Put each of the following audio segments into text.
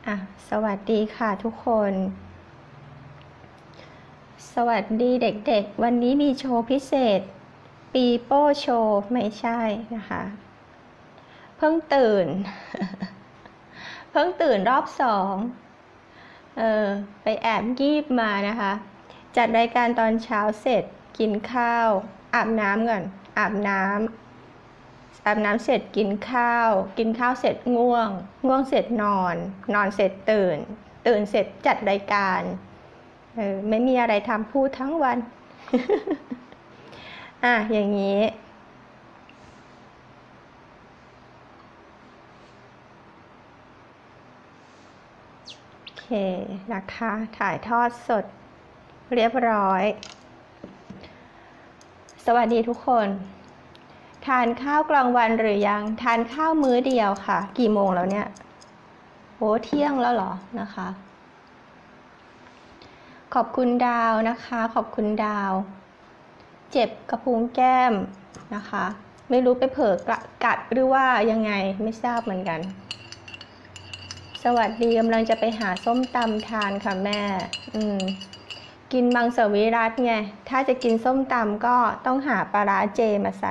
อ่ะสวัสดีค่ะทุกคน สวัสดีเด็กๆ วันนี้มีโชว์พิเศษ ปีโป้โชว์ไม่ใช่นะคะ เพิ่งตื่น เพิ่งตื่นรอบสองไปแอบงีบมานะคะ จัดรายการตอนเช้าเสร็จกินข้าวอาบน้ำก่อนอาบน้ำเสร็จกินข้าวเสร็จง่วงเสร็จนอนเสร็จตื่นเสร็จจัดรายการไม่มีอะไรทำพูดทั้งวัน อย่างนี้โอเคนะคะถ่ายทอดสดเรียบร้อยสวัสดีทุกคนทานข้าวกลางวันหรือยังทานข้าวมื้อเดียวค่ะกี่โมงแล้วเนี่ยโอ้เที่ยงแล้วเหรอนะคะขอบคุณดาวนะคะขอบคุณดาวเจ็บกระพุ้งแก้มนะคะไม่รู้ไปเผลอกัดหรือว่ายังไงไม่ทราบเหมือนกันสวัสดีกำลังจะไปหาส้มตำทานค่ะแม่กินมังสวิรัติไงถ้าจะกินส้มตำก็ต้องหาปลาร้าเจมาใส่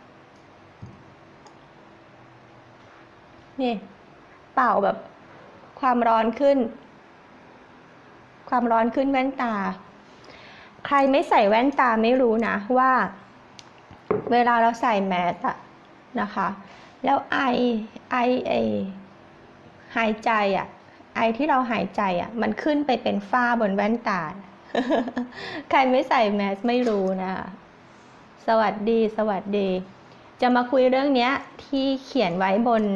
นี่เป่าแบบความร้อนขึ้นแว่นตาใครไม่ใส่แว่นตาไม่รู้นะว่าเวลาเราใส่แมสนะคะแล้วไอหายใจไอที่เราหายใจมันขึ้นไปเป็นฝ้าบนแว่นตา ใครไม่ใส่แมสไม่รู้นะสวัสดีจะมาคุยเรื่องนี้ที่เขียนไว้บน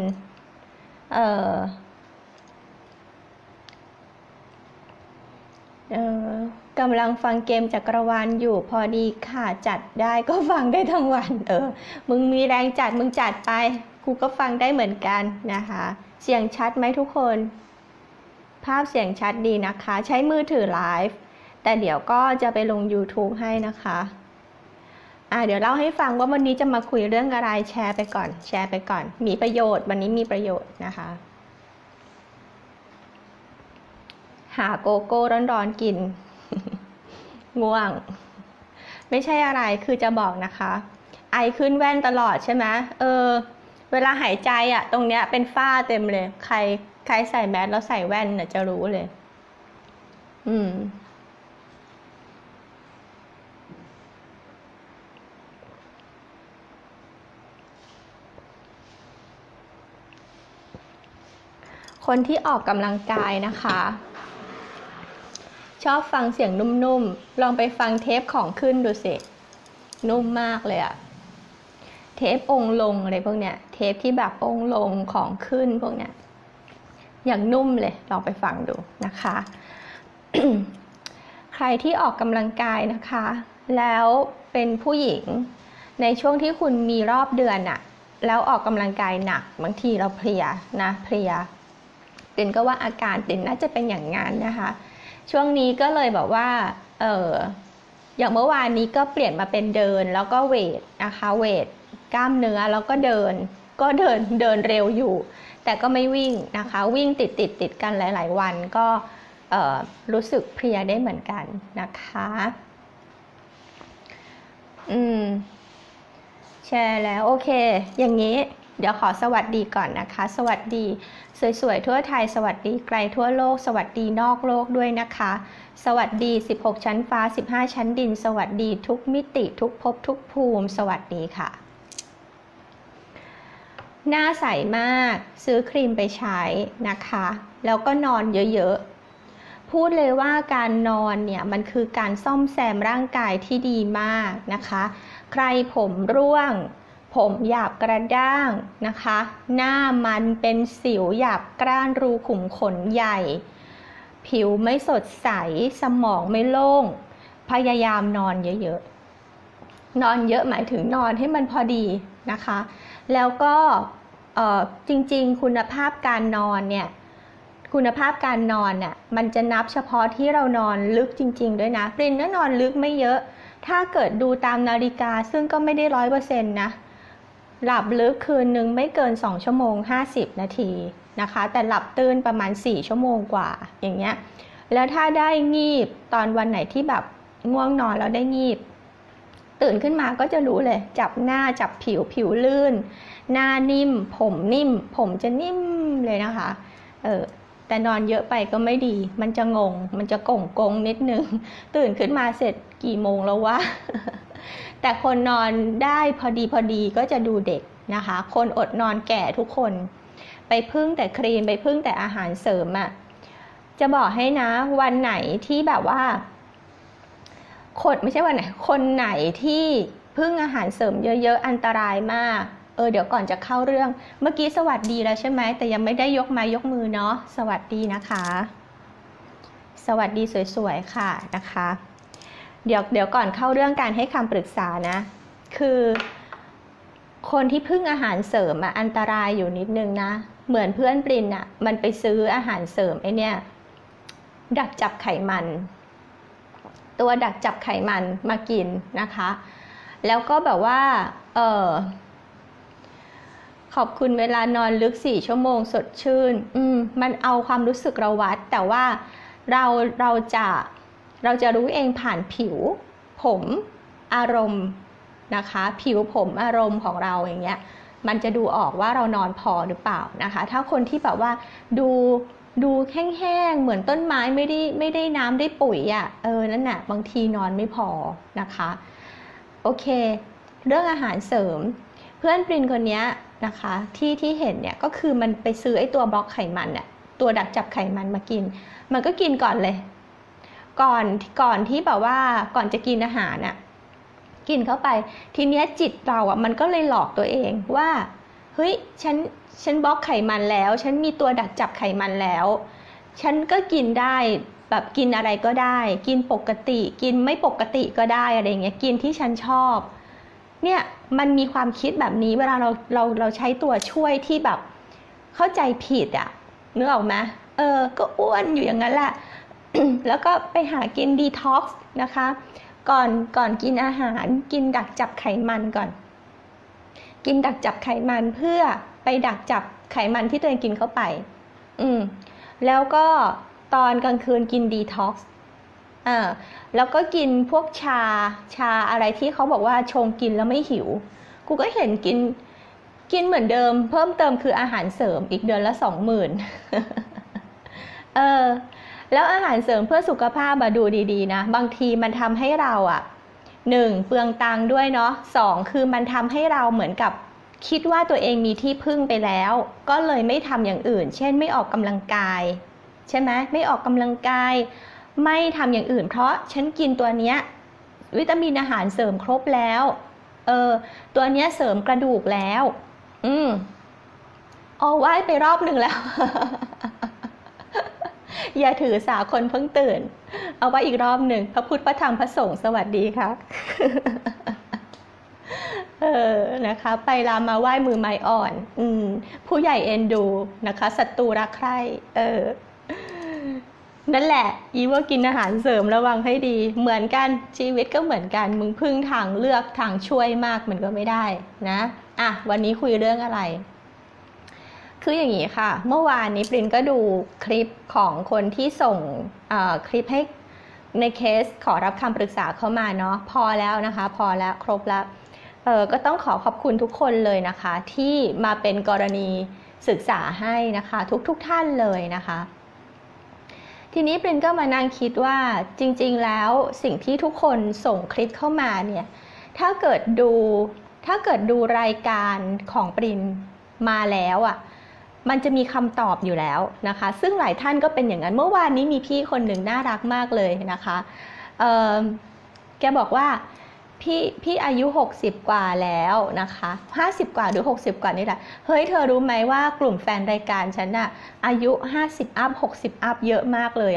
กำลังฟังเกมจักรวาลอยู่พอดีค่ะจัดได้ก็ฟังได้ทั้งวันมึงมีแรงจัดมึงจัดไปกูก็ฟังได้เหมือนกันนะคะเสียงชัดไหมทุกคนภาพเสียงชัดดีนะคะใช้มือถือไลฟ์แต่เดี๋ยวก็จะไปลง YouTube ให้นะคะเดี๋ยวเล่าให้ฟังว่าวันนี้จะมาคุยเรื่องอะไรแชร์ไปก่อนมีประโยชน์วันนี้มีประโยชน์นะคะหาโกโก้ร้อนๆกิน ง่วงไม่ใช่อะไรคือจะบอกนะคะไอขึ้นแว่นตลอดใช่ไหมเวลาหายใจตรงเนี้ยเป็นฝ้าเต็มเลยใครใส่แมสแล้วใส่แว่นจะรู้เลยคนที่ออกกำลังกายนะคะชอบฟังเสียงนุ่มๆลองไปฟังเทปของขึ้นดูสินุ่มมากเลยเทปองค์ลงอะไรพวกเนี้ยเทปที่แบบองค์ลงของขึ้นพวกเนี้ยอย่างนุ่มเลยลองไปฟังดูนะคะ ใครที่ออกกำลังกายนะคะแล้วเป็นผู้หญิงในช่วงที่คุณมีรอบเดือนแล้วออกกำลังกายหนักบางทีเราเพลียตินก็ว่าอาการตินน่าจะเป็นอย่างนั้นนะคะช่วงนี้ก็เลยแบบว่าอย่างเมื่อวานนี้ก็เปลี่ยนมาเป็นเดินแล้วก็เวทนะคะเวทกล้ามเนื้อแล้วก็เดินเร็วอยู่แต่ก็ไม่วิ่งนะคะวิ่งติดกันหลายๆวันก็รู้สึกเพลียได้เหมือนกันนะคะแชร์แล้วโอเคอย่างนี้เดี๋ยวขอสวัสดีก่อนนะคะสวัสดีสวยๆทั่วไทยสวัสดีไกลทั่วโลกสวัสดีนอกโลกด้วยนะคะสวัสดี16ชั้นฟ้า15ชั้นดินสวัสดีทุกมิติทุกภพทุกภูมิสวัสดีค่ะหน้าใสมากซื้อครีมไปใช้นะคะแล้วก็นอนเยอะๆพูดเลยว่าการนอนเนี่ยมันคือการซ่อมแซมร่างกายที่ดีมากนะคะใครผมร่วงผมหยาบกระด้างนะคะหน้ามันเป็นสิวหยาบกร้านรูขุมขนใหญ่ผิวไม่สดใสสมองไม่โล่งพยายามนอนเยอะๆนอนเยอะหมายถึงนอนให้มันพอดีนะคะแล้วก็จริงๆคุณภาพการนอนเนี่ยมันจะนับเฉพาะที่เรานอนลึกจริงๆด้วยนะปรินก็นอนลึกไม่เยอะถ้าเกิดดูตามนาฬิกาซึ่งก็ไม่ได้100%นะหลับลึกคืนนึงไม่เกิน2 ชั่วโมง50 นาทีนะคะ แต่หลับตื่นประมาณ4 ชั่วโมงกว่าอย่างเงี้ยแล้วถ้าได้งีบตอนวันไหนที่แบบง่วงนอนแล้วได้งีบตื่นขึ้นมาก็จะรู้เลยจับหน้าจับผิวลื่นหน้านิ่มผมจะนิ่มเลยนะคะแต่นอนเยอะไปก็ไม่ดีมันจะงงมันจะกงนิดนึงตื่นขึ้นมาเสร็จกี่โมงแล้ววะ แต่คนนอนได้พอดีก็จะดูเด็กนะคะคนอดนอนแก่ทุกคนไปพึ่งแต่ครีมไปพึ่งแต่อาหารเสริมอ่ะจะบอกให้นะวันไหนที่แบบว่าไม่ใช่วันไหนคนไหนที่พึ่งอาหารเสริมเยอะๆอันตรายมากเดี๋ยวก่อนจะเข้าเรื่องเมื่อกี้สวัสดีแล้วใช่ไหมแต่ยังไม่ได้ยกไม้ยกมือเนาะสวัสดีนะคะสวัสดีสวยๆค่ะนะคะเดี๋ยวก่อนเข้าเรื่องการให้คำปรึกษานะคือคนที่พึ่งอาหารเสริมอันตรายอยู่นิดนึงนะเหมือนเพื่อนปรินมันไปซื้ออาหารเสริมเนี่ยดักจับไขมันตัวดักจับไขมันมากินนะคะแล้วก็แบบว่าขอบคุณเวลานอนลึก4 ชั่วโมงสดชื่นมันเอาความรู้สึกเราวัดแต่ว่าเราจะรู้เองผ่านผิวผมอารมณ์นะคะผิวผมอารมณ์ของเราอย่างเงี้ยมันจะดูออกว่าเรานอนพอหรือเปล่านะคะถ้าคนที่แบบว่าดูแห้งๆเหมือนต้นไม้ไม่ได้น้ำได้ปุ๋ยนั่นน่ะบางทีนอนไม่พอนะคะโอเคเรื่องอาหารเสริมเพื่อนปรินคนนี้นะคะที่เห็นเนี่ยก็คือมันไปซื้อไอ้ตัวบล็อกไขมันเนี่ยตัวดักจับไขมันมากินมันก็กินก่อนเลยก่อนที่แบบว่าก่อนจะกินอาหารกินเข้าไปทีเนี้ยจิตเรามันก็เลยหลอกตัวเองว่าเฮ้ยฉันบล็อกไขมันแล้วฉันมีตัวดักจับไขมันแล้วฉันก็กินได้แบบกินอะไรก็ได้กินปกติกินไม่ปกติก็ได้อะไรเงี้ยกินที่ฉันชอบเนี่ยมันมีความคิดแบบนี้เวลาเราใช้ตัวช่วยที่แบบเข้าใจผิดนึกออกไหมก็อ้วนอยู่อย่างนั้นแหละ แล้วก็ไปหากินดีท็อกซ์นะคะก่อนกินอาหารกินดักจับไขมันก่อนกินดักจับไขมันเพื่อไปดักจับไขมันที่ตัวเองกินเข้าไปแล้วก็ตอนกลางคืนกินดีท็อกซ์แล้วก็กินพวกชาอะไรที่เขาบอกว่าชงกินแล้วไม่หิวกูก็เห็นกินเหมือนเดิมเพิ่มเติมคืออาหารเสริมอีกเดือนละ 20,000 แล้วอาหารเสริมเพื่อสุขภาพดูดีๆนะบางทีมันทำให้เรา1เปลืองตังค์ด้วยเนาะ2คือมันทำให้เราเหมือนกับคิดว่าตัวเองมีที่พึ่งไปแล้วก็เลยไม่ทำอย่างอื่นเช่นไม่ออกกำลังกายใช่ไหมไม่ออกกำลังกายไม่ทำอย่างอื่นเพราะฉันกินตัวเนี้ยวิตามินอาหารเสริมครบแล้วตัวเนี้ยเสริมกระดูกแล้วไหว้ไปรอบหนึ่งแล้ว อย่าถือสาคนเพิ่งตื่นเอาไว้อีกรอบหนึ่งพระพุทธพระธรรมพระสงฆ์สวัสดีค่ะ นะคะไปลามาไหว้มือไม้อ่อนผู้ใหญ่เอ็นดูนะคะศัตรูรักใคร่นั่นแหละอีว่ากินอาหารเสริมระวังให้ดีเหมือนกันชีวิตก็เหมือนกันมึงพึ่งทางเลือกทางช่วยมากมันก็ไม่ได้นะวันนี้คุยเรื่องอะไรคืออย่างนี้ค่ะเมื่อวานนี้ปรินก็ดูคลิปของคนที่ส่งคลิปให้ในเคสขอรับคำปรึกษาเข้ามาเนาะพอแล้วนะคะพอแล้วครบแล้วก็ต้องขอบคุณทุกคนเลยนะคะที่มาเป็นกรณีศึกษาให้นะคะทุกท่านเลยนะคะทีนี้ปรินก็มานั่งคิดว่าจริงๆแล้วสิ่งที่ทุกคนส่งคลิปเข้ามาเนี่ยถ้าเกิดดูรายการของปรินมาแล้วมันจะมีคำตอบอยู่แล้วนะคะซึ่งหลายท่านก็เป็นอย่างนั้นเมื่อวานนี้มีพี่คนหนึ่งน่ารักมากเลยนะคะแกบอกว่าพี่อายุ60กว่าแล้วนะคะ50กว่าหรือ60กว่านี่แหละเฮ้ยเธอรู้ไหมว่ากลุ่มแฟนรายการฉันอายุ50อัพ60อัพเยอะมากเลย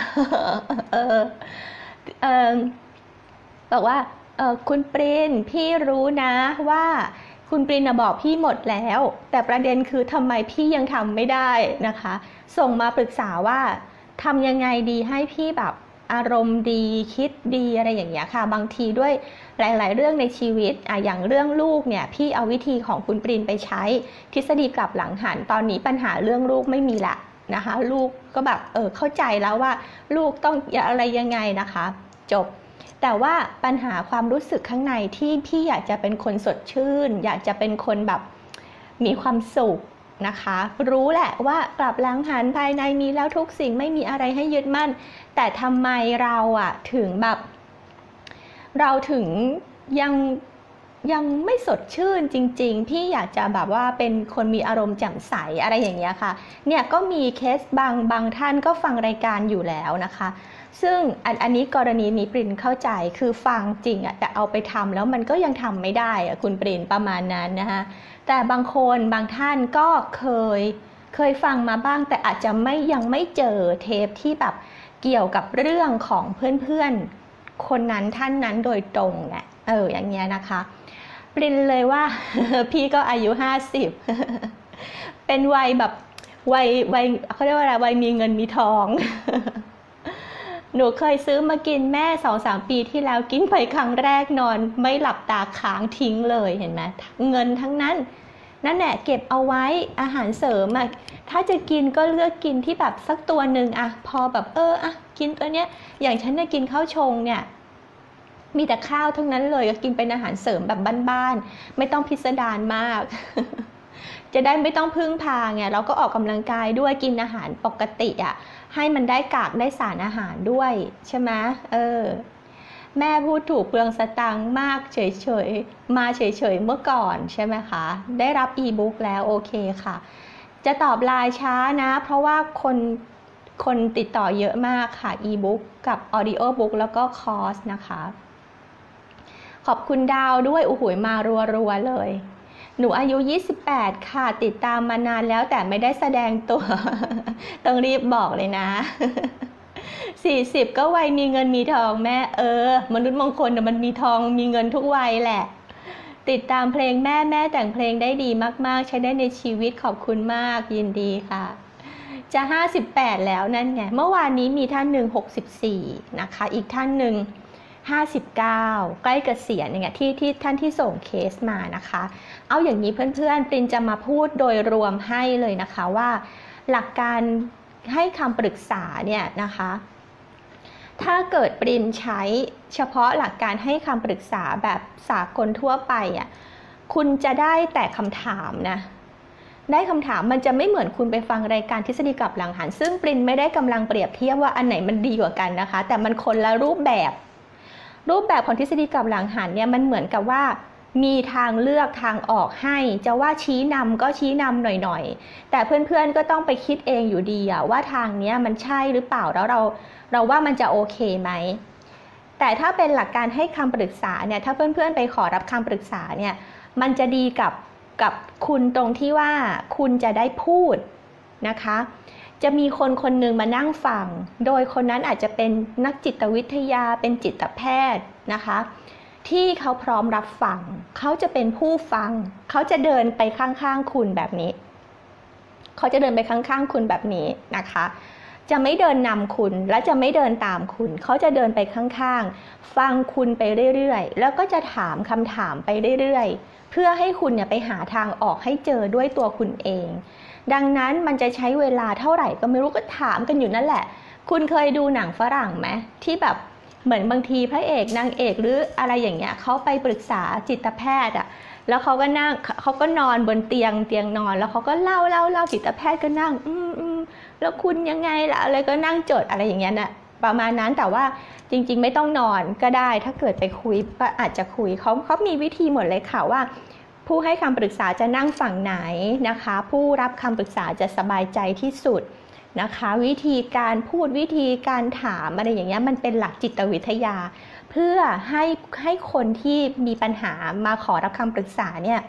บอกว่าคุณปรินพี่รู้นะว่าคุณปรินบอกพี่หมดแล้วแต่ประเด็นคือทำไมพี่ยังทำไม่ได้นะคะส่งมาปรึกษาว่าทำยังไงดีให้พี่แบบอารมณ์ดีคิดดีอะไรอย่างเงี้ยค่ะบางทีด้วยหลายๆเรื่องในชีวิตอย่างเรื่องลูกเนี่ยพี่เอาวิธีของคุณปรินไปใช้ทฤษฎีกลับหลังหันตอนนี้ปัญหาเรื่องลูกไม่มีละนะคะลูกก็แบบเข้าใจแล้วว่าลูกต้องอะไรยังไงนะคะจบแต่ว่าปัญหาความรู้สึกข้างในที่พี่อยากจะเป็นคนสดชื่นอยากจะเป็นคนแบบมีความสุขนะคะรู้แหละว่ากลับหลังหันภายในมีแล้วทุกสิ่งไม่มีอะไรให้ยึดมั่นแต่ทำไมเราถึงแบบเราถึงยังไม่สดชื่นจริงๆพี่อยากจะแบบว่าเป็นคนมีอารมณ์แจ่มใสอะไรอย่างเงี้ยค่ะเนี่ยก็มีเคสบางท่านก็ฟังรายการอยู่แล้วนะคะซึ่งอันนี้กรณีนี้ปรินเข้าใจคือฟังจริงแต่เอาไปทำแล้วมันก็ยังทำไม่ได้คุณปรินประมาณนั้นนะคะแต่บางคนบางท่านก็เคยฟังมาบ้างแต่อาจจะยังไม่เจอเทปที่แบบเกี่ยวกับเรื่องของเพื่อนๆคนนั้นท่านนั้นโดยตรงเนี่ยอย่างเงี้ยนะคะปรินเลยว่า พี่ก็อายุ50 เป็นวัยแบบวัยเขาเรียกว่าอะไรวัยมีเงินมีทอง หนูเคยซื้อมากินแม่ 2-3 ปีที่แล้วกินไปครั้งแรกนอนไม่หลับตาค้างทิ้งเลยเห็นไหมเงินทั้งนั้นนั่นแหละเก็บเอาไว้อาหารเสริมถ้าจะกินก็เลือกกินที่แบบสักตัวหนึ่งพอแบบกินตัวเนี้ยอย่างฉันเนี่ยกินข้าวชงเนี่ยมีแต่ข้าวทั้งนั้นเลยก็กินเป็นอาหารเสริมแบบบ้านๆไม่ต้องพิสดารมาก จะได้ไม่ต้องพึ่งพาไงเราก็ออกกำลังกายด้วยกินอาหารปกติให้มันได้กากได้สารอาหารด้วยใช่ไหมแม่พูดถูกเปลืองสตังค์มากเฉยๆมาเฉยๆเมื่อก่อนใช่ไหมคะได้รับอีบุ๊กแล้วโอเคค่ะจะตอบไลน์ช้านะเพราะว่าคนติดต่อเยอะมากค่ะอีบุ๊กกับออดิโอบุ๊กแล้วก็คอร์สนะคะขอบคุณดาวด้วยโอ้โหมารัวๆเลยหนูอายุ28ค่ะติดตามมานานแล้วแต่ไม่ได้แสดงตัว ต้องรีบบอกเลยนะ 40ก็วัยมีเงินมีทองแม่มนุษย์มงคลมันมีทองมีเงินทุกวัยแหละติดตามเพลงแม่แต่งเพลงได้ดีมากๆใช้ได้ในชีวิตขอบคุณมากยินดีค่ะจะ58แล้วนั่นไงเมื่อวานนี้มีท่านหนึ่ง64นะคะอีกท่านหนึ่ง59ใกล้เกษียณอย่างเงี้ยที่ท่านที่ส่งเคสมานะคะเอาอย่างนี้เพื่อนๆปรินจะมาพูดโดยรวมให้เลยนะคะว่าหลักการให้คำปรึกษาเนี่ยนะคะถ้าเกิดปรินใช้เฉพาะหลักการให้คำปรึกษาแบบสากลทั่วไปคุณจะได้แต่คำถามนะได้คำถามมันจะไม่เหมือนคุณไปฟังรายการทฤษฎีกลับหลังหันซึ่งปรินไม่ได้กำลังเปรียบเทียบว่าอันไหนมันดีกว่ากันนะคะแต่มันคนละรูปแบบของทฤษฎีกลับหลังหันเนี่ยมันเหมือนกับว่ามีทางเลือกทางออกให้จะว่าชี้นำก็ชี้นำหน่อยๆแต่เพื่อนๆก็ต้องไปคิดเองอยู่ดีว่าทางนี้มันใช่หรือเปล่าแล้วเราว่ามันจะโอเคไหมแต่ถ้าเป็นหลักการให้คำปรึกษาเนี่ยถ้าเพื่อนๆไปขอรับคำปรึกษาเนี่ยมันจะดีกับคุณตรงที่ว่าคุณจะได้พูดนะคะจะมีคนหนึ่งมานั่งฟังโดยคนนั้นอาจจะเป็นนักจิตวิทยาเป็นจิตแพทย์นะคะที่เขาพร้อมรับฟังเขาจะเป็นผู้ฟังเขาจะเดินไปข้างๆคุณแบบนี้เขาจะเดินไปข้างๆคุณแบบนี้นะคะจะไม่เดินนำคุณและจะไม่เดินตามคุณเขาจะเดินไปข้างๆฟังคุณไปเรื่อยๆแล้วก็จะถามคำถามไปเรื่อยๆเพื่อให้คุณเนี่ยไปหาทางออกให้เจอด้วยตัวคุณเองดังนั้นมันจะใช้เวลาเท่าไหร่ก็ไม่รู้ก็ถามกันอยู่นั่นแหละคุณเคยดูหนังฝรั่งไหมที่แบบเหมือนบางทีพระเอกนางเอกหรืออะไรอย่างเงี้ยเขาไปปรึกษาจิตแพทย์แล้วเขาก็นอนบนเตียงนอนแล้วเขาก็เล่าจิตแพทย์ก็นั่งแล้วคุณยังไงล่ะอะไรก็นั่งจดอะไรอย่างเงี้ยนะประมาณนั้นแต่ว่าจริงๆไม่ต้องนอนก็ได้ถ้าเกิดไปคุยก็อาจจะคุยเขามีวิธีหมดเลยค่ะว่าผู้ให้คำปรึกษาจะนั่งฝั่งไหนนะคะผู้รับคำปรึกษาจะสบายใจที่สุดนะคะวิธีการพูดวิธีการถามอะไรอย่างเงี้ยมันเป็นหลักจิตวิทยาเพื่อให้คนที่มีปัญหามาขอรับคำปรึกษาเนี่ย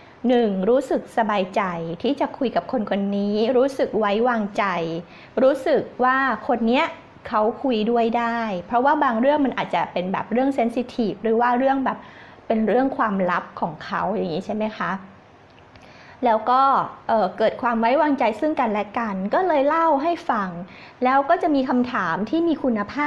1รู้สึกสบายใจที่จะคุยกับคนนี้รู้สึกไว้วางใจรู้สึกว่าคนเนี้ยเขาคุยด้วยได้เพราะว่าบางเรื่องมันอาจจะเป็นแบบเรื่องเซนซิทีฟหรือว่าเรื่องแบบเป็นเรื่องความลับของเขาอย่างนี้ใช่ไหมคะแล้วก็เกิดความไว้วางใจซึ่งกันและกันก็เลยเล่าให้ฟังแล้วก็จะมีคำถามที่มีคุณภาพ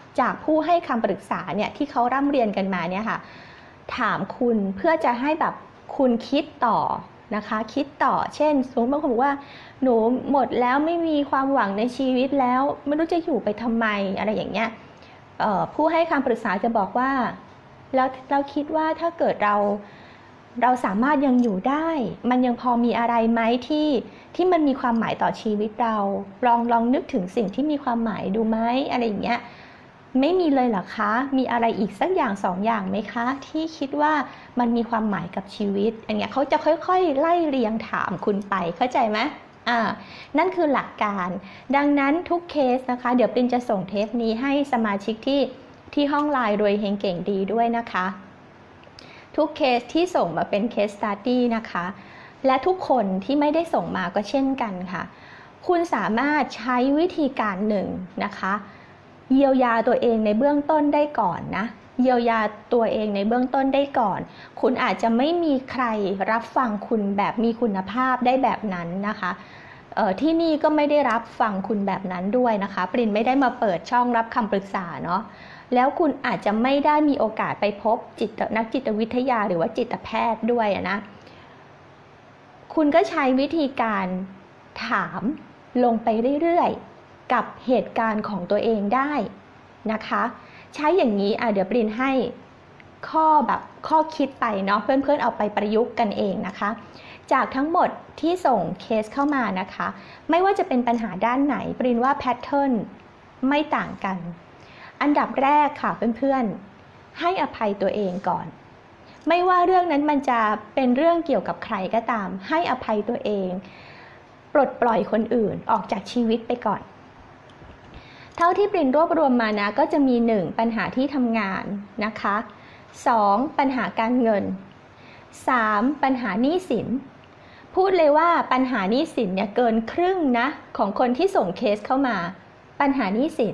จากผู้ให้คำปรึกษาเนี่ยที่เขาร่ำเรียนกันมาเนี่ยค่ะถามคุณเพื่อจะให้แบบคุณคิดต่อนะคะคิดต่อเช่นสมมติบางคนบอกว่าหนูหมดแล้วไม่มีความหวังในชีวิตแล้วไม่รู้จะอยู่ไปทำไมอะไรอย่างเงี้ยผู้ให้คำปรึกษาจะบอกว่าแล้วเราคิดว่าถ้าเกิดเราสามารถยังอยู่ได้มันยังพอมีอะไรไหมที่มันมีความหมายต่อชีวิตเราลองนึกถึงสิ่งที่มีความหมายดูไหมอะไรอย่างเงี้ยไม่มีเลยเหรอคะมีอะไรอีกสักอย่าง2 อย่างไหมคะที่คิดว่ามันมีความหมายกับชีวิตอย่างเงี้ยเขาจะค่อยๆไล่เรียงถามคุณไปเข้าใจไหมนั่นคือหลักการดังนั้นทุกเคสนะคะเดี๋ยวปรินจะส่งเทปนี้ให้สมาชิกที่ห้องไลน์รวยเฮงเก่งดีด้วยนะคะทุกเคสที่ส่งมาเป็นเคสสตั๊ดดี้นะคะและทุกคนที่ไม่ได้ส่งมาก็เช่นกันค่ะคุณสามารถใช้วิธีการหนึ่งนะคะเยียวยาตัวเองในเบื้องต้นได้ก่อนนะเยียวยาตัวเองในเบื้องต้นได้ก่อนคุณอาจจะไม่มีใครรับฟังคุณแบบมีคุณภาพได้แบบนั้นนะคะที่นี่ก็ไม่ได้รับฟังคุณแบบนั้นด้วยนะคะปรินไม่ได้มาเปิดช่องรับคำปรึกษาเนาะแล้วคุณอาจจะไม่ได้มีโอกาสไปพบนักจิตวิทยาหรือว่าจิตแพทย์ด้วยนะคุณก็ใช้วิธีการถามลงไปเรื่อยๆกับเหตุการณ์ของตัวเองได้นะคะใช้อย่างนี้เดี๋ยวปรินให้ข้อคิดไปเนาะเพื่อนๆเอาไปประยุกต์กันเองนะคะจากทั้งหมดที่ส่งเคสเข้ามานะคะไม่ว่าจะเป็นปัญหาด้านไหนปรินว่าแพทเทิร์นไม่ต่างกันอันดับแรกค่ะเพื่อนๆให้อภัยตัวเองก่อนไม่ว่าเรื่องนั้นมันจะเป็นเรื่องเกี่ยวกับใครก็ตามให้อภัยตัวเองปลดปล่อยคนอื่นออกจากชีวิตไปก่อนเท่าที่ปรินรวบรวมมานะก็จะมี1ปัญหาที่ทำงานนะคะ2ปัญหาการเงิน3ปัญหาหนี้สินพูดเลยว่าปัญหาหนี้สินเนี่ยเกินครึ่งนะของคนที่ส่งเคสเข้ามาปัญหาหนี้สิน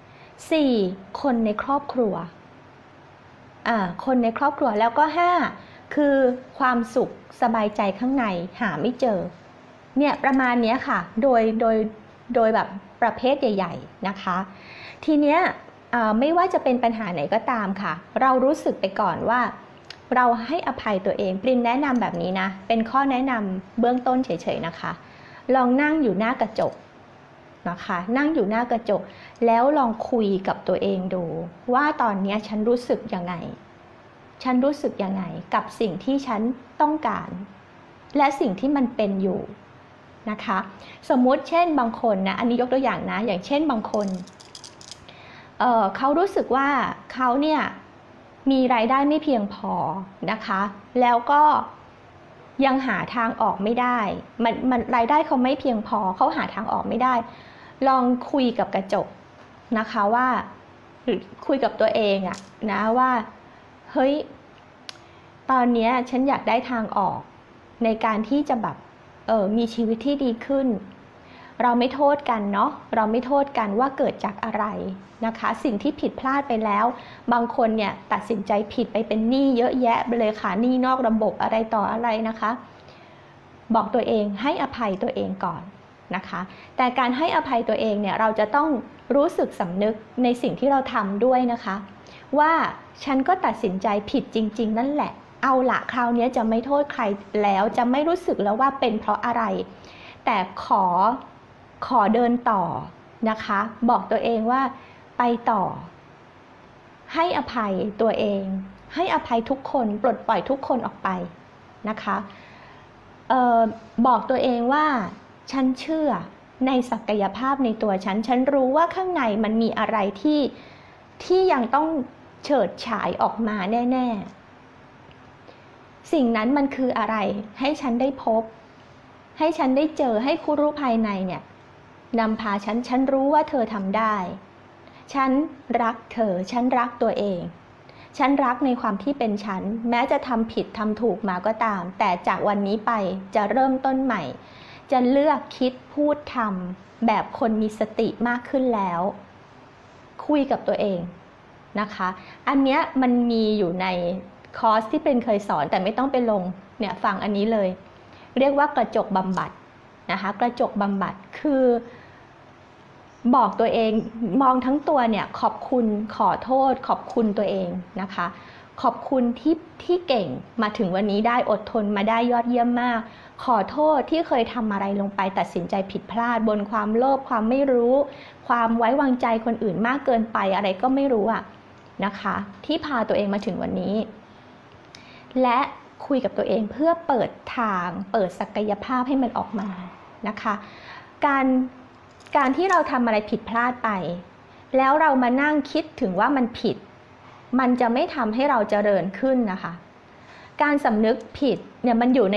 4คนในครอบครัวคนในครอบครัวแล้วก็5คือความสุขสบายใจข้างในหาไม่เจอเนี่ยประมาณนี้ค่ะโดยแบบประเภทใหญ่ๆนะคะทีเนี้ยไม่ว่าจะเป็นปัญหาไหนก็ตามค่ะเรารู้สึกไปก่อนว่าเราให้อภัยตัวเองปรินแนะนำแบบนี้นะเป็นข้อแนะนำเบื้องต้นเฉยๆนะคะลองนั่งอยู่หน้ากระจกนะคะนั่งอยู่หน้ากระจกแล้วลองคุยกับตัวเองดูว่าตอนนี้ฉันรู้สึกยังไงฉันรู้สึกยังไงกับสิ่งที่ฉันต้องการและสิ่งที่มันเป็นอยู่นะคะสมมุติเช่นบางคนนะอันนี้ยกตัวอย่างนะอย่างเช่นบางคนเขารู้สึกว่าเขาเนี่ยมีรายได้ไม่เพียงพอนะคะแล้วก็ยังหาทางออกไม่ได้มันรายได้เขาไม่เพียงพอเขาหาทางออกไม่ได้ลองคุยกับกระจกนะคะว่าหรือคุยกับตัวเองนะว่าเฮ้ยตอนนี้ฉันอยากได้ทางออกในการที่จะแบบมีชีวิตที่ดีขึ้นเราไม่โทษกันเนาะเราไม่โทษกันว่าเกิดจากอะไรนะคะสิ่งที่ผิดพลาดไปแล้วบางคนเนี่ยตัดสินใจผิดไปเป็นหนี้เยอะแยะไปเลยค่ะหนี้นอกระบบอะไรต่ออะไรนะคะบอกตัวเองให้อภัยตัวเองก่อนนะคะแต่การให้อภัยตัวเองเนี่ยเราจะต้องรู้สึกสำนึกในสิ่งที่เราทำด้วยนะคะว่าฉันก็ตัดสินใจผิดจริงๆนั่นแหละเอาละคราวนี้จะไม่โทษใครแล้วจะไม่รู้สึกแล้วว่าเป็นเพราะอะไรแต่ขอเดินต่อนะคะบอกตัวเองว่าไปต่อให้อภัยตัวเองให้อภัยทุกคนปลดปล่อยทุกคนออกไปนะคะบอกตัวเองว่าฉันเชื่อในศักยภาพในตัวฉันรู้ว่าข้างในมันมีอะไรที่ยังต้องเฉิดฉายออกมาแน่ๆสิ่งนั้นมันคืออะไรให้ฉันได้พบให้ฉันได้เจอให้ผู้รู้ภายในเนี่ยนำพาฉันรู้ว่าเธอทำได้ฉันรักเธอฉันรักตัวเองฉันรักในความที่เป็นฉันแม้จะทำผิดทำถูกมาก็ตามแต่จากวันนี้ไปจะเริ่มต้นใหม่จะเลือกคิดพูดทำแบบคนมีสติมากขึ้นแล้วคุยกับตัวเองนะคะอันเนี้ยมันมีอยู่ในคอร์สที่เป็นเคยสอนแต่ไม่ต้องไปลงเนี่ยฟังอันนี้เลยเรียกว่ากระจกบำบัดนะคะกระจกบำบัดคือบอกตัวเองมองทั้งตัวเนี่ยขอบคุณขอโทษขอบคุณตัวเองนะคะขอบคุณที่เก่งมาถึงวันนี้ได้อดทนมาได้ยอดเยี่ยมมากขอโทษที่เคยทำอะไรลงไปตัดสินใจผิดพลาดบนความโลภความไม่รู้ความไว้วางใจคนอื่นมากเกินไปอะไรก็ไม่รู้อะนะคะที่พาตัวเองมาถึงวันนี้และคุยกับตัวเองเพื่อเปิดทางเปิดศักยภาพให้มันออกมานะคะการที่เราทำอะไรผิดพลาดไปแล้วเรามานั่งคิดถึงว่ามันผิดมันจะไม่ทำให้เราเจริญขึ้นนะคะการสำนึกผิดเนี่ยมันอยู่ใน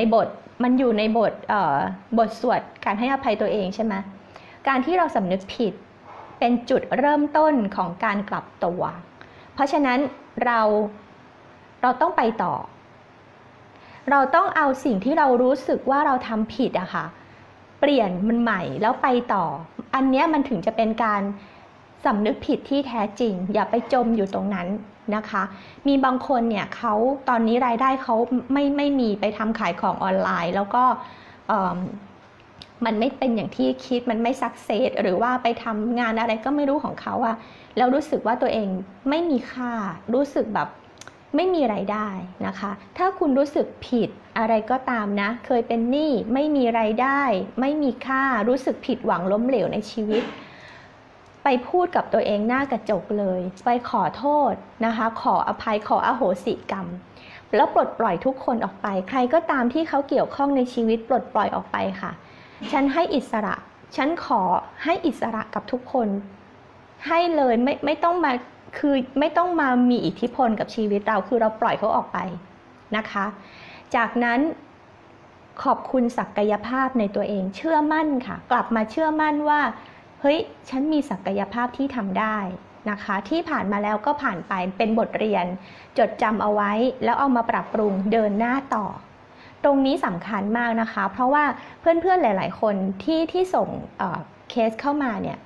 บทสวดการให้อภัยตัวเองใช่ไหมการที่เราสำนึกผิดเป็นจุดเริ่มต้นของการกลับตัวเพราะฉะนั้นเราต้องไปต่อเราต้องเอาสิ่งที่เรารู้สึกว่าเราทำผิดอะค่ะเปลี่ยนมันใหม่แล้วไปต่ออันนี้มันถึงจะเป็นการสำนึกผิดที่แท้จริงอย่าไปจมอยู่ตรงนั้นนะคะมีบางคนเนี่ยเขาตอนนี้รายได้เขาไม่มีไปทำขายของออนไลน์แล้วก็มันไม่เป็นอย่างที่คิดมันไม่สักเซสหรือว่าไปทำงานอะไรก็ไม่รู้ของเขาอะแล้วรู้สึกว่าตัวเองไม่มีค่ารู้สึกแบบไม่มีรายได้นะคะถ้าคุณรู้สึกผิดอะไรก็ตามนะเคยเป็นหนี้ไม่มีรายได้ไม่มีค่ารู้สึกผิดหวังล้มเหลวในชีวิตไปพูดกับตัวเองหน้ากระจกเลยไปขอโทษนะคะขออภัยขออโหสิกรรมแล้วปลดปล่อยทุกคนออกไปใครก็ตามที่เขาเกี่ยวข้องในชีวิตปลดปล่อยออกไปค่ะฉันให้อิสระฉันขอให้อิสระกับทุกคนให้เลยไม่ต้องมาคือไม่ต้องมามีอิทธิพลกับชีวิตเราคือเราปล่อยเขาออกไปนะคะจากนั้นขอบคุณศักยภาพในตัวเองเชื่อมั่นค่ะกลับมาเชื่อมั่นว่าเฮ้ยฉันมีศักยภาพที่ทำได้นะคะที่ผ่านมาแล้วก็ผ่านไปเป็นบทเรียนจดจำเอาไว้แล้วเอามาปรับปรุงเดินหน้าต่อตรงนี้สำคัญมากนะคะเพราะว่าเพื่อนๆหลายๆคนที่ส่งเคสเข้ามาเนี่ย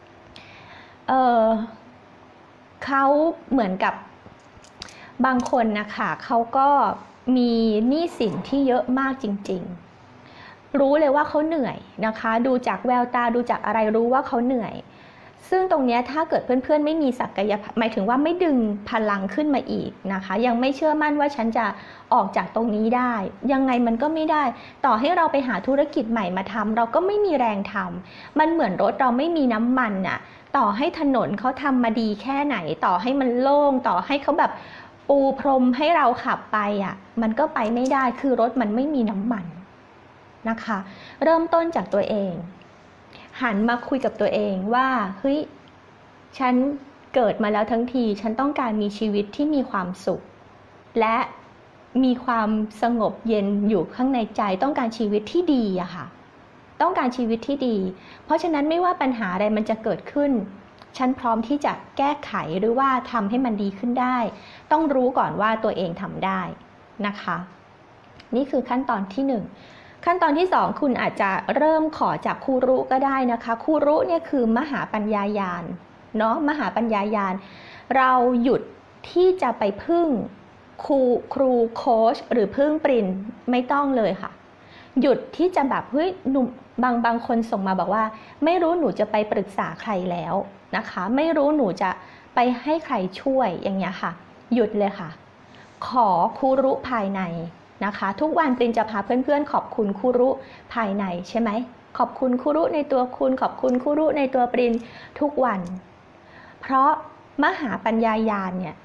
เขาเหมือนกับบางคนนะคะเขาก็มีหนี้สินที่เยอะมากจริงๆรู้เลยว่าเขาเหนื่อยนะคะดูจากแววตาดูจากอะไรรู้ว่าเขาเหนื่อยซึ่งตรงนี้ถ้าเกิดเพื่อนๆไม่มีศักยภาพหมายถึงว่าไม่ดึงพลังขึ้นมาอีกนะคะยังไม่เชื่อมั่นว่าฉันจะออกจากตรงนี้ได้ยังไงมันก็ไม่ได้ต่อให้เราไปหาธุรกิจใหม่มาทำเราก็ไม่มีแรงทำมันเหมือนรถเราไม่มีน้ำมันน่ะต่อให้ถนนเขาทำมาดีแค่ไหนต่อให้มันโล่งต่อให้เขาแบบปูพรมให้เราขับไปอ่ะมันก็ไปไม่ได้คือรถมันไม่มีน้ำมันนะคะเริ่มต้นจากตัวเองหันมาคุยกับตัวเองว่าเฮ้ยฉันเกิดมาแล้วทั้งทีฉันต้องการมีชีวิตที่มีความสุขและมีความสงบเย็นอยู่ข้างในใจต้องการชีวิตที่ดีอะค่ะต้องการชีวิตที่ดีเพราะฉะนั้นไม่ว่าปัญหาอะไรมันจะเกิดขึ้นฉันพร้อมที่จะแก้ไขหรือว่าทำให้มันดีขึ้นได้ต้องรู้ก่อนว่าตัวเองทำได้นะคะนี่คือขั้นตอนที่ 1ขั้นตอนที่ 2คุณอาจจะเริ่มขอจากครูรุก็ได้นะคะครูรุเนี่ยคือมหาปัญญาญาณเนาะมหาปัญญาญาณเราหยุดที่จะไปพึ่งครูโค้ชหรือพึ่งปรินไม่ต้องเลยค่ะหยุดที่จะแบบเฮ้ยหนุ่มบางคนส่งมาบอกว่าไม่รู้หนูจะไปปรึกษาใครแล้วนะคะไม่รู้หนูจะไปให้ใครช่วยอย่างเงี้ยค่ะหยุดเลยค่ะขอครูรุภายในนะคะทุกวันปรินจะพาเพื่อนๆขอบคุณครูรุภายในใช่ไหมขอบคุณครูรุในตัวคุณขอบคุณครูรุในตัวปรินทุกวันเพราะมหาปัญญาญาณเนี่ย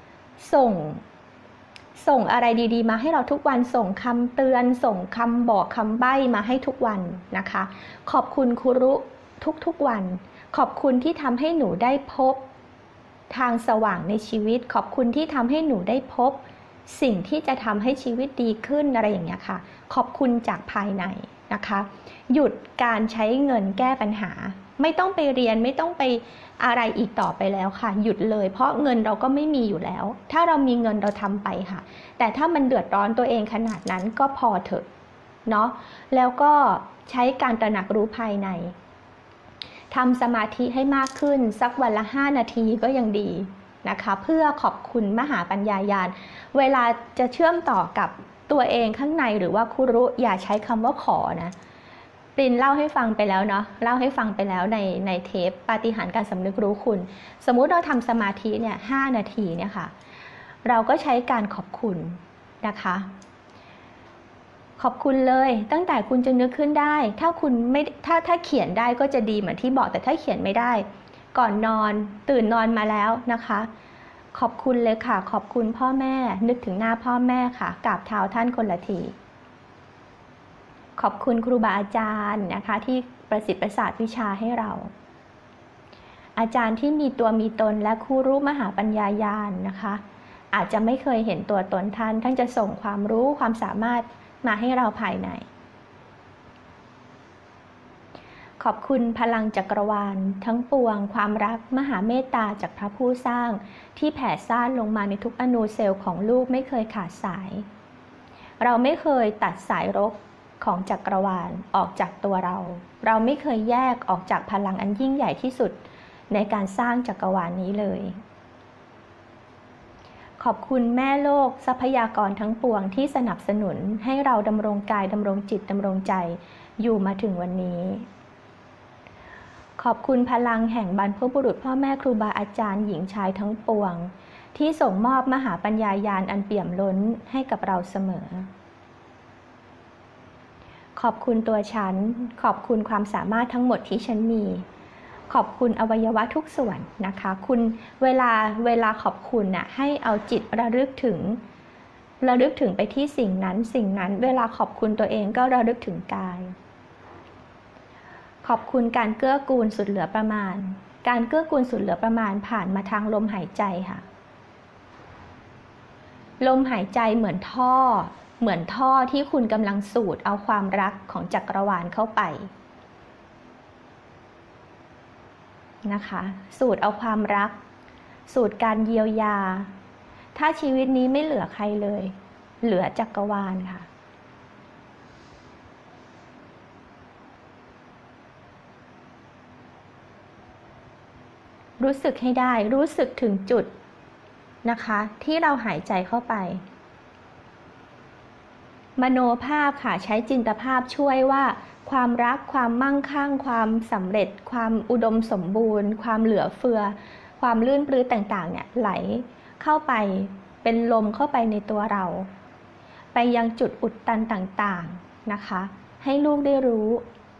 ส่งอะไรดีๆมาให้เราทุกวันส่งคำเตือนส่งคำบอกคำใบ้มาให้ทุกวันนะคะขอบคุณครูรุทุกๆวันขอบคุณที่ทำให้หนูได้พบทางสว่างในชีวิตขอบคุณที่ทำให้หนูได้พบสิ่งที่จะทำให้ชีวิตดีขึ้นอะไรอย่างเงี้ยค่ะขอบคุณจากภายในนะคะหยุดการใช้เงินแก้ปัญหาไม่ต้องไปเรียนไม่ต้องไปอะไรอีกต่อไปแล้วค่ะหยุดเลยเพราะเงินเราก็ไม่มีอยู่แล้วถ้าเรามีเงินเราทำไปค่ะแต่ถ้ามันเดือดร้อนตัวเองขนาดนั้นก็พอเถอะเนาะแล้วก็ใช้การตระหนักรู้ภายในทำสมาธิให้มากขึ้นสักวันละ5 นาทีก็ยังดีนะคะเพื่อขอบคุณมหาปัญญาญาณเวลาจะเชื่อมต่อกับตัวเองข้างในหรือว่าครูรุอย่าใช้คำว่าขอนะปรินเล่าให้ฟังไปแล้วเนาะเล่าให้ฟังไปแล้วในเทปปาฏิหาริย์การสำนึกรู้คุณ สมมุติเราทำสมาธิเนี่ย5 นาทีเนี่ยค่ะเราก็ใช้การขอบคุณนะคะขอบคุณเลยตั้งแต่คุณจะนึกขึ้นได้ถ้าคุณไม่ถ้าเขียนได้ก็จะดีเหมือนที่บอกแต่ถ้าเขียนไม่ได้ก่อนนอนตื่นนอนมาแล้วนะคะขอบคุณเลยค่ะขอบคุณพ่อแม่นึกถึงหน้าพ่อแม่ค่ะกราบเท้าท่านคนละทีขอบคุณครูบาอาจารย์นะคะที่ประสิทธิ์ประสาทวิชาให้เราอาจารย์ที่มีตัวมีตนและคู่รู้มหาปัญญาญาณนะคะอาจจะไม่เคยเห็นตัวตนท่านจะส่งความรู้ความสามารถมาให้เราภายในขอบคุณพลังจักรวาลทั้งปวงความรักมหาเมตตาจากพระผู้สร้างที่แผ่ซ่านลงมาในทุกอนูเซลล์ของลูกไม่เคยขาดสายเราไม่เคยตัดสายรกของจักรวาลออกจากตัวเราไม่เคยแยกออกจากพลังอันยิ่งใหญ่ที่สุดในการสร้างจักรวาลนี้เลยขอบคุณแม่โลกทรัพยากรทั้งปวงที่สนับสนุนให้เราดำรงกายดำรงจิตดำรงใจอยู่มาถึงวันนี้ขอบคุณพลังแห่งบรรพบุรุษพ่อแม่ครูบาอาจารย์หญิงชายทั้งปวงที่ส่งมอบมหาปัญญาญาณอันเปี่ยมล้นให้กับเราเสมอขอบคุณตัวฉันขอบคุณความสามารถทั้งหมดที่ฉันมีขอบคุณอวัยวะทุกส่วนนะคะคุณเวลาขอบคุณน่ะให้เอาจิตระลึกถึงไปที่สิ่งนั้นเวลาขอบคุณตัวเองก็ระลึกถึงกายขอบคุณการเกื้อกูลสุดเหลือประมาณการเกื้อกูลสุดเหลือประมาณผ่านมาทางลมหายใจค่ะลมหายใจเหมือนท่อที่คุณกำลังสูดเอาความรักของจักรวาลเข้าไปนะคะสูดเอาความรักสูดการเยียวยาถ้าชีวิตนี้ไม่เหลือใครเลยเหลือจักรวาลค่ะรู้สึกให้ได้รู้สึกถึงจุดนะคะที่เราหายใจเข้าไปมโนภาพค่ะใช้จินตภาพช่วยว่าความรักความมั่งคั่งความสำเร็จความอุดมสมบูรณ์ความเหลือเฟือความลื่นปลื้ดต่างๆเนี่ยไหลเข้าไปเป็นลมเข้าไปในตัวเราไปยังจุดอุดตันต่างๆนะคะให้ลูกได้รู้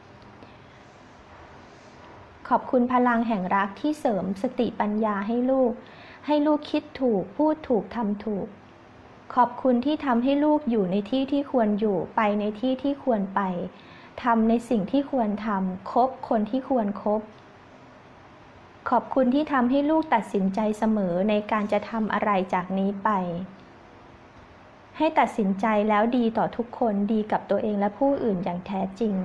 ขอบคุณพลังแห่งรักที่เสริมสติปัญญาให้ลูกคิดถูกพูดถูกทำถูกขอบคุณที่ทำให้ลูกอยู่ในที่ที่ควรอยู่ไปในที่ที่ควรไปทำในสิ่งที่ควรทำคบคนที่ควรคบขอบคุณที่ทำให้ลูกตัดสินใจเสมอในการจะทำอะไรจากนี้ไปให้ตัดสินใจแล้วดีต่อทุกคนดีกับตัวเองและผู้อื่นอย่างแท้จริง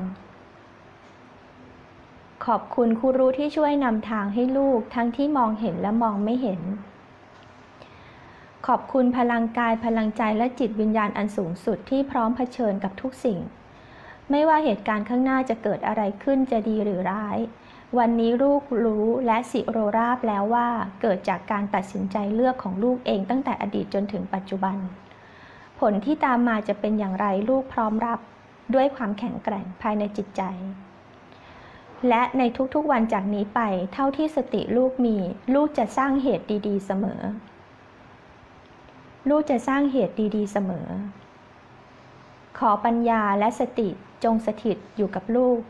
ขอบคุณครูรู้ที่ช่วยนำทางให้ลูกทั้งที่มองเห็นและมองไม่เห็นขอบคุณพลังกายพลังใจและจิตวิญญาณอันสูงสุดที่พร้อมเผชิญกับทุกสิ่งไม่ว่าเหตุการณ์ข้างหน้าจะเกิดอะไรขึ้นจะดีหรือร้ายวันนี้ลูกรู้และสิโรราบแล้วว่าเกิดจากการตัดสินใจเลือกของลูกเองตั้งแต่อดีตจนถึงปัจจุบันผลที่ตามมาจะเป็นอย่างไรลูกพร้อมรับด้วยความแข็งแกร่งภายในจิตใจและในทุกๆวันจากนี้ไปเท่าที่สติลูกมีลูกจะสร้างเหตุดีๆเสมอลูกจะสร้างเหตุดีๆเสมอขอปัญญาและสติจงสถิตอยู่กับลูก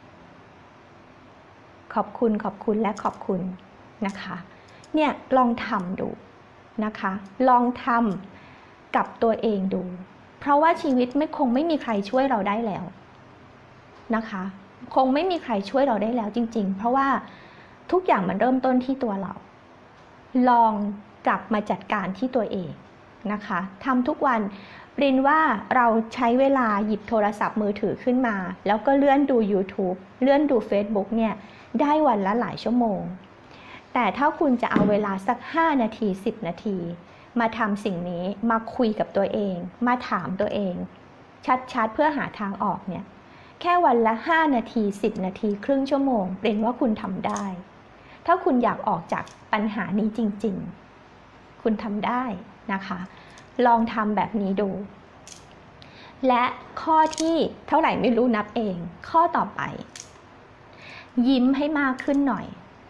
ขอบคุณและขอบคุณนะคะเนี่ยลองทำดูนะคะลองทำกับตัวเองดูเพราะว่าชีวิตคงไม่มีใครช่วยเราได้แล้วนะคะคงไม่มีใครช่วยเราได้แล้วจริงๆเพราะว่าทุกอย่างมันเริ่มต้นที่ตัวเราลองกลับมาจัดการที่ตัวเองนะคะทำทุกวันปรินว่าเราใช้เวลาหยิบโทรศัพท์มือถือขึ้นมาแล้วก็เลื่อนดู YouTube เลื่อนดู Facebook เนี่ยได้วันละหลายชั่วโมงแต่ถ้าคุณจะเอาเวลาสัก5 นาที10 นาทีมาทำสิ่งนี้มาคุยกับตัวเองมาถามตัวเองชัดๆเพื่อหาทางออกเนี่ยแค่วันละ5 นาที10 นาทีครึ่งชั่วโมงปรินว่าคุณทำได้ถ้าคุณอยากออกจากปัญหานี้จริงๆคุณทำได้นะคะลองทำแบบนี้ดูและข้อที่เท่าไหร่ไม่รู้นับเองข้อต่อไปยิ้มให้มากขึ้นหน่อย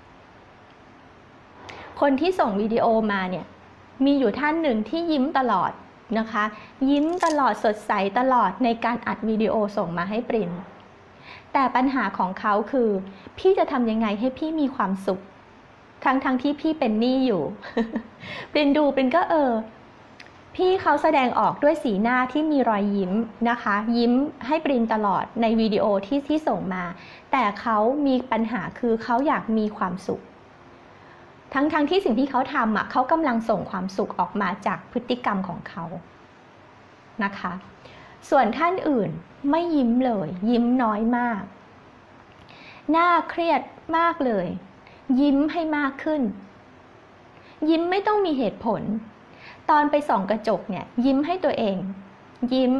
คนที่ส่งวิดีโอมาเนี่ยมีอยู่ท่านหนึ่งที่ยิ้มตลอดนะคะยิ้มตลอดสดใสตลอดในการอัดวิดีโอส่งมาให้ปรินแต่ปัญหาของเขาคือพี่จะทำยังไงให้พี่มีความสุขทั้งที่พี่เป็นหนี้อยู่ ปรินดูปรินก็พี่เขาแสดงออกด้วยสีหน้าที่มีรอยยิ้มนะคะยิ้มให้ปรินตลอดในวิดีโอที่ส่งมาแต่เขามีปัญหาคือเขาอยากมีความสุขทั้งที่สิ่งที่เขาทำเขากำลังส่งความสุขออกมาจากพฤติกรรมของเขานะคะส่วนท่านอื่นไม่ยิ้มเลยยิ้มน้อยมากน่าเครียดมากเลยยิ้มให้มากขึ้นยิ้มไม่ต้องมีเหตุผลตอนไปส่องกระจกเนี่ยยิ้มให้ตัวเองยิ้ม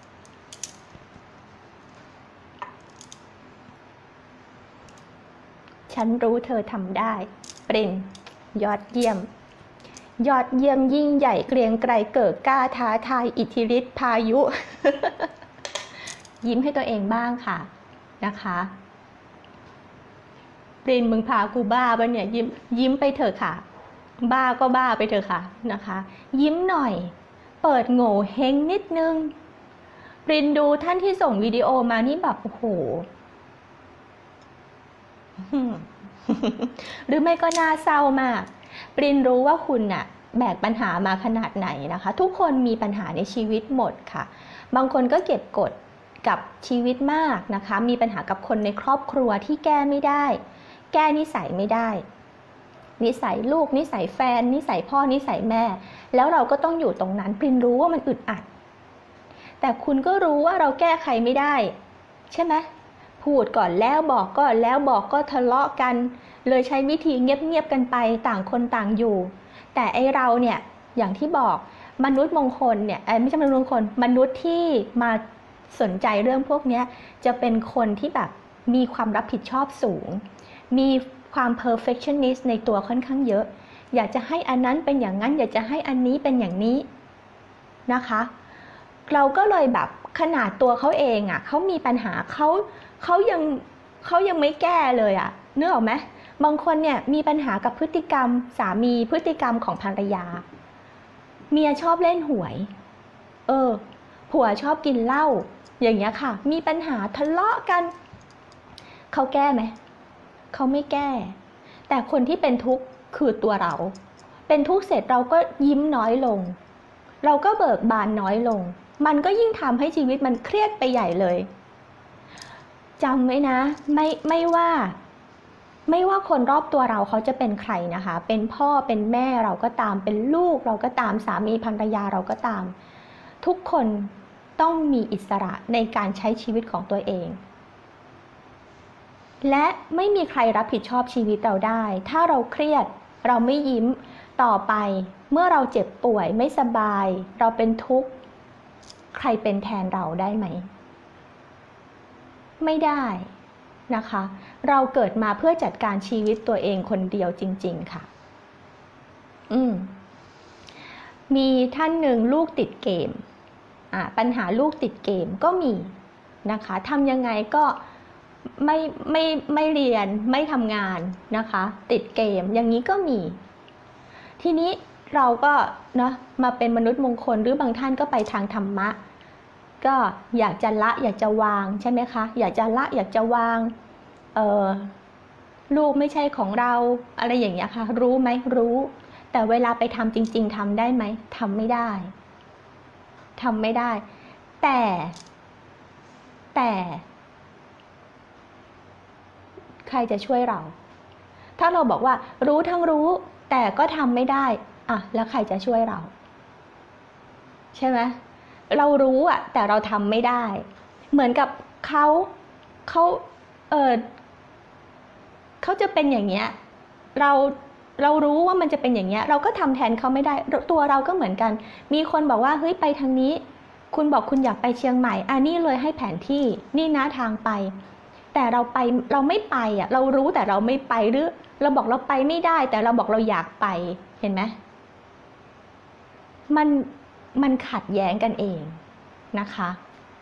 ฉันรู้เธอทำได้ปรินยอดเยี่ยมยอดเยี่ยมยิ่งใหญ่เกรียงไกรเกิดกล้าท้าทายอิทธิฤทธิพายุ ยิ้มให้ตัวเองบ้างค่ะนะคะปรินมึงพากูบ้าปะเนี่ยยิ้มไปเถอะค่ะบ้าก็บ้าไปเถอะค่ะนะคะยิ้มหน่อยเปิดโง่เฮงนิดนึงปรินดูท่านที่ส่งวิดีโอมานี่แบบโอ้โห หรือไม่ก็น่าเศร้ามากปรินรู้ว่าคุณน่ะแบกปัญหามาขนาดไหนนะคะทุกคนมีปัญหาในชีวิตหมดค่ะบางคนก็เก็บกดกับชีวิตมากนะคะมีปัญหากับคนในครอบครัวที่แก้ไม่ได้แก้นิสัยไม่ได้นิสัยลูกนิสัยแฟนนิสัยพ่อนิสัยแม่แล้วเราก็ต้องอยู่ตรงนั้นปรินรู้ว่ามันอึดอัดแต่คุณก็รู้ว่าเราแก้ใครไม่ได้ใช่ไหมพูดก่อนแล้วบอกก็ทะเลาะกันเลยใช้วิธีเงียบๆกันไปต่างคนต่างอยู่แต่ไอเราเนี่ยอย่างที่บอกมนุษย์มงคลเนี่ยไม่ใช่มนุษย์มงคลมนุษย์ที่มาสนใจเรื่องพวกนี้จะเป็นคนที่แบบมีความรับผิดชอบสูงมีความ perfectionist ในตัวค่อนข้างเยอะอยากจะให้อันนั้นเป็นอย่างนั้นอยากจะให้อันนี้เป็นอย่างนี้นะคะเราก็เลยแบบขนาดตัวเขาเองเขามีปัญหาเขายังไม่แก้เลยนึกออกไหมบางคนเนี่ยมีปัญหากับพฤติกรรมสามีพฤติกรรมของภรรยาเมียชอบเล่นหวยผัวชอบกินเหล้าอย่างเงี้ยค่ะมีปัญหาทะเลาะกันเขาแก้ไหมเขาไม่แก้แต่คนที่เป็นทุกข์คือตัวเราเป็นทุกข์เสร็จเราก็ยิ้มน้อยลงเราก็เบิกบานน้อยลงมันก็ยิ่งทำให้ชีวิตมันเครียดไปใหญ่เลยจำไว้นะไม่ว่าคนรอบตัวเราเขาจะเป็นใครนะคะเป็นพ่อเป็นแม่เราก็ตามเป็นลูกเราก็ตามสามีภรรยาเราก็ตามทุกคนต้องมีอิสระในการใช้ชีวิตของตัวเองและไม่มีใครรับผิดชอบชีวิตเราได้ถ้าเราเครียดเราไม่ยิ้มต่อไปเมื่อเราเจ็บป่วยไม่สบายเราเป็นทุกข์ใครเป็นแทนเราได้ไหมไม่ได้นะคะเราเกิดมาเพื่อจัดการชีวิตตัวเองคนเดียวจริงๆค่ะมีท่านหนึ่งลูกติดเกมปัญหาลูกติดเกมก็มีนะคะทำยังไงก็ไม่เรียนไม่ทำงานนะคะติดเกมอย่างนี้ก็มีทีนี้เราก็มาเป็นมนุษย์มงคลหรือบางท่านก็ไปทางธรรมะก็อยากจะละอยากจะวางใช่ไหมคะอยากจะละอยากจะวางลูกไม่ใช่ของเราอะไรอย่างเงี้ยค่ะรู้ไหมรู้แต่เวลาไปทำจริงๆทำได้ไหมทำไม่ได้แต่ใครจะช่วยเราถ้าเราบอกว่ารู้ทั้งรู้แต่ก็ทำไม่ได้แล้วใครจะช่วยเราใช่ไหมเรารู้แต่เราทำไม่ได้เหมือนกับเขาจะเป็นอย่างเงี้ยเรารู้ว่ามันจะเป็นอย่างเงี้ยเราก็ทำแทนเขาไม่ได้ตัวเราก็เหมือนกันมีคนบอกว่าเฮ้ยไปทางนี้คุณบอกคุณอยากไปเชียงใหม่นี่เลยให้แผนที่นี่นะทางไปแต่เราไม่ไปเรารู้แต่เราไม่ไปหรือเราบอกเราไปไม่ได้แต่เราบอกเราอยากไปเห็นไหมมันขัดแย้งกันเองนะคะ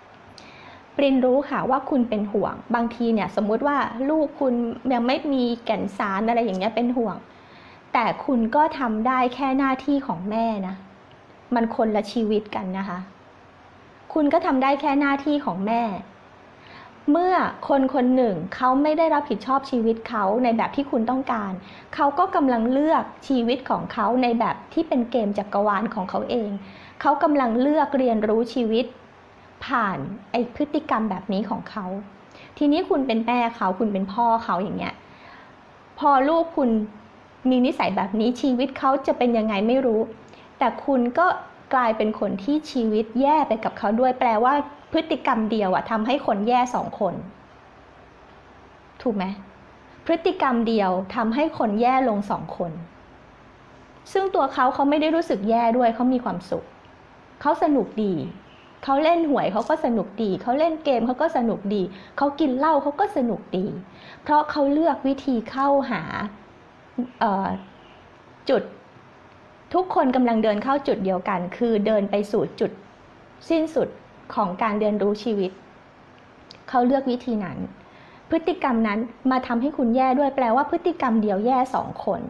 ปรินรู้ค่ะว่าคุณเป็นห่วงบางทีเนี่ยสมมุติว่าลูกคุณยังไม่มีแก่นสารอะไรอย่างเงี้ยเป็นห่วงแต่คุณก็ทำได้แค่หน้าที่ของแม่นะมันคนละชีวิตกันนะคะคุณก็ทำได้แค่หน้าที่ของแม่เมื่อคนคนหนึ่งเขาไม่ได้รับผิดชอบชีวิตเขาในแบบที่คุณต้องการเขาก็กำลังเลือกชีวิตของเขาในแบบที่เป็นเกมจักรวาลของเขาเองเขากำลังเลือกเรียนรู้ชีวิตผ่านไอ้พฤติกรรมแบบนี้ของเขาทีนี้คุณเป็นแม่เขาคุณเป็นพ่อเขาอย่างเงี้ยพอลูกคุณมีนิสัยแบบนี้ชีวิตเขาจะเป็นยังไงไม่รู้แต่คุณก็กลายเป็นคนที่ชีวิตแย่ไปกับเขาด้วยแปลว่าพฤติกรรมเดียวทำให้คนแย่2 คนถูกไหมพฤติกรรมเดียวทำให้คนแย่ลง2 คนซึ่งตัวเขาไม่ได้รู้สึกแย่ด้วยเขามีความสุขเขาสนุกดีเขาเล่นหวยเขาก็สนุกดีเขาเล่นเกมเขาก็สนุกดีเขากินเหล้าเขาก็สนุกดีเพราะเขาเลือกวิธีเข้าหาจุดทุกคนกำลังเดินเข้าจุดเดียวกันคือเดินไปสู่จุดสิ้นสุดของการเรียนรู้ชีวิตเขาเลือกวิธีนั้นพฤติกรรมนั้นมาทำให้คุณแย่ด้วยแปลว่าพฤติกรรมเดียวแย่2 คน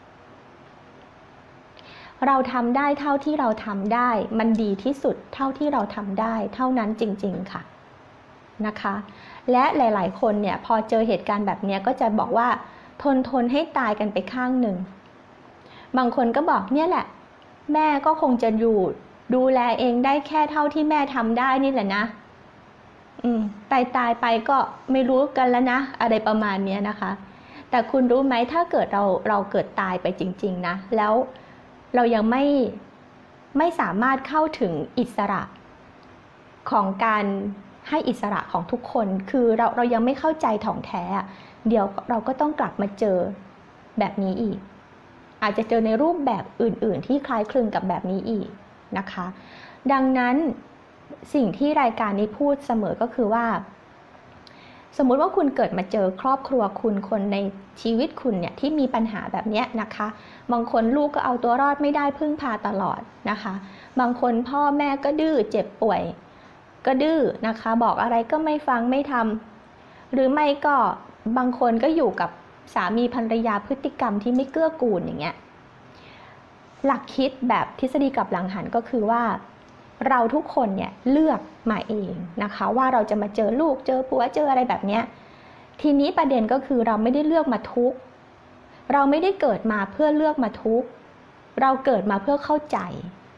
เราทำได้เท่าที่เราทำได้มันดีที่สุดเท่าที่เราทำได้เท่านั้นจริงๆค่ะนะคะและหลายๆคนเนี่ยพอเจอเหตุการณ์แบบนี้ก็จะบอกว่าทนให้ตายกันไปข้างหนึ่งบางคนก็บอกเนี่ยแหละแม่ก็คงจะดูแลเองได้แค่เท่าที่แม่ทำได้นี่แหละนะตายไปก็ไม่รู้กันแล้วนะอะไรประมาณนี้นะคะแต่คุณรู้ไหมถ้าเกิดเราเกิดตายไปจริงๆนะแล้วเรายังไม่สามารถเข้าถึงอิสระของการให้อิสระของทุกคนคือเรายังไม่เข้าใจถ่องแท้เดี๋ยวเราก็ต้องกลับมาเจอแบบนี้อีกอาจจะเจอในรูปแบบอื่นๆที่คล้ายคลึงกับแบบนี้อีกนะคะดังนั้นสิ่งที่รายการนี้พูดเสมอก็คือว่าสมมุติว่าคุณเกิดมาเจอครอบครัวคุณคนในชีวิตคุณเนี่ยที่มีปัญหาแบบนี้นะคะบางคนลูกก็เอาตัวรอดไม่ได้พึ่งพาตลอดนะคะบางคนพ่อแม่ก็ดื้อเจ็บป่วยก็ดื้อนะคะบอกอะไรก็ไม่ฟังไม่ทำหรือไม่ก็บางคนก็อยู่กับสามีภรรยาพฤติกรรมที่ไม่เกื้อกูลอย่างเงี้ยหลักคิดแบบทฤษฎีกลับหลังหันก็คือว่าเราทุกคนเนี่ยเลือกมาเองนะคะว่าเราจะมาเจอลูกเจอผัวเจออะไรแบบเนี้ยทีนี้ประเด็นก็คือเราไม่ได้เลือกมาทุกข์เราไม่ได้เกิดมาเพื่อเลือกมาทุกข์เราเกิดมาเพื่อเข้าใจ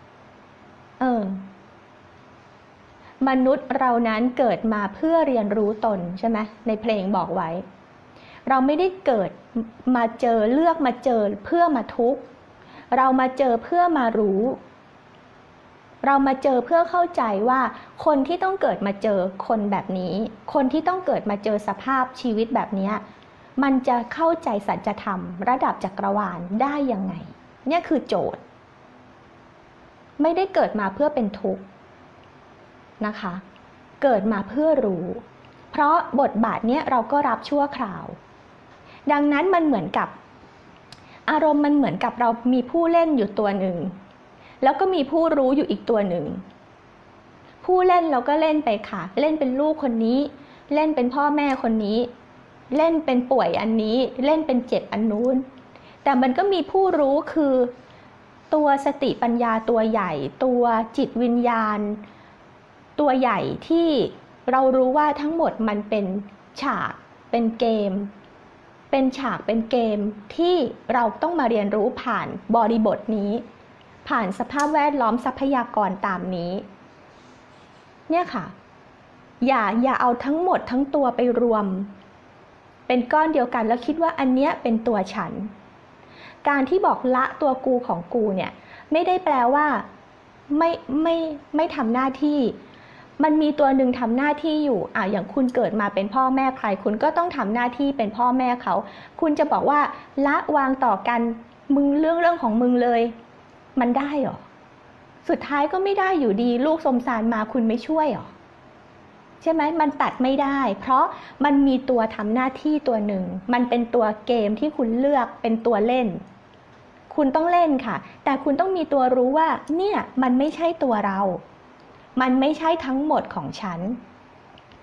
มนุษย์เรานั้นเกิดมาเพื่อเรียนรู้ตนใช่ไหมในเพลงบอกไว้เราไม่ได้เกิดมาเจอเลือกมาเจอเพื่อมาทุกข์เรามาเจอเพื่อมารู้เรามาเจอเพื่อเข้าใจว่าคนที่ต้องเกิดมาเจอคนแบบนี้คนที่ต้องเกิดมาเจอสภาพชีวิตแบบนี้มันจะเข้าใจสัจธรรมระดับจักรวาลได้ยังไงเนี่ยคือโจทย์ไม่ได้เกิดมาเพื่อเป็นทุกข์นะคะเกิดมาเพื่อรู้เพราะบทบาทเนี้ยเราก็รับชั่วคราวดังนั้นมันเหมือนกับอารมณ์มันเหมือนกับเรามีผู้เล่นอยู่ตัวหนึ่งแล้วก็มีผู้รู้อยู่อีกตัวหนึ่งผู้เล่นเราก็เล่นไปค่ะเล่นเป็นลูกคนนี้เล่นเป็นพ่อแม่คนนี้เล่นเป็นป่วยอันนี้เล่นเป็นเจ็บอันนู้นแต่มันก็มีผู้รู้คือตัวสติปัญญาตัวใหญ่ตัวจิตวิญญาณตัวใหญ่ที่เรารู้ว่าทั้งหมดมันเป็นฉากเป็นเกมเป็นฉากเป็นเกมที่เราต้องมาเรียนรู้ผ่านบริบทนี้ผ่านสภาพแวดล้อมทรัพยากรตามนี้เนี่ยค่ะอย่าเอาทั้งหมดทั้งตัวไปรวมเป็นก้อนเดียวกันแล้วคิดว่าอันเนี้ยเป็นตัวฉันการที่บอกละตัวกูของกูเนี่ยไม่ได้แปลว่าไม่ทำหน้าที่มันมีตัวหนึ่งทำหน้าที่อยู่อย่างคุณเกิดมาเป็นพ่อแม่ใครคุณก็ต้องทำหน้าที่เป็นพ่อแม่เขาคุณจะบอกว่าละวางต่อกันมึงเรื่องของมึงเลยมันได้หรอสุดท้ายก็ไม่ได้อยู่ดีลูกสมสารมาคุณไม่ช่วยหรอใช่ไหมมันตัดไม่ได้เพราะมันมีตัวทำหน้าที่ตัวหนึ่งมันเป็นตัวเกมที่คุณเลือกเป็นตัวเล่นคุณต้องเล่นค่ะแต่คุณต้องมีตัวรู้ว่าเนี่ยมันไม่ใช่ตัวเรามันไม่ใช่ทั้งหมดของฉัน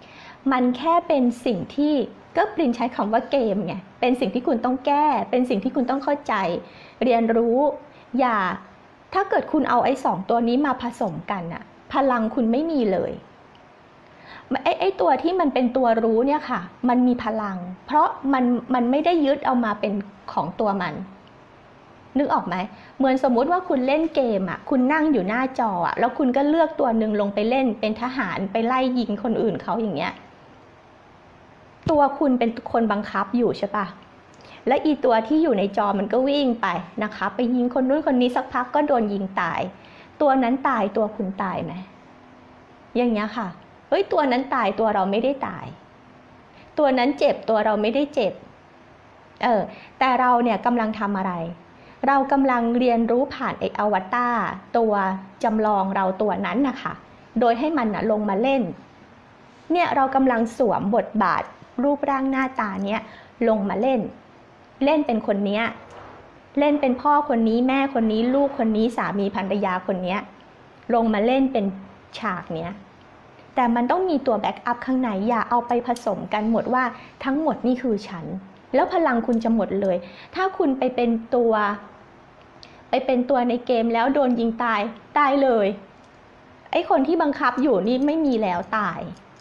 มันแค่เป็นสิ่งที่ก็ปรินใช้คำว่าเกมไงเป็นสิ่งที่คุณต้องแก้เป็นสิ่งที่คุณต้องเข้าใจเรียนรู้อย่าถ้าเกิดคุณเอาไอ้สองตัวนี้มาผสมกันอะพลังคุณไม่มีเลยไอ้ตัวที่มันเป็นตัวรู้เนี่ยค่ะมันมีพลังเพราะมันไม่ได้ยึดเอามาเป็นของตัวมันนึกออกไหมเหมือนสมมุติว่าคุณเล่นเกมอ่ะคุณนั่งอยู่หน้าจออ่ะแล้วคุณก็เลือกตัวหนึ่งลงไปเล่นเป็นทหารไปไล่ยิงคนอื่นเขาอย่างเงี้ยตัวคุณเป็นคนบังคับอยู่ใช่ปะและอีตัวที่อยู่ในจอมันก็วิ่งไปนะคะไปยิงคนนู้นคนนี้สักพักก็โดนยิงตายตัวนั้นตายตัวคุณตายไหมอย่างเงี้ยค่ะเฮ้ยตัวนั้นตายตัวเราไม่ได้ตายตัวนั้นเจ็บตัวเราไม่ได้เจ็บแต่เราเนี่ยกำลังทำอะไรเรากำลังเรียนรู้ผ่านไอ้อวตารตัวจำลองเราตัวนั้นนะคะโดยให้มันลงมาเล่นเนี่ยเรากำลังสวมบทบาทรูปร่างหน้าตาเนี้ยลงมาเล่นเป็นคนเนี้ยเล่นเป็นพ่อคนนี้แม่คนนี้ลูกคนนี้สามีภรรยาคนเนี้ยลงมาเล่นเป็นฉากเนี้ยแต่มันต้องมีตัวแบ็กอัพข้างในอย่าเอาไปผสมกันหมดว่าทั้งหมดนี่คือฉันแล้วพลังคุณจะหมดเลยถ้าคุณไปเป็นตัวในเกมแล้วโดนยิงตายเลยไอ้คนที่บังคับอยู่นี่ไม่มีแล้วตาย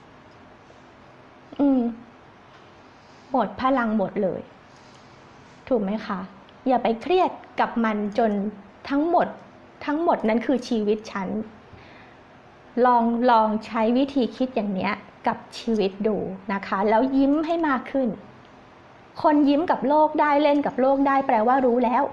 หมดพลังหมดเลยถูกไหมคะอย่าไปเครียดกับมันจนทั้งหมดนั้นคือชีวิตฉันลองใช้วิธีคิดอย่างเนี้ยกับชีวิตดูนะคะแล้วยิ้มให้มากขึ้นคนยิ้มกับโลกได้เล่นกับโลกได้แปลว่ารู้แล้ว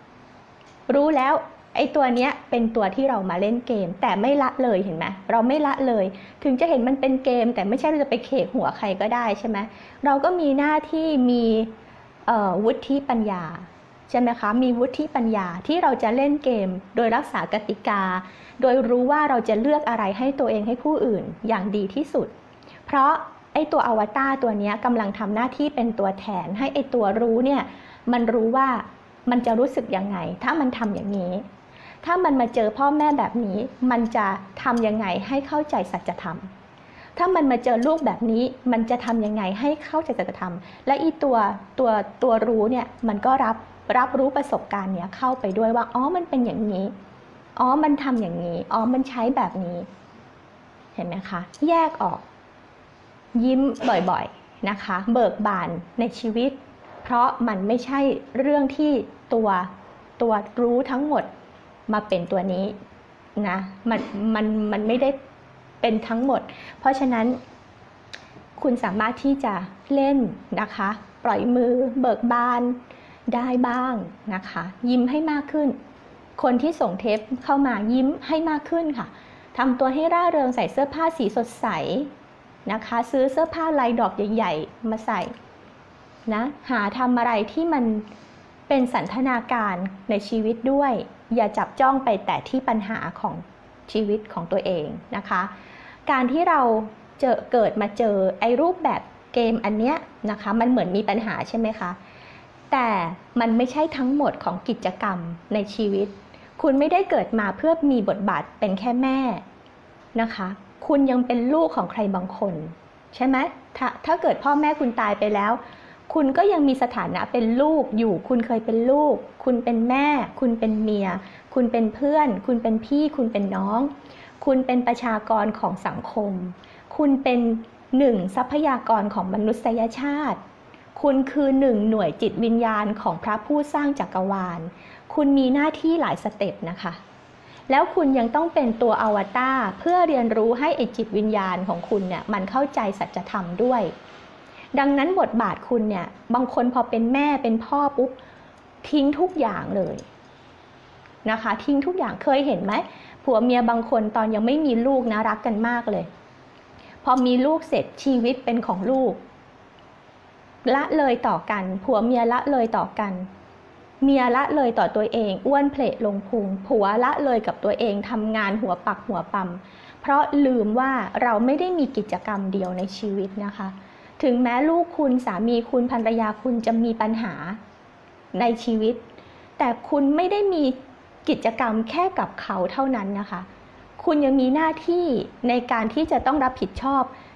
ไอ้ตัวเนี้ยเป็นตัวที่เรามาเล่นเกมแต่ไม่ละเลยเห็นไหมเราไม่ละเลยถึงจะเห็นมันเป็นเกมแต่ไม่ใช่เราจะไปเขกหัวใครก็ได้ใช่ไหมเราก็มีหน้าที่มีวุฒิปัญญาใช่ไหมคะมีวุฒิปัญญาที่เราจะเล่นเกมโดยรักษากติกาโดยรู้ว่าเราจะเลือกอะไรให้ตัวเองให้ผู้อื่นอย่างดีที่สุดเพราะไอ้ตัวอวตารตัวนี้กำลังทำหน้าที่เป็นตัวแทนให้ไอ้ตัวรู้เนี่ยมันรู้ว่ามันจะรู้สึกยังไงถ้ามันทำอย่างนี้ถ้ามันมาเจอพ่อแม่แบบนี้มันจะทำยังไงให้เข้าใจสัจธรรมถ้ามันมาเจอลูกแบบนี้มันจะทำยังไงให้เข้าใจสัจธรรมและอีตัวรู้เนี่ยมันก็รับรู้ประสบการณ์เนี้ยเข้าไปด้วยว่าอ๋อมันเป็นอย่างนี้อ๋อมันทำอย่างนี้อ๋อมันใช้แบบนี้เห็นไหมคะแยกออกยิ้มบ่อยๆนะคะเบิกบานในชีวิตเพราะมันไม่ใช่เรื่องที่ตัวรู้ทั้งหมดมาเป็นตัวนี้นะมันไม่ได้เป็นทั้งหมดเพราะฉะนั้นคุณสามารถที่จะเล่นนะคะปล่อยมือเบิกบานได้บ้างนะคะยิ้มให้มากขึ้นคนที่ส่งเทปเข้ามายิ้มให้มากขึ้นค่ะทำตัวให้ร่าเริงใส่เสื้อผ้าสีสดใสนะคะซื้อเสื้อผ้าลายดอกใหญ่ๆมาใส่นะหาทำอะไรที่มันเป็นสันทนาการในชีวิตด้วยอย่าจับจ้องไปแต่ที่ปัญหาของชีวิตของตัวเองนะคะการที่เราเกิดมาเจอไอ้รูปแบบเกมอันเนี้ยนะคะมันเหมือนมีปัญหาใช่ไหมคะแต่มันไม่ใช่ทั้งหมดของกิจกรรมในชีวิตคุณไม่ได้เกิดมาเพื่อมีบทบาทเป็นแค่แม่นะคะคุณยังเป็นลูกของใครบางคนใช่ไหมถ้าเกิดพ่อแม่คุณตายไปแล้วคุณก็ยังมีสถานะเป็นลูกอยู่คุณเคยเป็นลูกคุณเป็นแม่คุณเป็นเมียคุณเป็นเพื่อนคุณเป็นพี่คุณเป็นน้องคุณเป็นประชากรของสังคมคุณเป็นหนึ่งทรัพยากรของมนุษยชาติคุณคือหนึ่งหน่วยจิตวิญญาณของพระผู้สร้างจักรวาลคุณมีหน้าที่หลายสเต็ปนะคะแล้วคุณยังต้องเป็นตัวอวตารเพื่อเรียนรู้ให้ไอ้จิตวิญญาณของคุณเนี่ยมันเข้าใจสัจธรรมด้วยดังนั้นบทบาทคุณเนี่ยบางคนพอเป็นแม่เป็นพ่อปุ๊บทิ้งทุกอย่างเลยนะคะทิ้งทุกอย่างเคยเห็นไหมผัวเมียบางคนตอนยังไม่มีลูกนะรักกันมากเลยพอมีลูกเสร็จชีวิตเป็นของลูกละเลยต่อกันผัวเมียละเลยต่อกันเมียละเลยต่อตัวเองอ้วนเพลลงพุงผัวละเลยกับตัวเองทำงานหัวปักหัวปั๊มเพราะลืมว่าเราไม่ได้มีกิจกรรมเดียวในชีวิตนะคะถึงแม้ลูกคุณสามีคุณภรรยาคุณจะมีปัญหาในชีวิตแต่คุณไม่ได้มีกิจกรรมแค่กับเขาเท่านั้นนะคะคุณยังมีหน้าที่ในการที่จะต้องรับผิดชอบ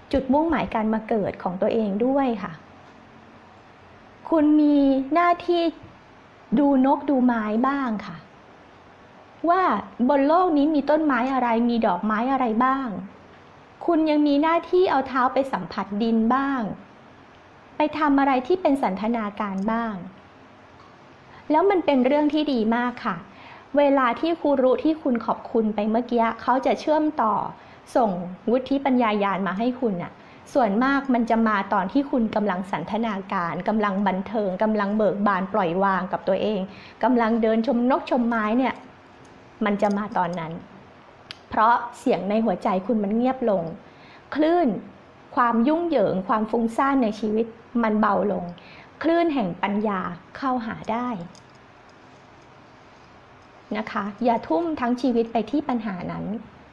จุดมุ่งหมายการมาเกิดของตัวเองด้วยค่ะคุณมีหน้าที่ดูนกดูไม้บ้างค่ะว่าบนโลกนี้มีต้นไม้อะไรมีดอกไม้อะไรบ้างคุณยังมีหน้าที่เอาเท้าไปสัมผัสดินบ้างไปทำอะไรที่เป็นสันทนาการบ้างแล้วมันเป็นเรื่องที่ดีมากค่ะเวลาที่ครูรู้ที่คุณขอบคุณไปเมื่อกี้เขาจะเชื่อมต่อส่งวุฒิปัญญาญาณมาให้คุณน่ะส่วนมากมันจะมาตอนที่คุณกำลังสันทนาการกำลังบันเทิงกำลังเบิกบานปล่อยวางกับตัวเองกำลังเดินชมนกชมไม้เนี่ยมันจะมาตอนนั้นเพราะเสียงในหัวใจคุณมันเงียบลงคลื่นความยุ่งเหยิงความฟุ้งซ่านในชีวิตมันเบาลงคลื่นแห่งปัญญาเข้าหาได้นะคะอย่าทุ่มทั้งชีวิตไปที่ปัญหานั้น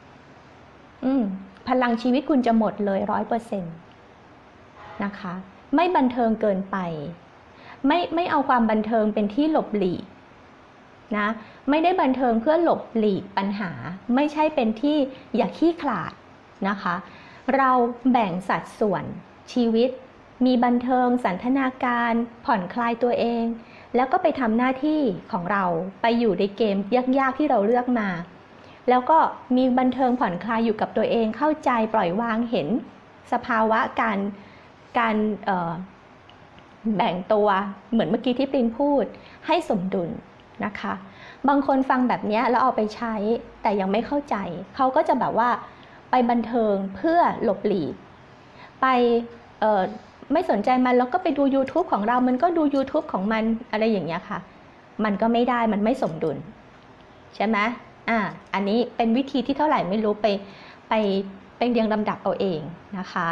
พลังชีวิตคุณจะหมดเลย 100% นะคะไม่บันเทิงเกินไปไม่เอาความบันเทิงเป็นที่หลบหลีกนะไม่ได้บันเทิงเพื่อหลบหลีกปัญหาไม่ใช่เป็นที่อย่าขี้ขลาดนะคะเราแบ่งสัดส่วนชีวิตมีบันเทิงสันทนาการผ่อนคลายตัวเองแล้วก็ไปทำหน้าที่ของเราไปอยู่ในเกมยากๆที่เราเลือกมาแล้วก็มีบันเทิงผ่อนคลายอยู่กับตัวเองเข้าใจปล่อยวางเห็นสภาวะการแบ่งตัวเหมือนเมื่อกี้ที่ปรินพูดให้สมดุลนะคะบางคนฟังแบบนี้แล้วเอาไปใช้แต่ยังไม่เข้าใจเขาก็จะแบบว่าไปบันเทิงเพื่อหลบหลีกไปไม่สนใจมันแล้วก็ไปดู YouTube ของเรามันก็ดู YouTube ของมันอะไรอย่างเงี้ยค่ะมันก็ไม่ได้มันไม่สมดุลใช่ไหมอันนี้เป็นวิธีที่เท่าไหร่ไม่รู้ไปเรียงลำดับเอาเองนะคะ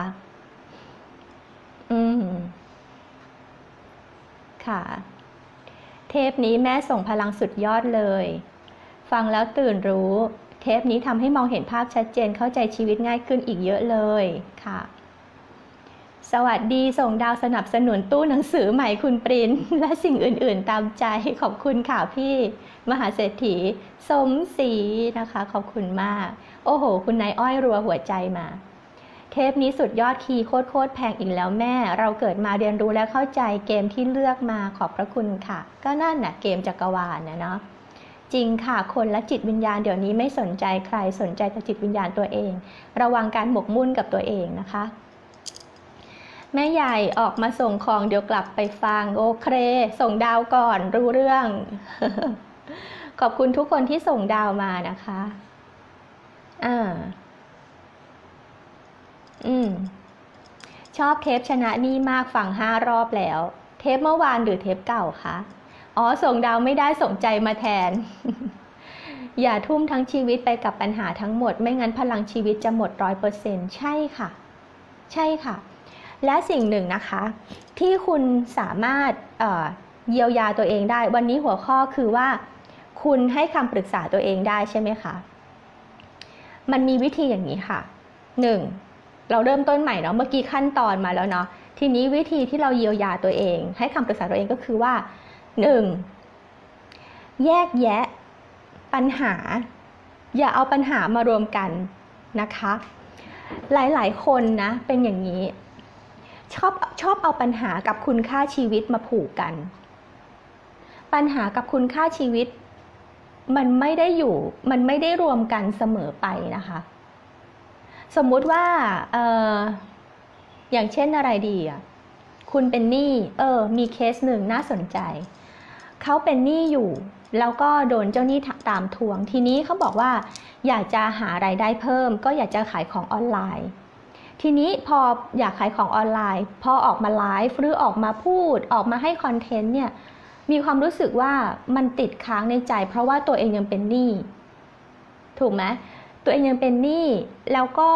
ค่ะเทปนี้แม่ส่งพลังสุดยอดเลยฟังแล้วตื่นรู้เทปนี้ทำให้มองเห็นภาพชัดเจนเข้าใจชีวิตง่ายขึ้นอีกเยอะเลยค่ะสวัสดีส่งดาวสนับสนุนตู้หนังสือใหม่คุณปรินและสิ่งอื่นๆตามใจขอบคุณค่ะพี่มหาเศรษฐีสมศรีนะคะขอบคุณมากโอ้โหคุณนายอ้อยรัวหัวใจมาเทปนี้สุดยอดคีย์โคตรแพงอีกแล้วแม่เราเกิดมาเรียนรู้และเข้าใจเกมที่เลือกมาขอบพระคุณค่ะก็นั่นน่ะเกมจักรวาลนะเนาะจริงค่ะคนและจิตวิญญาณเดี๋ยวนี้ไม่สนใจใครสนใจแต่จิตวิญญาณตัวเองระวังการหมกมุ่นกับตัวเองนะคะแม่ใหญ่ออกมาส่งของเดี๋ยวกลับไปฟังโอเคส่งดาวก่อนรู้เรื่อง ขอบคุณทุกคนที่ส่งดาวมานะคะชอบเทปชนะนี่มากฟัง5 รอบแล้วเทปเมื่อวานหรือเทปเก่าคะส่งดาวไม่ได้ส่งใจมาแทน อย่าทุ่มทั้งชีวิตไปกับปัญหาทั้งหมดไม่งั้นพลังชีวิตจะหมด 100% ใช่ค่ะใช่ค่ะและสิ่งหนึ่งนะคะที่คุณสามารถเยียวยาตัวเองได้วันนี้หัวข้อคือว่าคุณให้คำปรึกษาตัวเองได้ใช่ไหมคะมันมีวิธีอย่างนี้ค่ะ1เราเริ่มต้นใหม่เนาะเมื่อกี้ขั้นตอนมาแล้วเนาะทีนี้วิธีที่เราเยียวยาตัวเองให้คำปรึกษาตัวเองก็คือว่า1แยกแยะปัญหาอย่าเอาปัญหามารวมกันนะคะหลายๆคนนะเป็นอย่างนี้ชอบเอาปัญหากับคุณค่าชีวิตมาผูกกันปัญหากับคุณค่าชีวิตมันไม่ได้รวมกันเสมอไปนะคะสมมุติว่าอย่างเช่นอะไรดีคุณเป็นหนี้มีเคสหนึ่งน่าสนใจเขาเป็นหนี้อยู่แล้วก็โดนเจ้าหนี้ตามทวงทีนี้เขาบอกว่าอยากจะหารายได้เพิ่มก็อยากจะขายของออนไลน์ทีนี้พออยากขายของออนไลน์พอออกมาไลฟ์หรือออกมาพูดออกมาให้คอนเทนต์เนี่ยมีความรู้สึกว่ามันติดค้างในใจเพราะว่าตัวเองยังเป็นหนี้ถูกไหมตัวเองยังเป็นหนี้แล้วก็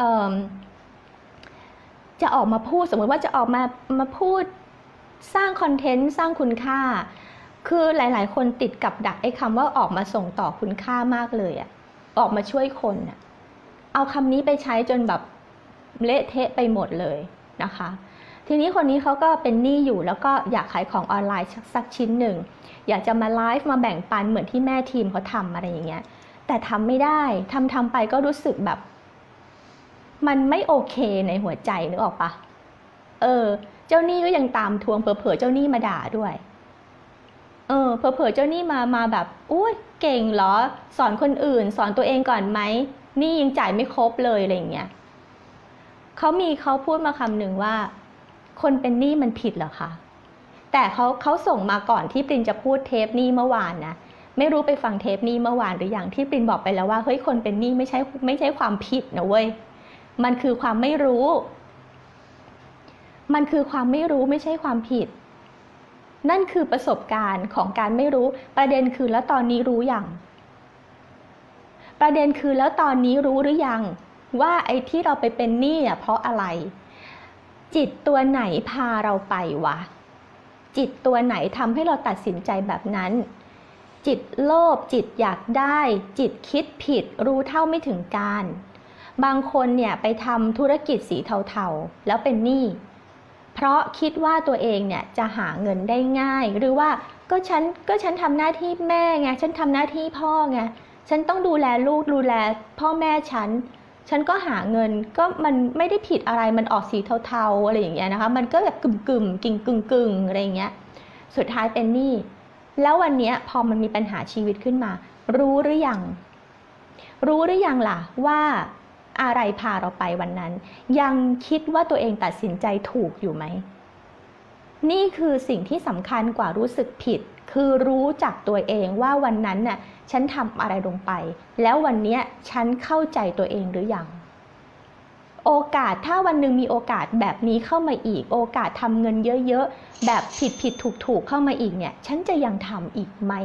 จะออกมาพูดสมมติว่าจะออกมาพูดสร้างคอนเทนต์สร้างคุณค่าคือหลายๆคนติดกับดักไอ้คำว่าออกมาส่งต่อคุณค่ามากเลยออกมาช่วยคนเอาคำนี้ไปใช้จนแบบเละเทะไปหมดเลยนะคะทีนี้คนนี้เขาก็เป็นหนี้อยู่แล้วก็อยากขายของออนไลน์สักชิ้นหนึ่งอยากจะมาไลฟ์มาแบ่งปันเหมือนที่แม่ทีมเขาทำอะไรอย่างเงี้ยแต่ทำไม่ได้ทำไปก็รู้สึกแบบมันไม่โอเคในหัวใจนึกออกปะเจ้าหนี้ก็ยังตามทวงเผลอๆเจ้าหนี้มาด่าด้วยเผลอๆเจ้าหนี้มาแบบอุ้ยเก่งเหรอสอนคนอื่นสอนตัวเองก่อนไหมหนี้ยังจ่ายไม่ครบเลยอะไรอย่างเงี้ยเขาพูดมาคำหนึ่งว่าคนเป็นหนี้มันผิดเหรอคะแต่เขาส่งมาก่อนที่ปรินจะพูดเทปหนี้เมื่อวานนะไม่รู้ไปฟังเทปหนี้เมื่อวานหรือยังที่ปรินบอกไปแล้วว่าเฮ้ยคนเป็นหนี้ไม่ใช่ความผิดนะเว้ยมันคือความไม่รู้มันคือความไม่รู้ไม่ใช่ความผิดนั่นคือประสบการณ์ของการไม่รู้ประเด็นคือแล้วตอนนี้รู้ยังประเด็นคือแล้วตอนนี้รู้หรือยังว่าไอ้ที่เราไปเป็นหนี้เพราะอะไรจิตตัวไหนพาเราไปวะจิตตัวไหนทำให้เราตัดสินใจแบบนั้นจิตโลภจิตอยากได้จิตคิดผิดรู้เท่าไม่ถึงการบางคนเนี่ยไปทำธุรกิจสีเทาๆแล้วเป็นหนี้เพราะคิดว่าตัวเองเนี่ยจะหาเงินได้ง่ายหรือว่าก็ฉันทำหน้าที่แม่ไงฉันทำหน้าที่พ่อไงฉันต้องดูแลลูกดูแลพ่อแม่ฉันก็หาเงินก็มันไม่ได้ผิดอะไรมันออกสีเทาๆอะไรอย่างเงี้ยนะคะมันก็แบบกึ่มกึ่งอะไรอย่างเงี้ยสุดท้ายเป็นหนี้แล้ววันนี้พอมันมีปัญหาชีวิตขึ้นมารู้หรือยังล่ะว่าอะไรพาเราไปวันนั้นยังคิดว่าตัวเองตัดสินใจถูกอยู่ไหมนี่คือสิ่งที่สำคัญกว่ารู้สึกผิดคือรู้จักตัวเองว่าวันนั้นน่ะฉันทำอะไรลงไปแล้ววันนี้ฉันเข้าใจตัวเองหรือยังโอกาสถ้าวันหนึ่งมีโอกาสแบบนี้เข้ามาอีกโอกาสทำเงินเยอะๆแบบผิดถูกเข้ามาอีกเนี่ยฉันจะยังทำอีกไหม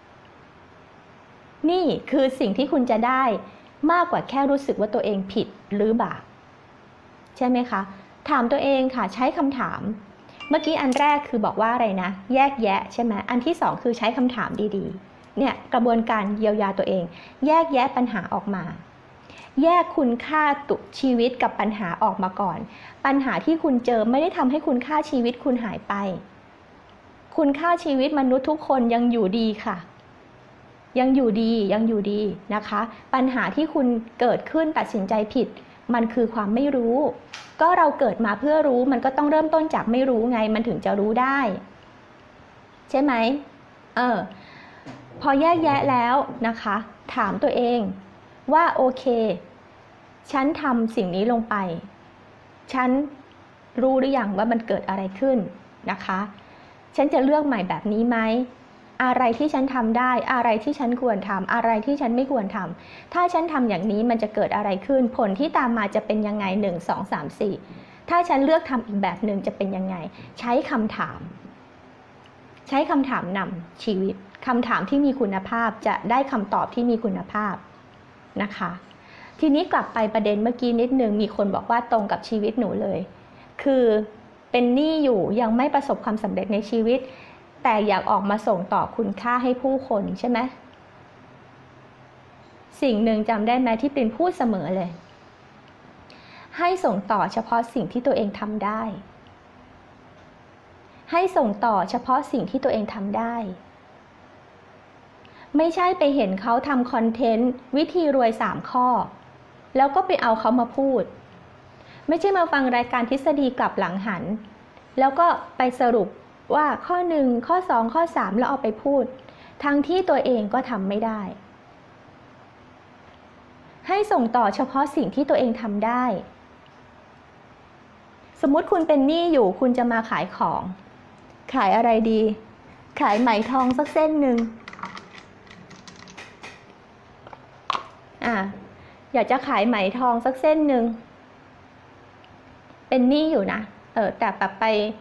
นี่คือสิ่งที่คุณจะได้มากกว่าแค่รู้สึกว่าตัวเองผิดหรือบาปใช่ไหมคะถามตัวเองค่ะใช้คำถามเมื่อกี้อันแรกคือบอกว่าอะไรนะแยกแยะใช่ไหมอันที่สองคือใช้คำถามดีๆเนี่ยกระบวนการเยียวยาตัวเองแยกแยะปัญหาออกมาแยกคุณค่าชีวิตกับปัญหาออกมาก่อนปัญหาที่คุณเจอไม่ได้ทำให้คุณค่าชีวิตคุณหายไปคุณค่าชีวิตมนุษย์ทุกคนยังอยู่ดีค่ะยังอยู่ดีนะคะปัญหาที่คุณเกิดขึ้นตัดสินใจผิดมันคือความไม่รู้ก็เราเกิดมาเพื่อรู้มันก็ต้องเริ่มต้นจากไม่รู้ไงมันถึงจะรู้ได้ใช่ไหมพอแยกแยะแล้วนะคะถามตัวเองว่าโอเคฉันทำสิ่งนี้ลงไปฉันรู้หรือยังว่ามันเกิดอะไรขึ้นนะคะฉันจะเลือกใหม่แบบนี้ไหมอะไรที่ฉันทำได้อะไรที่ฉันควรทำอะไรที่ฉันไม่ควรทำถ้าฉันทำอย่างนี้มันจะเกิดอะไรขึ้นผลที่ตามมาจะเป็นยังไง1 2 3 4ถ้าฉันเลือกทำอีกแบบหนึ่งจะเป็นยังไงใช้คำถามนำชีวิตคำถามที่มีคุณภาพจะได้คำตอบที่มีคุณภาพนะคะทีนี้กลับไปประเด็นเมื่อกี้นิดนึงมีคนบอกว่าตรงกับชีวิตหนูเลยคือเป็นหนี้อยู่ยังไม่ประสบความสำเร็จในชีวิตแต่อยากออกมาส่งต่อคุณค่าให้ผู้คนใช่ไหมสิ่งหนึ่งจำได้ไหมที่ปรินพูดเสมอเลยให้ส่งต่อเฉพาะสิ่งที่ตัวเองทำได้ให้ส่งต่อเฉพาะสิ่งที่ตัวเองทำได้ไม่ใช่ไปเห็นเขาทำคอนเทนต์วิธีรวย3 ข้อแล้วก็ไปเอาเขามาพูดไม่ใช่มาฟังรายการทฤษฎีกลับหลังหันแล้วก็ไปสรุปว่าข้อ1ข้อ2ข้อ3แล้วเอาไปพูดทั้งที่ตัวเองก็ทำไม่ได้ให้ส่งต่อเฉพาะสิ่งที่ตัวเองทำได้สมมุติคุณเป็นหนี้อยู่คุณจะมาขายของขายอะไรดีขายไหมทองสักเส้นหนึ่งอยากจะขายไหมทองสักเส้นหนึ่งเป็นหนี้อยู่นะแต่แบบ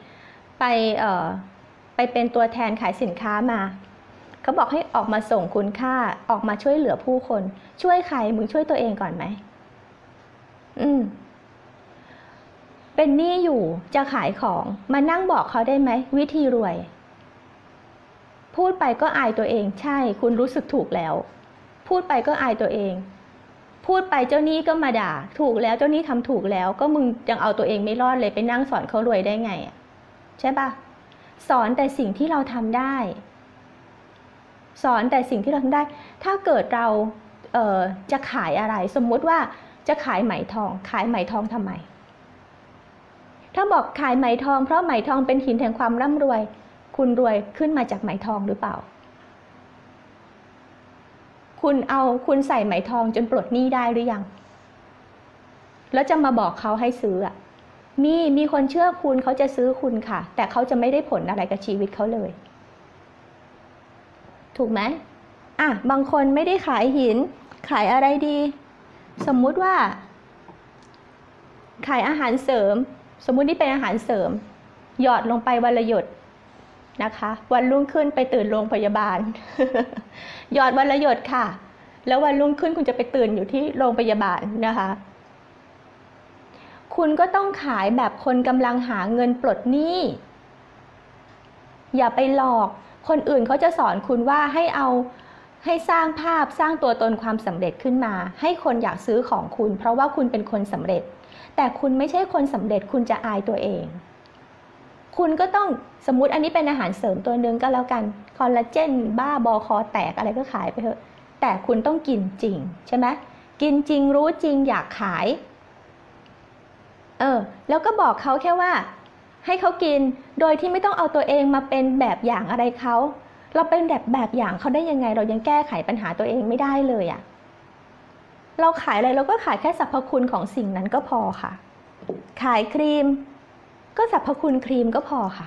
ไปเป็นตัวแทนขายสินค้ามาเขาบอกให้ออกมาส่งคุณค่าออกมาช่วยเหลือผู้คนช่วยใครมึงช่วยตัวเองก่อนไหมเป็นหนี้อยู่จะขายของมานั่งบอกเขาได้ไหมวิธีรวยพูดไปก็อายตัวเองใช่คุณรู้สึกถูกแล้วพูดไปก็อายตัวเองพูดไปเจ้าหนี้ก็มาด่าถูกแล้วเจ้าหนี้ทำถูกแล้วก็มึงยังเอาตัวเองไม่รอดเลยไปนั่งสอนเขารวยได้ไงใช่ปะสอนแต่สิ่งที่เราทำได้สอนแต่สิ่งที่เราทำได้ถ้าเกิดเราจะขายอะไรสมมุติว่าจะขายไหมทองขายไหมทองทำไมถ้าบอกขายไหมทองเพราะไหมทองเป็นหินแห่งความร่ำรวยคุณรวยขึ้นมาจากไหมทองหรือเปล่าคุณใส่ไหมทองจนปลดหนี้ได้หรือยังแล้วจะมาบอกเขาให้ซื้อมีคนเชื่อคุณเขาจะซื้อคุณค่ะแต่เขาจะไม่ได้ผลอะไรกับชีวิตเขาเลยถูกไหมบางคนไม่ได้ขายหินขายอะไรดีสมมุติว่าขายอาหารเสริมสมมุตินี่เป็นอาหารเสริมหยอดลงไปวันละหยดนะคะวันรุ่งขึ้นไปตื่นโรงพยาบาล หยอดวันละหยดค่ะแล้ววันรุ่งขึ้นคุณจะไปตื่นอยู่ที่โรงพยาบาลนะคะคุณก็ต้องขายแบบคนกำลังหาเงินปลดหนี้อย่าไปหลอกคนอื่นเขาจะสอนคุณว่าให้สร้างภาพสร้างตัวตนความสำเร็จขึ้นมาให้คนอยากซื้อของคุณเพราะว่าคุณเป็นคนสำเร็จแต่คุณไม่ใช่คนสำเร็จคุณจะอายตัวเองคุณก็ต้องสมมุติอันนี้เป็นอาหารเสริมตัวนึงก็แล้วกันคอลลาเจนบ้าบอคอแตกอะไรก็ขายไปเถอะแต่คุณต้องกินจริงใช่ไหมกินจริงรู้จริงอยากขายแล้วก็บอกเขาแค่ว่าให้เขากินโดยที่ไม่ต้องเอาตัวเองมาเป็นแบบอย่างอะไรเขาเราเป็นแบบอย่างเขาได้ยังไงเรายังแก้ไขปัญหาตัวเองไม่ได้เลยเราขายอะไรเราก็ขายแค่สรรพคุณของสิ่งนั้นก็พอค่ะขายครีมก็สรรพคุณครีมก็พอค่ะ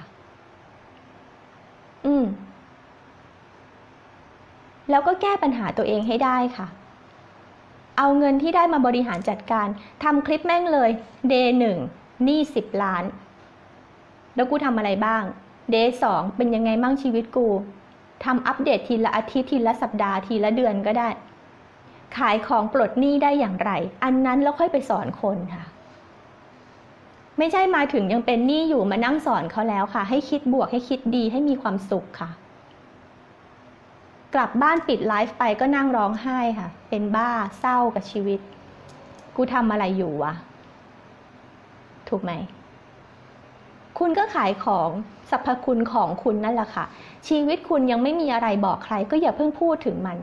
แล้วก็แก้ปัญหาตัวเองให้ได้ค่ะเอาเงินที่ได้มาบริหารจัดการทำคลิปแม่งเลย Day 1 หนี้10 ล้านแล้วกูทำอะไรบ้าง Day 2 เป็นยังไงบ้างชีวิตกูทำอัปเดตทีละอาทิตย์ทีละสัปดาห์ทีละเดือนก็ได้ขายของปลดหนี้ได้อย่างไรอันนั้นแล้วค่อยไปสอนคนค่ะไม่ใช่มาถึงยังเป็นหนี้อยู่มานั่งสอนเขาแล้วค่ะให้คิดบวกให้คิดดีให้มีความสุขค่ะกลับบ้านปิดไลฟ์ไปก็นั่งร้องไห้ค่ะเป็นบ้าเศร้ากับชีวิตกูทำอะไรอยู่วะถูกไหมคุณก็ขายของสรรพคุณของคุณนั่นแหละค่ะชีวิตคุณยังไม่มีอะไรบอกใครก็อย่าเพิ่งพูดถึงมัน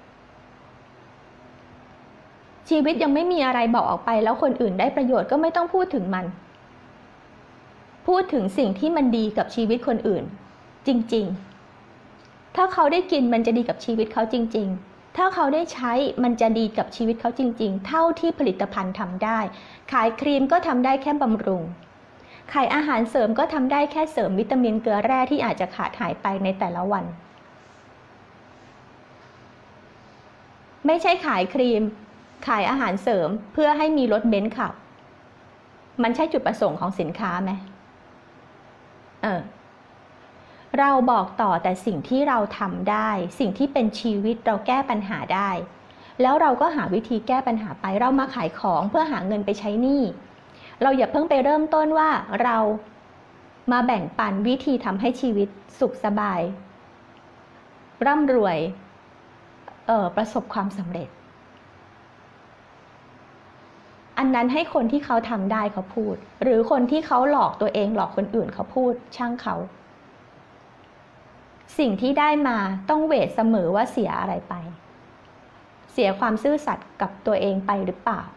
ชีวิตยังไม่มีอะไรบอกออกไปแล้วคนอื่นได้ประโยชน์ก็ไม่ต้องพูดถึงมันพูดถึงสิ่งที่มันดีกับชีวิตคนอื่นจริงๆถ้าเขาได้กินมันจะดีกับชีวิตเขาจริงๆถ้าเขาได้ใช้มันจะดีกับชีวิตเขาจริงๆเท่าที่ผลิตภัณฑ์ทำได้ขายครีมก็ทำได้แค่บำรุงขายอาหารเสริมก็ทำได้แค่เสริมวิตามินเกลือแร่ที่อาจจะขาดหายไปในแต่ละวันไม่ใช่ขายครีมขายอาหารเสริมเพื่อให้มีรถเบนซ์ขับมันใช่จุดประสงค์ของสินค้าไหมเราบอกต่อแต่สิ่งที่เราทำได้สิ่งที่เป็นชีวิตเราแก้ปัญหาได้แล้วเราก็หาวิธีแก้ปัญหาไปเรามาขายของเพื่อหาเงินไปใช้หนี้เราอย่าเพิ่งไปเริ่มต้นว่าเรามาแบ่งปันวิธีทำให้ชีวิตสุขสบายร่ำรวยประสบความสำเร็จอันนั้นให้คนที่เขาทำได้เขาพูดหรือคนที่เขาหลอกตัวเองหลอกคนอื่นเขาพูดช่างเขาสิ่งที่ได้มาต้องเวทเสมอว่าเสียอะไรไปเสียความซื่อสัตย์กับตัวเองไปหรือเปล่า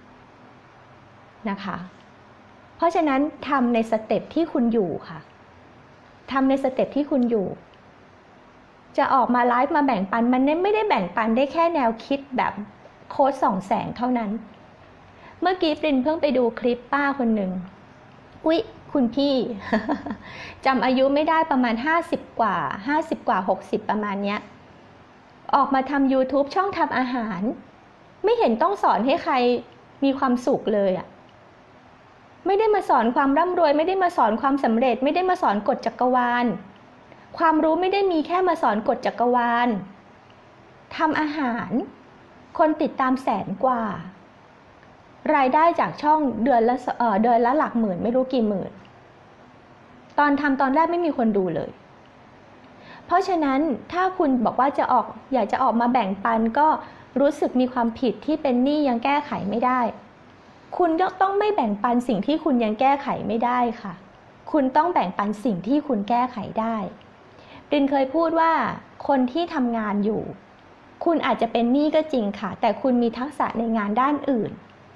นะคะเพราะฉะนั้นทำในสเต็ปที่คุณอยู่ค่ะทำในสเต็ปที่คุณอยู่จะออกมาไลฟ์มาแบ่งปันมันไม่ได้แบ่งปันได้แค่แนวคิดแบบโค้ดส่องแสงเท่านั้นเมื่อกี้ปรินเพิ่งไปดูคลิปป้าคนหนึ่งอุ๊ยคุณพี่ จำอายุไม่ได้ประมาณ50 กว่า60ประมาณเนี้ยออกมาทำ YouTube ช่องทำอาหารไม่เห็นต้องสอนให้ใครมีความสุขเลยไม่ได้มาสอนความร่ำรวยไม่ได้มาสอนความสำเร็จไม่ได้มาสอนกฎจักรวาลความรู้ไม่ได้มีแค่มาสอนกฎจักรวาลทำอาหารคนติดตาม100,000 กว่ารายได้จากช่องเดือนละหลักหมื่นไม่รู้กี่หมื่นตอนทำตอนแรกไม่มีคนดูเลยเพราะฉะนั้นถ้าคุณบอกว่าอยากจะออกมาแบ่งปันก็รู้สึกมีความผิดที่เป็นหนี้ยังแก้ไขไม่ได้คุณต้องไม่แบ่งปันสิ่งที่คุณยังแก้ไขไม่ได้ค่ะคุณต้องแบ่งปันสิ่งที่คุณแก้ไขได้ปรินเคยพูดว่าคนที่ทำงานอยู่คุณอาจจะเป็นหนี้ก็จริงค่ะแต่คุณมีทักษะในงานด้านอื่น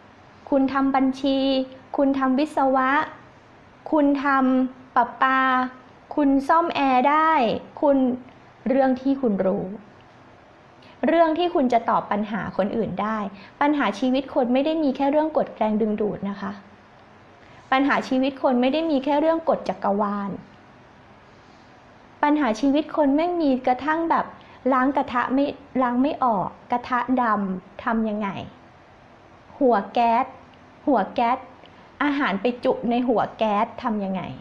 คุณทำบัญชี คุณทำวิศวะ คุณทำประปา คุณซ่อมแอร์ได้คุณเรื่องที่คุณรู้เรื่องที่คุณจะตอบปัญหาคนอื่นได้ปัญหาชีวิตคนไม่ได้มีแค่เรื่องกฎแรงดึงดูดนะคะปัญหาชีวิตคนไม่ได้มีแค่เรื่องกฎจักรวาลปัญหาชีวิตคนไม่มีกระทั่งแบบล้างกระทะไม่ล้างไม่ออกกระทะดำทำยังไงหัวแก๊สอาหารไปจุในหัวแก๊สทำยังไง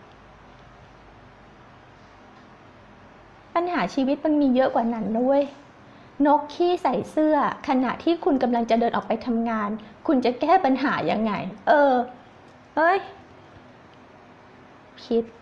ปัญหาชีวิตมันมีเยอะกว่านั้นด้วยนกขี้ใส่เสื้อขณะที่คุณกำลังจะเดินออกไปทำงานคุณจะแก้ปัญหายังไงคิด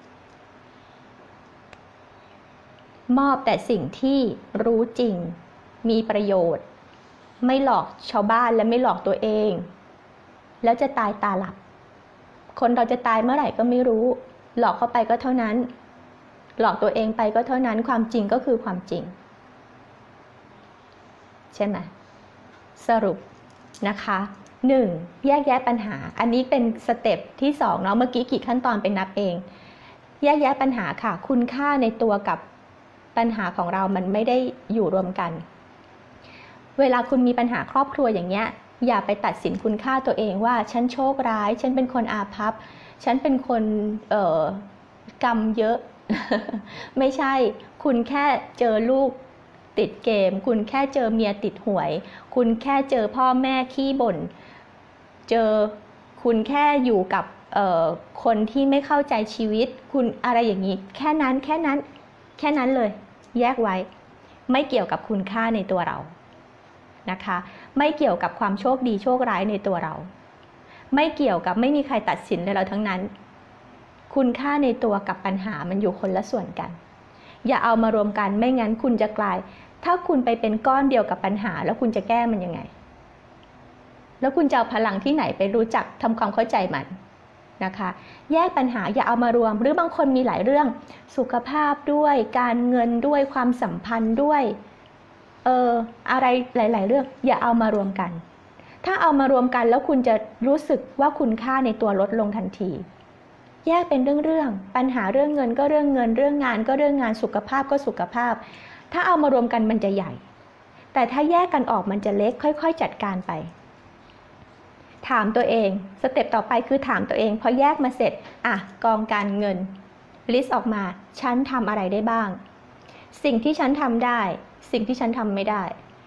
มอบแต่สิ่งที่รู้จริงมีประโยชน์ไม่หลอกชาวบ้านและไม่หลอกตัวเองแล้วจะตายตาหลับคนเราจะตายเมื่อไหร่ก็ไม่รู้หลอกเข้าไปก็เท่านั้นหลอกตัวเองไปก็เท่านั้นความจริงก็คือความจริงใช่ไหมสรุปนะคะ1แยกแยะปัญหาอันนี้เป็นสเต็ปที่2เนาะเมื่อกี้กี่ขั้นตอนไปนับเองแยกแยะปัญหาค่ะคุณค่าในตัวกับปัญหาของเรามันไม่ได้อยู่รวมกันเวลาคุณมีปัญหาครอบครัวอย่างเงี้ยอย่าไปตัดสินคุณค่าตัวเองว่าฉันโชคร้ายฉันเป็นคนอาภัพฉันเป็นคนกรรมเยอะ ไม่ใช่คุณแค่เจอลูกติดเกมคุณแค่เจอเมียติดหวยคุณแค่เจอพ่อแม่ขี้บ่นคุณแค่อยู่กับคนที่ไม่เข้าใจชีวิตคุณอะไรอย่างนี้แค่นั้นเลยแยกไว้ไม่เกี่ยวกับคุณค่าในตัวเรานะคะไม่เกี่ยวกับความโชคดีโชคร้ายในตัวเราไม่เกี่ยวกับไม่มีใครตัดสินเราทั้งนั้นคุณค่าในตัวกับปัญหามันอยู่คนละส่วนกันอย่าเอามารวมกันไม่งั้นคุณจะกลายถ้าคุณไปเป็นก้อนเดียวกับปัญหาแล้วคุณจะแก้มันยังไงแล้วคุณจะเอาพลังที่ไหนไปรู้จักทำความเข้าใจมันนะคะแยกปัญหาอย่าเอามารวมหรือบางคนมีหลายเรื่องสุขภาพด้วยการเงินด้วยความสัมพันธ์ด้วยอะไรหลายๆเรื่องอย่าเอามารวมกันถ้าเอามารวมกันแล้วคุณจะรู้สึกว่าคุณค่าในตัวลดลงทันทีแยกเป็นเรื่องปัญหาเรื่องเงินก็เรื่องเงินเรื่องงานก็เรื่องงานสุขภาพก็สุขภาพถ้าเอามารวมกันมันจะใหญ่แต่ถ้าแยกกันออกมันจะเล็กค่อยๆจัดการไปถามตัวเองสเต็ปต่อไปคือถามตัวเองพอแยกมาเสร็จกองการเงินลิสต์ออกมาฉันทำอะไรได้บ้างสิ่งที่ฉันทำได้สิ่งที่ฉันทำไม่ได้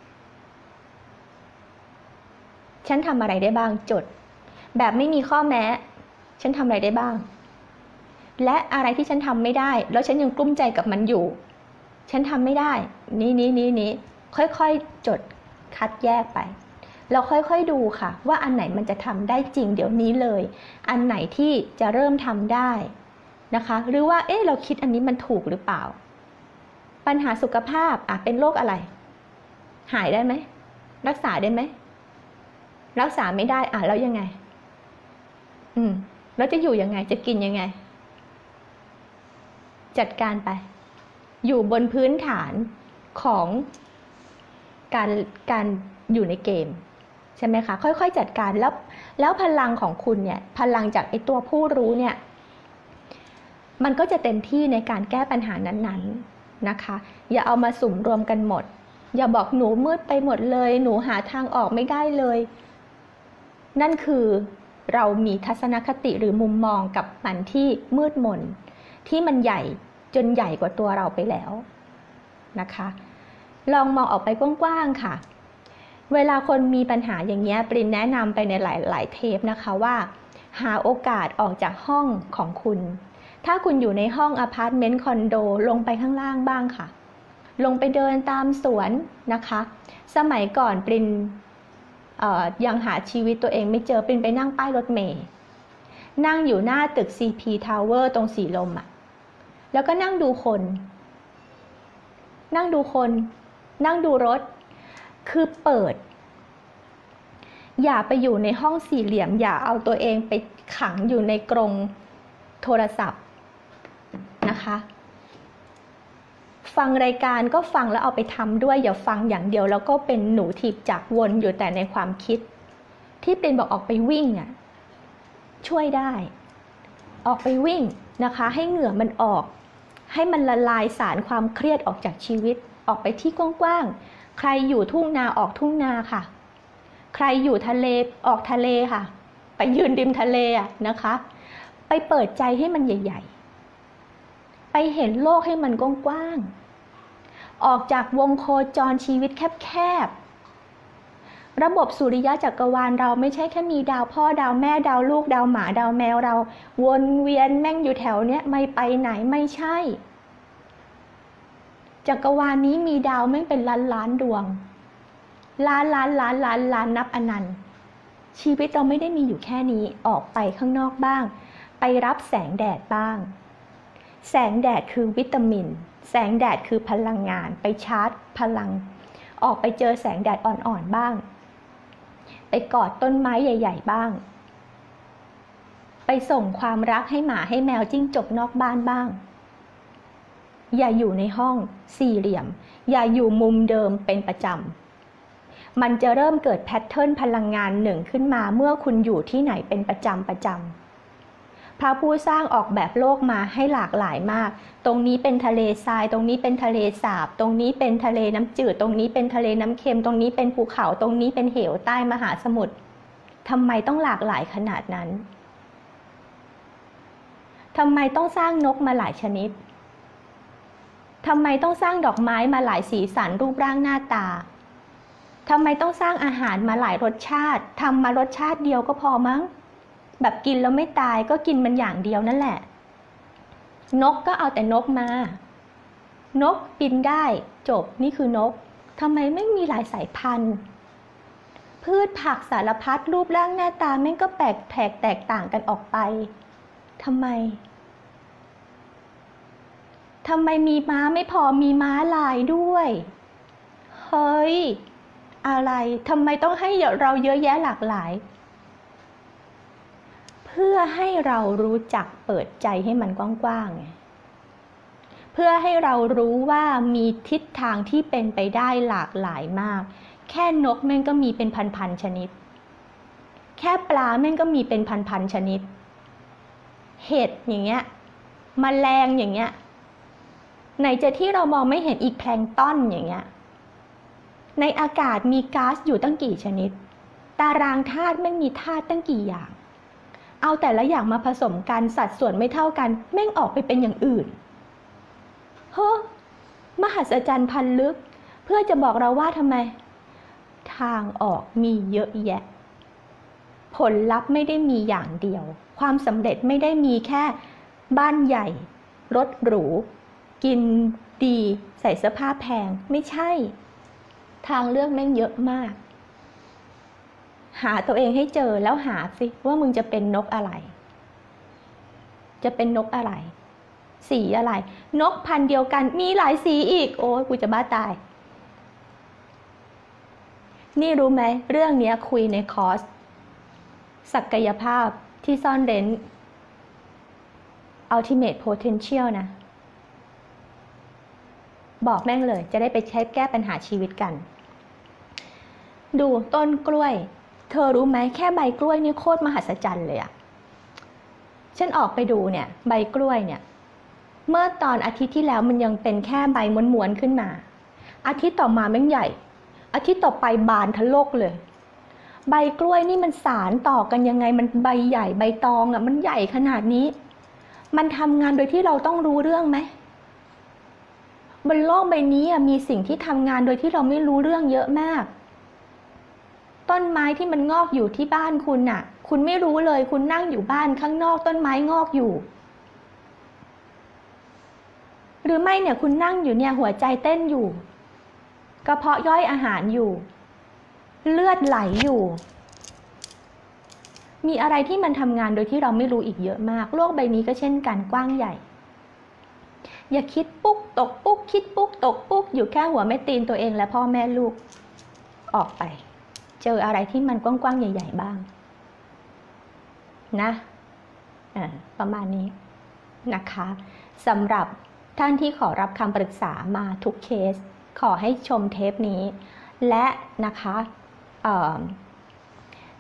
ฉันทำอะไรได้บ้างจดแบบไม่มีข้อแม้ฉันทำอะไรได้บ้างและอะไรที่ฉันทำไม่ได้แล้วฉันยังกลุ้มใจกับมันอยู่ฉันทำไม่ได้นี้ค่อยๆจดคัดแยกไปเราค่อยๆดูค่ะว่าอันไหนมันจะทำได้จริงเดี๋ยวนี้เลยอันไหนที่จะเริ่มทำได้นะคะหรือว่าเราคิดอันนี้มันถูกหรือเปล่าปัญหาสุขภาพเป็นโรคอะไรหายได้ไหมรักษาได้ไหมรักษาไม่ได้แล้วยังไงแล้วจะอยู่ยังไงจะกินยังไงจัดการไปอยู่บนพื้นฐานของการอยู่ในเกมใช่ไหมคะค่อยๆจัดการแล้วพลังของคุณเนี่ยพลังจากไอ้ตัวผู้รู้เนี่ยมันก็จะเต็มที่ในการแก้ปัญหานั้นๆนะคะอย่าเอามาสุ่มรวมกันหมดอย่าบอกหนูมืดไปหมดเลยหนูหาทางออกไม่ได้เลยนั่นคือเรามีทัศนคติหรือมุมมองกับมันที่มืดมนที่มันใหญ่จนใหญ่กว่าตัวเราไปแล้วนะคะลองมองออกไปกว้างๆค่ะเวลาคนมีปัญหาอย่างเงี้ยปรินแนะนำไปในหลายเทปนะคะว่าหาโอกาสออกจากห้องของคุณถ้าคุณอยู่ในห้องอพาร์ตเมนต์คอนโดลงไปข้างล่างบ้างค่ะลงไปเดินตามสวนนะคะสมัยก่อนปรินยังหาชีวิตตัวเองไม่เจอปรินไปนั่งป้ายรถเมล์นั่งอยู่หน้าตึก CP Tower ตรงสีลมแล้วก็นั่งดูคนนั่งดูรถคือเปิดอย่าไปอยู่ในห้องสี่เหลี่ยมอย่าเอาตัวเองไปขังอยู่ในกรงโทรศัพท์นะคะฟังรายการก็ฟังแล้วเอาไปทำด้วยอย่าฟังอย่างเดียวแล้วก็เป็นหนูถีบจักรวนอยู่แต่ในความคิดที่ปรินบอกออกไปวิ่งอ่ะช่วยได้ออกไปวิ่งนะคะให้เหงื่อมันออกให้มันละลายสารความเครียดออกจากชีวิตออกไปที่กว้างๆใครอยู่ทุ่งนาออกทุ่งนาค่ะใครอยู่ทะเลออกทะเลค่ะไปยืนริมทะเลอ่ะนะคะไปเปิดใจให้มันใหญ่ๆไปเห็นโลกให้มันกว้างๆออกจากวงโคจรชีวิตแคบๆระบบสุริยะจักรวาลเราไม่ใช่แค่มีดาวพ่อดาวแม่ดาวลูกดาวหมาดาวแมวเราวนเวียนแม่งอยู่แถวเนี้ยไม่ไปไหนไม่ใช่จักรวาลนี้มีดาวแม่งเป็นล้านดวงล้านนับอนันต์ชีวิตเราไม่ได้มีอยู่แค่นี้ออกไปข้างนอกบ้างไปรับแสงแดดบ้างแสงแดดคือวิตามินแสงแดดคือพลังงานไปชาร์จพลังออกไปเจอแสงแดดอ่อนๆบ้างไปกอดต้นไม้ใหญ่ๆบ้างไปส่งความรักให้หมาให้แมวจิ้งจกนอกบ้านบ้างอย่าอยู่ในห้องสี่เหลี่ยมอย่าอยู่มุมเดิมเป็นประจำมันจะเริ่มเกิดแพทเทิร์นพลังงานหนึ่งขึ้นมาเมื่อคุณอยู่ที่ไหนเป็นประจำพระผู้สร้างออกแบบโลกมาให้หลากหลายมากตรงนี้เป็นทะเลทรายตรงนี้เป็นทะเลสาบตรงนี้เป็นทะเลน้ำจืดตรงนี้เป็นทะเลน้ำเค็มตรงนี้เป็นภูเขาตรงนี้เป็นเหวใต้มหาสมุทรทำไมต้องหลากหลายขนาดนั้นทำไมต้องสร้างนกมาหลายชนิดทำไมต้องสร้างดอกไม้มาหลายสีสันรูปร่างหน้าตาทำไมต้องสร้างอาหารมาหลายรสชาติทำมารสชาติเดียวก็พอมั้งแบบกินแล้วไม่ตายก็กินมันอย่างเดียวนั่นแหละนกก็เอาแต่นกมานกบินได้จบนี่คือนกทำไมไม่มีหลายสายพันธุ์พืชผักสารพัดรูปร่างหน้าตาแม่งก็แปลกแตกต่างกันออกไปทำไมมีม้าไม่พอมีม้าลายด้วยเฮ้ยอะไรทำไมต้องให้เราเยอะแยะหลากหลายเพื่อให้เรารู้จักเปิดใจให้มันกว้างๆไงเพื่อให้เรารู้ว่ามีทิศทางที่เป็นไปได้หลากหลายมากแค่นกแม่งก็มีเป็นพันๆชนิดแค่ปลาแม่งก็มีเป็นพันๆชนิดเห็ดอย่างเงี้ยแมลงอย่างเงี้ยไหนจะที่เรามองไม่เห็นอีกแพลงก์ต้นอย่างเงี้ยในอากาศมีก๊าซอยู่ตั้งกี่ชนิดตารางธาตุแม่งมีธาตุตั้งกี่อย่างเอาแต่ละอย่างมาผสมกันสัดส่วนไม่เท่ากันแม่งออกไปเป็นอย่างอื่นเฮ้อมหัศจรรย์พันลึกเพื่อจะบอกเราว่าทำไมทางออกมีเยอะแยะผลลัพธ์ไม่ได้มีอย่างเดียวความสำเร็จไม่ได้มีแค่บ้านใหญ่รถหรูกินดีใส่เสื้อผ้าแพงไม่ใช่ทางเลือกแม่งเยอะมากหาตัวเองให้เจอแล้วหาสิว่ามึงจะเป็นนกอะไรจะเป็นนกอะไรสีอะไรนกพันธุ์เดียวกันมีหลายสีอีกโอ้ยกูจะบ้าตายนี่รู้ไหมเรื่องนี้คุยในคอร์สศักยภาพที่ซ่อนเร้น Ultimate Potential นะบอกแม่งเลยจะได้ไปใช้แก้ปัญหาชีวิตกันดูต้นกล้วยเธอรู้ไหมแค่ใบกล้วยนี่โคตรมหัศจรรย์เลยอะฉันออกไปดูเนี่ยใบกล้วยเนี่ยเมื่อตอนอาทิตย์ที่แล้วมันยังเป็นแค่ใบม้วนๆขึ้นมาอาทิตย์ต่อมาแม่งใหญ่อาทิตย์ต่อไปบานทะลกเลยใบกล้วยนี่มันสานต่อกันยังไงมันใบใหญ่ใบตองอะมันใหญ่ขนาดนี้มันทำงานโดยที่เราต้องรู้เรื่องไหมบนโลกใบนี้มีสิ่งที่ทำงานโดยที่เราไม่รู้เรื่องเยอะมากต้นไม้ที่มันงอกอยู่ที่บ้านคุณน่ะคุณไม่รู้เลยคุณนั่งอยู่บ้านข้างนอกต้นไม้งอกอยู่หรือไม่เนี่ยคุณนั่งอยู่เนี่ยหัวใจเต้นอยู่กระเพาะย่อยอาหารอยู่เลือดไหลอยู่มีอะไรที่มันทำงานโดยที่เราไม่รู้อีกเยอะมากโลกใบนี้ก็เช่นกันกว้างใหญ่อย่าคิดปุ๊กตกปุ๊กคิดปุ๊กตกปุ๊กอยู่แค่หัวแม่ตีนตัวเองและพ่อแม่ลูกออกไปเจออะไรที่มันกว้างๆใหญ่ๆบ้างนะประมาณนี้นะคะสำหรับท่านที่ขอรับคำปรึกษามาทุกเคสขอให้ชมเทปนี้และนะคะ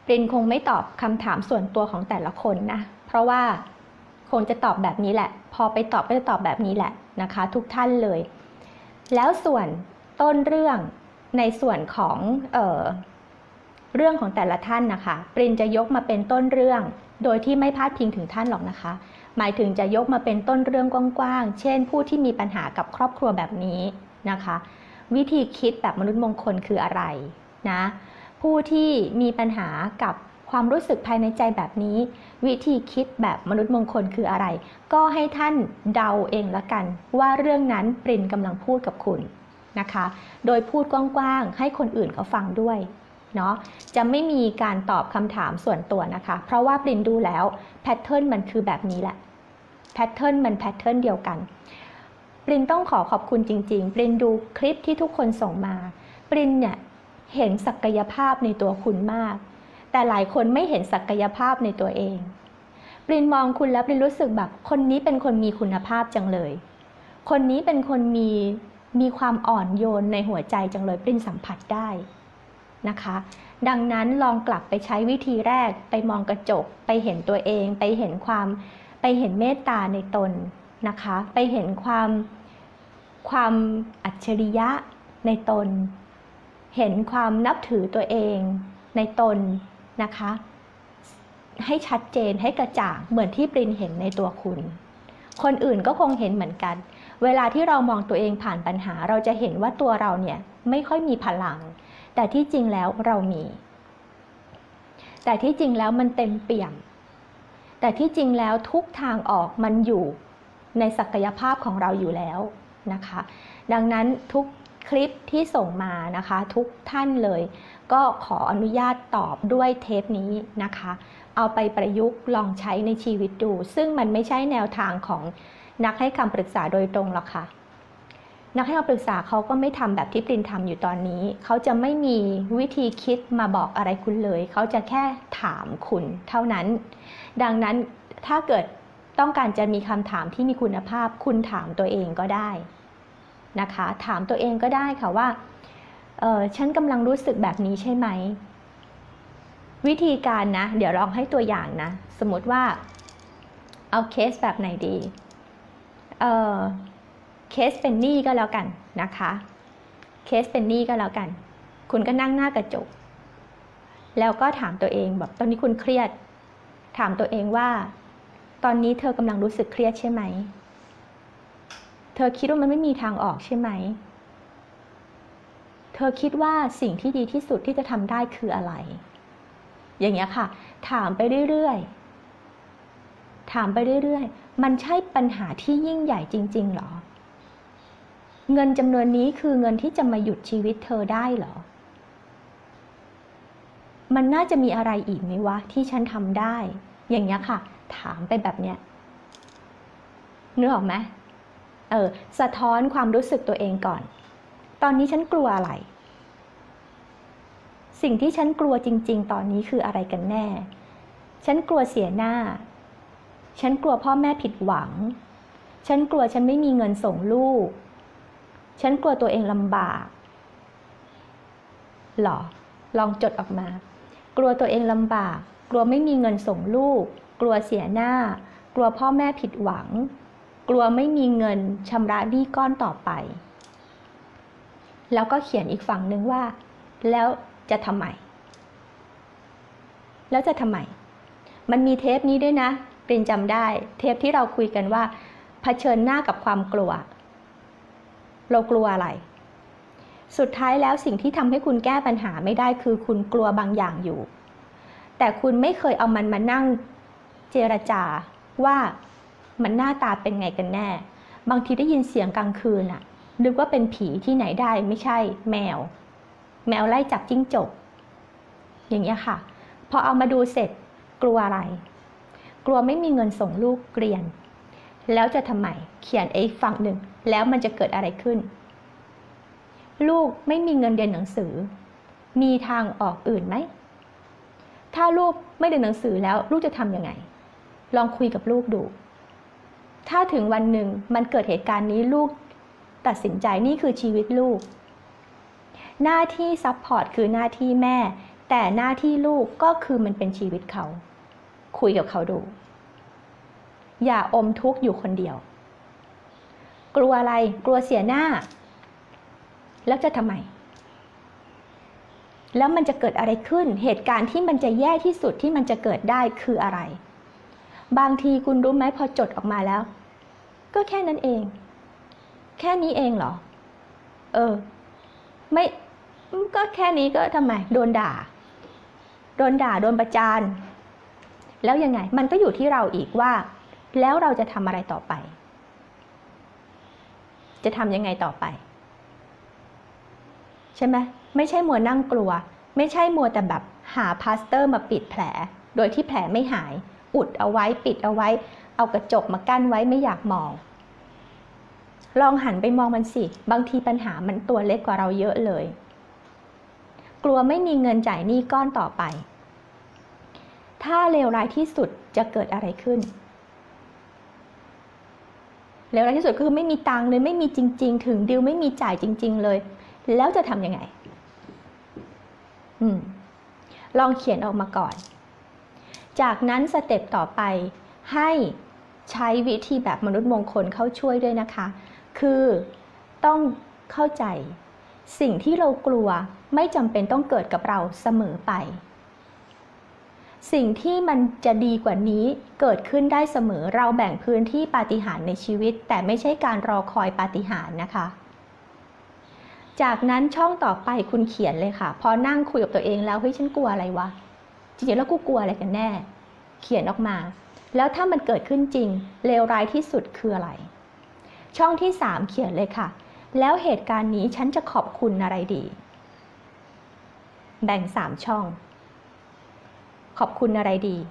ปรินคงไม่ตอบคำถามส่วนตัวของแต่ละคนนะเพราะว่าคงจะตอบแบบนี้แหละพอไปตอบก็จะตอบแบบนี้แหละนะคะทุกท่านเลยแล้วส่วนต้นเรื่องในส่วนของเรื่องของแต่ละท่านนะคะปรินจะยกมาเป็นต้นเรื่องโดยที่ไม่พาดพิงถึงท่านหรอกนะคะหมายถึงจะยกมาเป็นต้นเรื่องกว้างๆเช่นผู้ที่มีปัญหากับครอบครัวแบบนี้นะคะวิธีคิดแบบมนุษย์มงคลคืออะไรนะผู้ที่มีปัญหากับความรู้สึกภายในใจแบบนี้วิธีคิดแบบมนุษย์มงคลคืออะไรก็ให้ท่านเดาเองละกันว่าเรื่องนั้นปรินกำลังพูดกับคุณนะคะโดยพูดกว้างๆให้คนอื่นเขาฟังด้วยเนาะจะไม่มีการตอบคำถามส่วนตัวนะคะเพราะว่าปรินดูแล้วแพทเทิร์นมันคือแบบนี้แหละแพทเทิร์นมันแพทเทิร์นเดียวกันปรินต้องขอบคุณจริงๆปรินดูคลิปที่ทุกคนส่งมาปรินเนี่ยเห็นศักยภาพในตัวคุณมากแต่หลายคนไม่เห็นศักยภาพในตัวเองปรินมองคุณแล้วปรินรู้สึกแบบคนนี้เป็นคนมีคุณภาพจังเลยคนนี้เป็นคนมีความอ่อนโยนในหัวใจจังเลยปรินสัมผัสได้นะคะดังนั้นลองกลับไปใช้วิธีแรกไปมองกระจกไปเห็นตัวเองไปเห็นเมตตาในตนนะคะไปเห็นความอัจฉริยะในตนเห็นความนับถือตัวเองในตนนะคะให้ชัดเจนให้กระจ่างเหมือนที่ปรินเห็นในตัวคุณคนอื่นก็คงเห็นเหมือนกันเวลาที่เรามองตัวเองผ่านปัญหาเราจะเห็นว่าตัวเราเนี่ยไม่ค่อยมีพลังแต่ที่จริงแล้วเรามีแต่ที่จริงแล้วมันเต็มเปี่ยมแต่ที่จริงแล้วทุกทางออกมันอยู่ในศักยภาพของเราอยู่แล้วนะคะดังนั้นทุกคลิปที่ส่งมานะคะทุกท่านเลยก็ขออนุญาตตอบด้วยเทปนี้นะคะเอาไปประยุกต์ลองใช้ในชีวิตดูซึ่งมันไม่ใช่แนวทางของนักให้คำปรึกษาโดยตรงหรอกค่ะนักให้คำปรึกษาเขาก็ไม่ทำแบบที่ปรินทำอยู่ตอนนี้เขาจะไม่มีวิธีคิดมาบอกอะไรคุณเลยเขาจะแค่ถามคุณเท่านั้นดังนั้นถ้าเกิดต้องการจะมีคำถามที่มีคุณภาพคุณถามตัวเองก็ได้นะคะถามตัวเองก็ได้ค่ะว่าฉันกำลังรู้สึกแบบนี้ใช่ไหมวิธีการนะเดี๋ยวลองให้ตัวอย่างนะสมมติว่าเอาเคสแบบไหนดีเคสเป็นหนี้ก็แล้วกันนะคะเคสเป็นหนี้ก็แล้วกันคุณก็นั่งหน้ากระจกแล้วก็ถามตัวเองแบบตอนนี้คุณเครียดถามตัวเองว่าตอนนี้เธอกำลังรู้สึกเครียดใช่ไหมเธอคิดว่ามันไม่มีทางออกใช่ไหมเธอคิดว่าสิ่งที่ดีที่สุดที่จะทำได้คืออะไรอย่างเงี้ยค่ะถามไปเรื่อยๆถามไปเรื่อยๆมันใช่ปัญหาที่ยิ่งใหญ่จริงๆหรอเงินจำนวนนี้คือเงินที่จะมาหยุดชีวิตเธอได้เหรอมันน่าจะมีอะไรอีกไหมวะที่ฉันทำได้อย่างเงี้ยค่ะถามไปแบบเนี้ยนึกออกไหมสะท้อนความรู้สึกตัวเองก่อนตอนนี้ฉันกลัวอะไรสิ่งที่ฉันกลัวจริงๆตอนนี้คืออะไรกันแน่ฉันกลัวเสียหน้าฉันกลัวพ่อแม่ผิดหวังฉันกลัวฉันไม่มีเงินส่งลูกฉันกลัวตัวเองลำบากหรอลองจดออกมากลัวตัวเองลำบากกลัวไม่มีเงินส่งลูกกลัวเสียหน้ากลัวพ่อแม่ผิดหวังกลัวไม่มีเงินชำระหนี้ก้อนต่อไปแล้วก็เขียนอีกฝั่งหนึ่งว่าแล้วจะทำไมแล้วจะทำไมมันมีเทปนี้ด้วยนะปรินจำได้เทปที่เราคุยกันว่าเผชิญหน้ากับความกลัวเรากลัวอะไรสุดท้ายแล้วสิ่งที่ทำให้คุณแก้ปัญหาไม่ได้คือคุณกลัวบางอย่างอยู่แต่คุณไม่เคยเอามันมานั่งเจรจาว่ามันหน้าตาเป็นไงกันแน่บางทีได้ยินเสียงกลางคืนอะนึกว่าเป็นผีที่ไหนได้ไม่ใช่แมวไล่จับจิ้งจกอย่างเงี้ยค่ะพอเอามาดูเสร็จกลัวอะไรกลัวไม่มีเงินส่งลูกเรียนแล้วจะทำไมเขียนไอ้ฝั่งหนึ่งแล้วมันจะเกิดอะไรขึ้นลูกไม่มีเงินเรียนหนังสือมีทางออกอื่นไหมถ้าลูกไม่เรียนหนังสือแล้วลูกจะทำยังไงลองคุยกับลูกดูถ้าถึงวันหนึ่งมันเกิดเหตุการณ์นี้ลูกตัดสินใจนี่คือชีวิตลูกหน้าที่ซัพพอร์ตคือหน้าที่แม่แต่หน้าที่ลูกก็คือมันเป็นชีวิตเขาคุยกับเขาดูอย่าอมทุกข์อยู่คนเดียวกลัวอะไรกลัวเสียหน้าแล้วจะทำไมแล้วมันจะเกิดอะไรขึ้นเหตุการณ์ที่มันจะแย่ที่สุดที่มันจะเกิดได้คืออะไรบางทีคุณรู้ไหมพอจดออกมาแล้วก็แค่นั้นเองแค่นี้เองเหรอไม่ก็แค่นี้ก็ทำไมโดนด่าโดนประจานแล้วยังไงมันก็อยู่ที่เราอีกว่าแล้วเราจะทำอะไรต่อไปจะทำยังไงต่อไปใช่ไหมไม่ใช่มัวนั่งกลัวไม่ใช่มัวแต่แบบหาพลาสเตอร์มาปิดแผลโดยที่แผลไม่หายอุดเอาไว้ปิดเอาไว้เอากระจกมากั้นไว้ไม่อยากมองลองหันไปมองมันสิบางทีปัญหามันตัวเล็กกว่าเราเยอะเลยกลัวไม่มีเงินจ่ายหนี้ก้อนต่อไปถ้าเลวร้ายที่สุดจะเกิดอะไรขึ้นเลวร้ายที่สุดคือไม่มีตังค์เลยไม่มีจริงๆถึงดิวไม่มีจ่ายจริงๆเลยแล้วจะทำยังไงลองเขียนออกมาก่อนจากนั้นสเต็ปต่อไปให้ใช้วิธีแบบมนุษย์มงคลเข้าช่วยด้วยนะคะคือต้องเข้าใจสิ่งที่เรากลัวไม่จำเป็นต้องเกิดกับเราเสมอไปสิ่งที่มันจะดีกว่านี้เกิดขึ้นได้เสมอเราแบ่งพื้นที่ปาฏิหาริย์ในชีวิตแต่ไม่ใช่การรอคอยปาฏิหาริย์นะคะจากนั้นช่องต่อไปคุณเขียนเลยค่ะพอนั่งคุยกับตัวเองแล้วเฮ้ยฉันกลัวอะไรวะจริงๆแล้วกูกลัวอะไรกันแน่เขียนออกมาแล้วถ้ามันเกิดขึ้นจริงเลวร้ายที่สุดคืออะไรช่องที่3เขียนเลยค่ะแล้วเหตุการณ์นี้ฉันจะขอบคุณอะไรดีแบ่ง3ช่องขอบคุณอะไรดี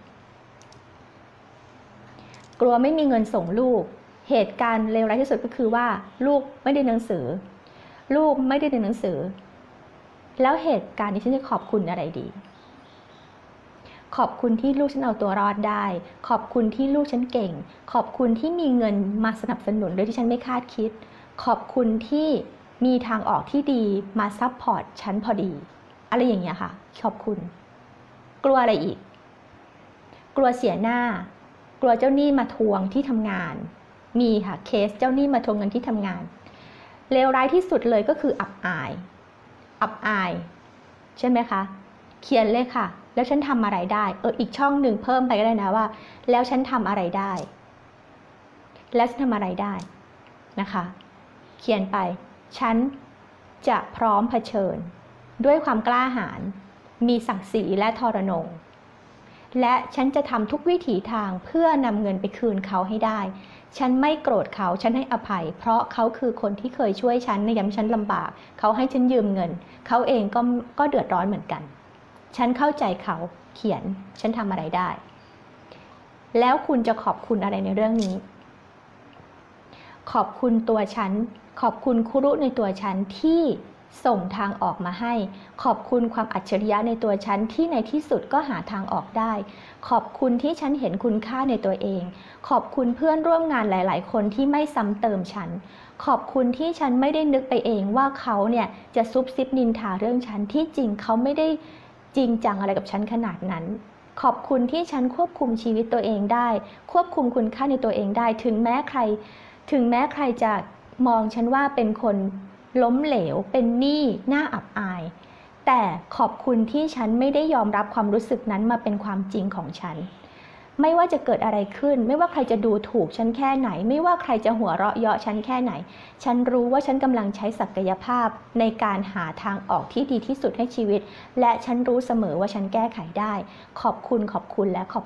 กลัวไม่มีเงินส่งลูกเหตุการณ์เลวร้ายที่สุดก็คือว่าลูกไม่ได้หนังสือลูกไม่ได้เรียนหนังสือแล้วเหตุการณ์นี้ฉันจะขอบคุณอะไรดีขอบคุณที่ลูกฉันเอาตัวรอดได้ขอบคุณที่ลูกฉันเก่งขอบคุณที่มีเงินมาสนับสนุนโดยที่ฉันไม่คาดคิดขอบคุณที่มีทางออกที่ดีมาซัพพอร์ตฉันพอดีอะไรอย่างเงี้ยค่ะขอบคุณกลัวอะไรอีกกลัวเสียหน้ากลัวเจ้าหนี้มาทวงที่ทำงานมีค่ะเคสเจ้าหนี้มาทวงเงินที่ทำงานเลวร้ายที่สุดเลยก็คืออับอายใช่ไหมคะเขียนเลยค่ะแล้วฉันทำอะไรได้อีกช่องหนึ่งเพิ่มไปก็ได้นะว่าแล้วฉันทำอะไรได้แล้วฉันทำอะไรได้นะคะเขียนไปฉันจะพร้อมเผชิญด้วยความกล้าหาญมีศักดิ์ศรีและทรนงและฉันจะทำทุกวิถีทางเพื่อนำเงินไปคืนเขาให้ได้ฉันไม่โกรธเขาฉันให้อภัยเพราะเขาคือคนที่เคยช่วยฉันในยามฉันลำบากเขาให้ฉันยืมเงินเขาเองก็เดือดร้อนเหมือนกันฉันเข้าใจเขาเขียนฉันทำอะไรได้แล้วคุณจะขอบคุณอะไรในเรื่องนี้ขอบคุณตัวฉันขอบคุณครุในตัวฉันที่ส่งทางออกมาให้ขอบคุณความอัจฉริยะในตัวฉันที่ในที่สุดก็หาทางออกได้ขอบคุณที่ฉันเห็นคุณค่าในตัวเองขอบคุณเพื่อนร่วมงานหลายๆคนที่ไม่ซ้ำเติมฉันขอบคุณที่ฉันไม่ได้นึกไปเองว่าเขาเนี่ยจะซุบซิบนินทาเรื่องฉันที่จริงเขาไม่ได้จริงจังอะไรกับฉันขนาดนั้นขอบคุณที่ฉันควบคุมชีวิตตัวเองได้ควบคุมคุณค่าในตัวเองได้ถึงแม้ใครจะมองฉันว่าเป็นคนล้มเหลวเป็นหนี้น่าอับอายแต่ขอบคุณที่ฉันไม่ได้ยอมรับความรู้สึกนั้นมาเป็นความจริงของฉันไม่ว่าจะเกิดอะไรขึ้นไม่ว่าใครจะดูถูกฉันแค่ไหนไม่ว่าใครจะหัวเราะเยาะฉันแค่ไหนฉันรู้ว่าฉันกำลังใช้ศักยภาพในการหาทางออกที่ดีที่สุดให้ชีวิตและฉันรู้เสมอว่าฉันแก้ไขได้ขอบคุณและขอบ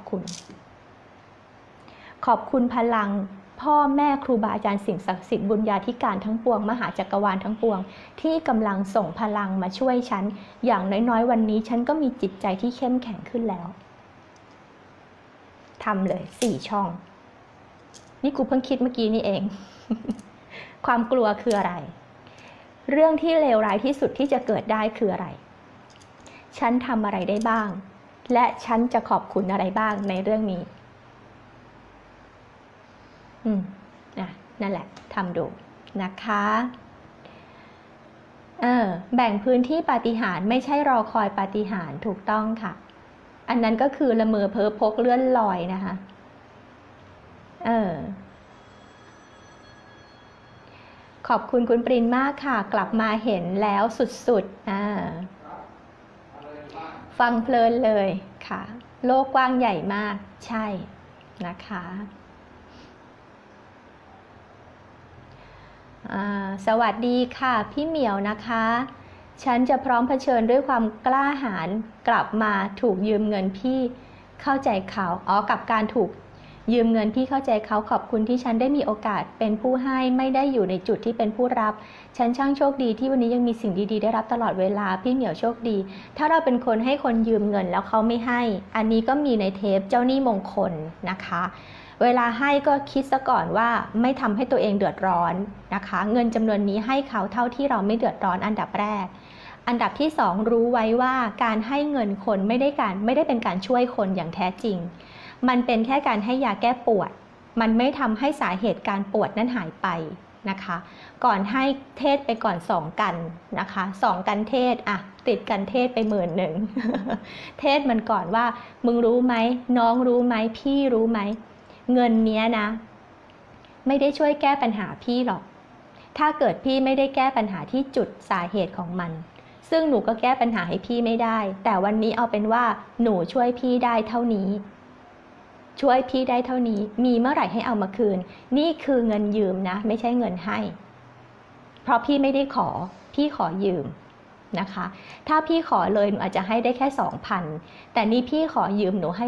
คุณพลังพ่อแม่ครูบาอาจารย์สิ่งศักดิ์สิทธิ์บุญญาธิการทั้งปวงมหาจักรวาลทั้งปวงที่กำลังส่งพลังมาช่วยฉันอย่างน้อยๆวันนี้ฉันก็มีจิตใจที่เข้มแข็งขึ้นแล้วทำเลย4ช่องนี่กูเพิ่งคิดเมื่อกี้นี่เอง ความกลัวคืออะไรเรื่องที่เลวร้ายที่สุดที่จะเกิดได้คืออะไรฉันทำอะไรได้บ้างและฉันจะขอบคุณอะไรบ้างในเรื่องนี้นั่นแหละทำดูนะคะแบ่งพื้นที่ปาฏิหาริย์ไม่ใช่รอคอยปาฏิหาริย์ถูกต้องค่ะอันนั้นก็คือละเมอเพ้อพกเลื่อนลอยนะคะขอบคุณคุณปรินมากค่ะกลับมาเห็นแล้วสุดๆฟังเพลินเลยค่ะโลกกว้างใหญ่มากใช่นะคะสวัสดีค่ะพี่เหมียวนะคะฉันจะพร้อมเผชิญด้วยความกล้าหาญกลับมาถูกยืมเงินพี่เข้าใจเขากับการถูกยืมเงินพี่เข้าใจเขาขอบคุณที่ฉันได้มีโอกาสเป็นผู้ให้ไม่ได้อยู่ในจุดที่เป็นผู้รับฉันช่างโชคดีที่วันนี้ยังมีสิ่งดีๆได้รับตลอดเวลาพี่เหมียวโชคดีถ้าเราเป็นคนให้คนยืมเงินแล้วเขาไม่ให้อันนี้ก็มีในเทปเจ้าหนี้มงคลนะคะเวลาให้ก็คิดซะก่อนว่าไม่ทำให้ตัวเองเดือดร้อนนะคะเงินจำนวนนี้ให้เขาเท่าที่เราไม่เดือดร้อนอันดับแรกอันดับที่สองรู้ไว้ว่าการให้เงินคนไม่ได้เป็นการช่วยคนอย่างแท้จริงมันเป็นแค่การให้ยาแก้ปวดมันไม่ทำให้สาเหตุการปวดนั้นหายไปนะคะก่อนให้เทศไปก่อน2 กันนะคะ2 กันเทศติดกันเทศไป10,000 เทศมันก่อนว่ามึงรู้ไหมน้องรู้ไหมพี่รู้ไหมเงินเนี้ยนะไม่ได้ช่วยแก้ปัญหาพี่หรอกถ้าเกิดพี่ไม่ได้แก้ปัญหาที่จุดสาเหตุของมันซึ่งหนูก็แก้ปัญหาให้พี่ไม่ได้แต่วันนี้เอาเป็นว่าหนูช่วยพี่ได้เท่านี้ช่วยพี่ได้เท่านี้มีเมื่อไหร่ให้เอามาคืนนี่คือเงินยืมนะไม่ใช่เงินให้เพราะพี่ไม่ได้ขอพี่ขอยืมนะคะถ้าพี่ขอเลยหนูอาจจะให้ได้แค่ 2,000 แต่นี่พี่ขอยืมหนูให้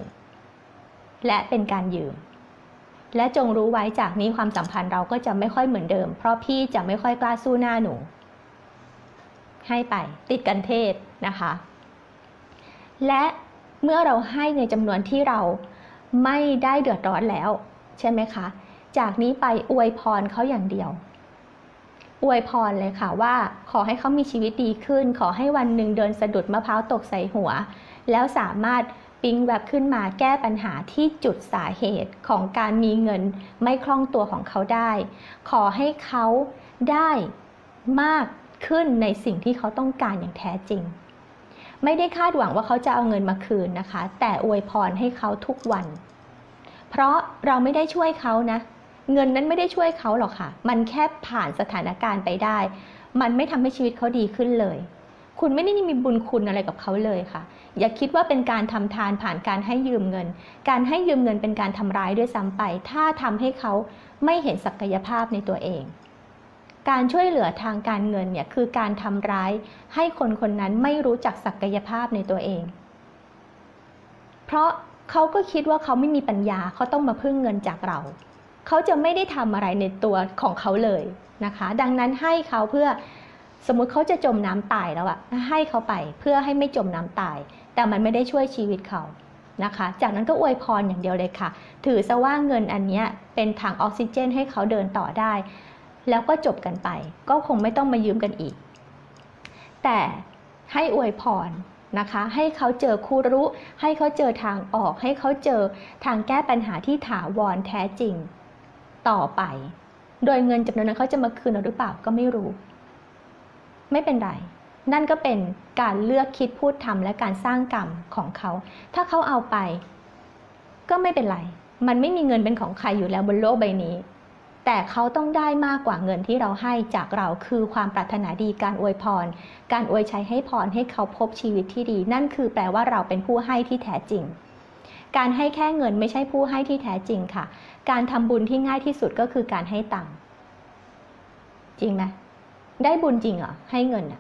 11,000และเป็นการยืมและจงรู้ไว้จากนี้ความสัมพันธ์เราก็จะไม่ค่อยเหมือนเดิมเพราะพี่จะไม่ค่อยกล้าสู้หน้าหนูให้ไปติดกันเทศนะคะและเมื่อเราให้ในจำนวนที่เราไม่ได้เดือดร้อนแล้วใช่ไหมคะจากนี้ไปอวยพรเขาอย่างเดียวอวยพรเลยค่ะว่าขอให้เขามีชีวิตดีขึ้นขอให้วันหนึ่งเดินสะดุดมะพร้าวตกใส่หัวแล้วสามารถปิ๊งแวบขึ้นมาแก้ปัญหาที่จุดสาเหตุของการมีเงินไม่คล่องตัวของเขาได้ขอให้เขาได้มากขึ้นในสิ่งที่เขาต้องการอย่างแท้จริงไม่ได้คาดหวังว่าเขาจะเอาเงินมาคืนนะคะแต่อวยพรให้เขาทุกวันเพราะเราไม่ได้ช่วยเขานะเงินนั้นไม่ได้ช่วยเขาหรอกค่ะมันแค่ผ่านสถานการณ์ไปได้มันไม่ทำให้ชีวิตเขาดีขึ้นเลยคุณไม่ได้มีบุญคุณอะไรกับเขาเลยค่ะอย่าคิดว่าเป็นการทำทานผ่านการให้ยืมเงินการให้ยืมเงินเป็นการทำร้ายด้วยซ้ำไปถ้าทำให้เขาไม่เห็นศักยภาพในตัวเองการช่วยเหลือทางการเงินเนี่ยคือการทำร้ายให้คนคนนั้นไม่รู้จักศักยภาพในตัวเองเพราะเขาก็คิดว่าเขาไม่มีปัญญาเขาต้องมาพึ่งเงินจากเราเขาจะไม่ได้ทำอะไรในตัวของเขาเลยนะคะดังนั้นให้เขาเพื่อสมมุติเขาจะจมน้ำตายแล้วอะให้เขาไปเพื่อให้ไม่จมน้ำตายแต่มันไม่ได้ช่วยชีวิตเขานะคะจากนั้นก็อวยพรอย่างเดียวเลยค่ะถือซะว่าเงินอันนี้เป็นถังออกซิเจนให้เขาเดินต่อได้แล้วก็จบกันไปก็คงไม่ต้องมายืมกันอีกแต่ให้อวยพรนะคะให้เขาเจอคู่รู้ให้เขาเจอทางออกให้เขาเจอทางแก้ปัญหาที่ถาวรแท้จริงต่อไปโดยเงินจำนวนนั้นเขาจะมาคืนเราหรือเปล่าก็ไม่รู้ไม่เป็นไรนั่นก็เป็นการเลือกคิดพูดทำและการสร้างกรรมของเขาถ้าเขาเอาไปก็ไม่เป็นไรมันไม่มีเงินเป็นของใครอยู่แล้วบนโลกใบนี้แต่เขาต้องได้มากกว่าเงินที่เราให้จากเราคือความปรารถนาดีการอวยพรการอวยชัยให้พรให้เขาพบชีวิตที่ดีนั่นคือแปลว่าเราเป็นผู้ให้ที่แท้จริงการให้แค่เงินไม่ใช่ผู้ให้ที่แท้จริงค่ะการทำบุญที่ง่ายที่สุดก็คือการให้ตังค์จริงไหมได้บุญจริงเหรอให้เงินอ่ะ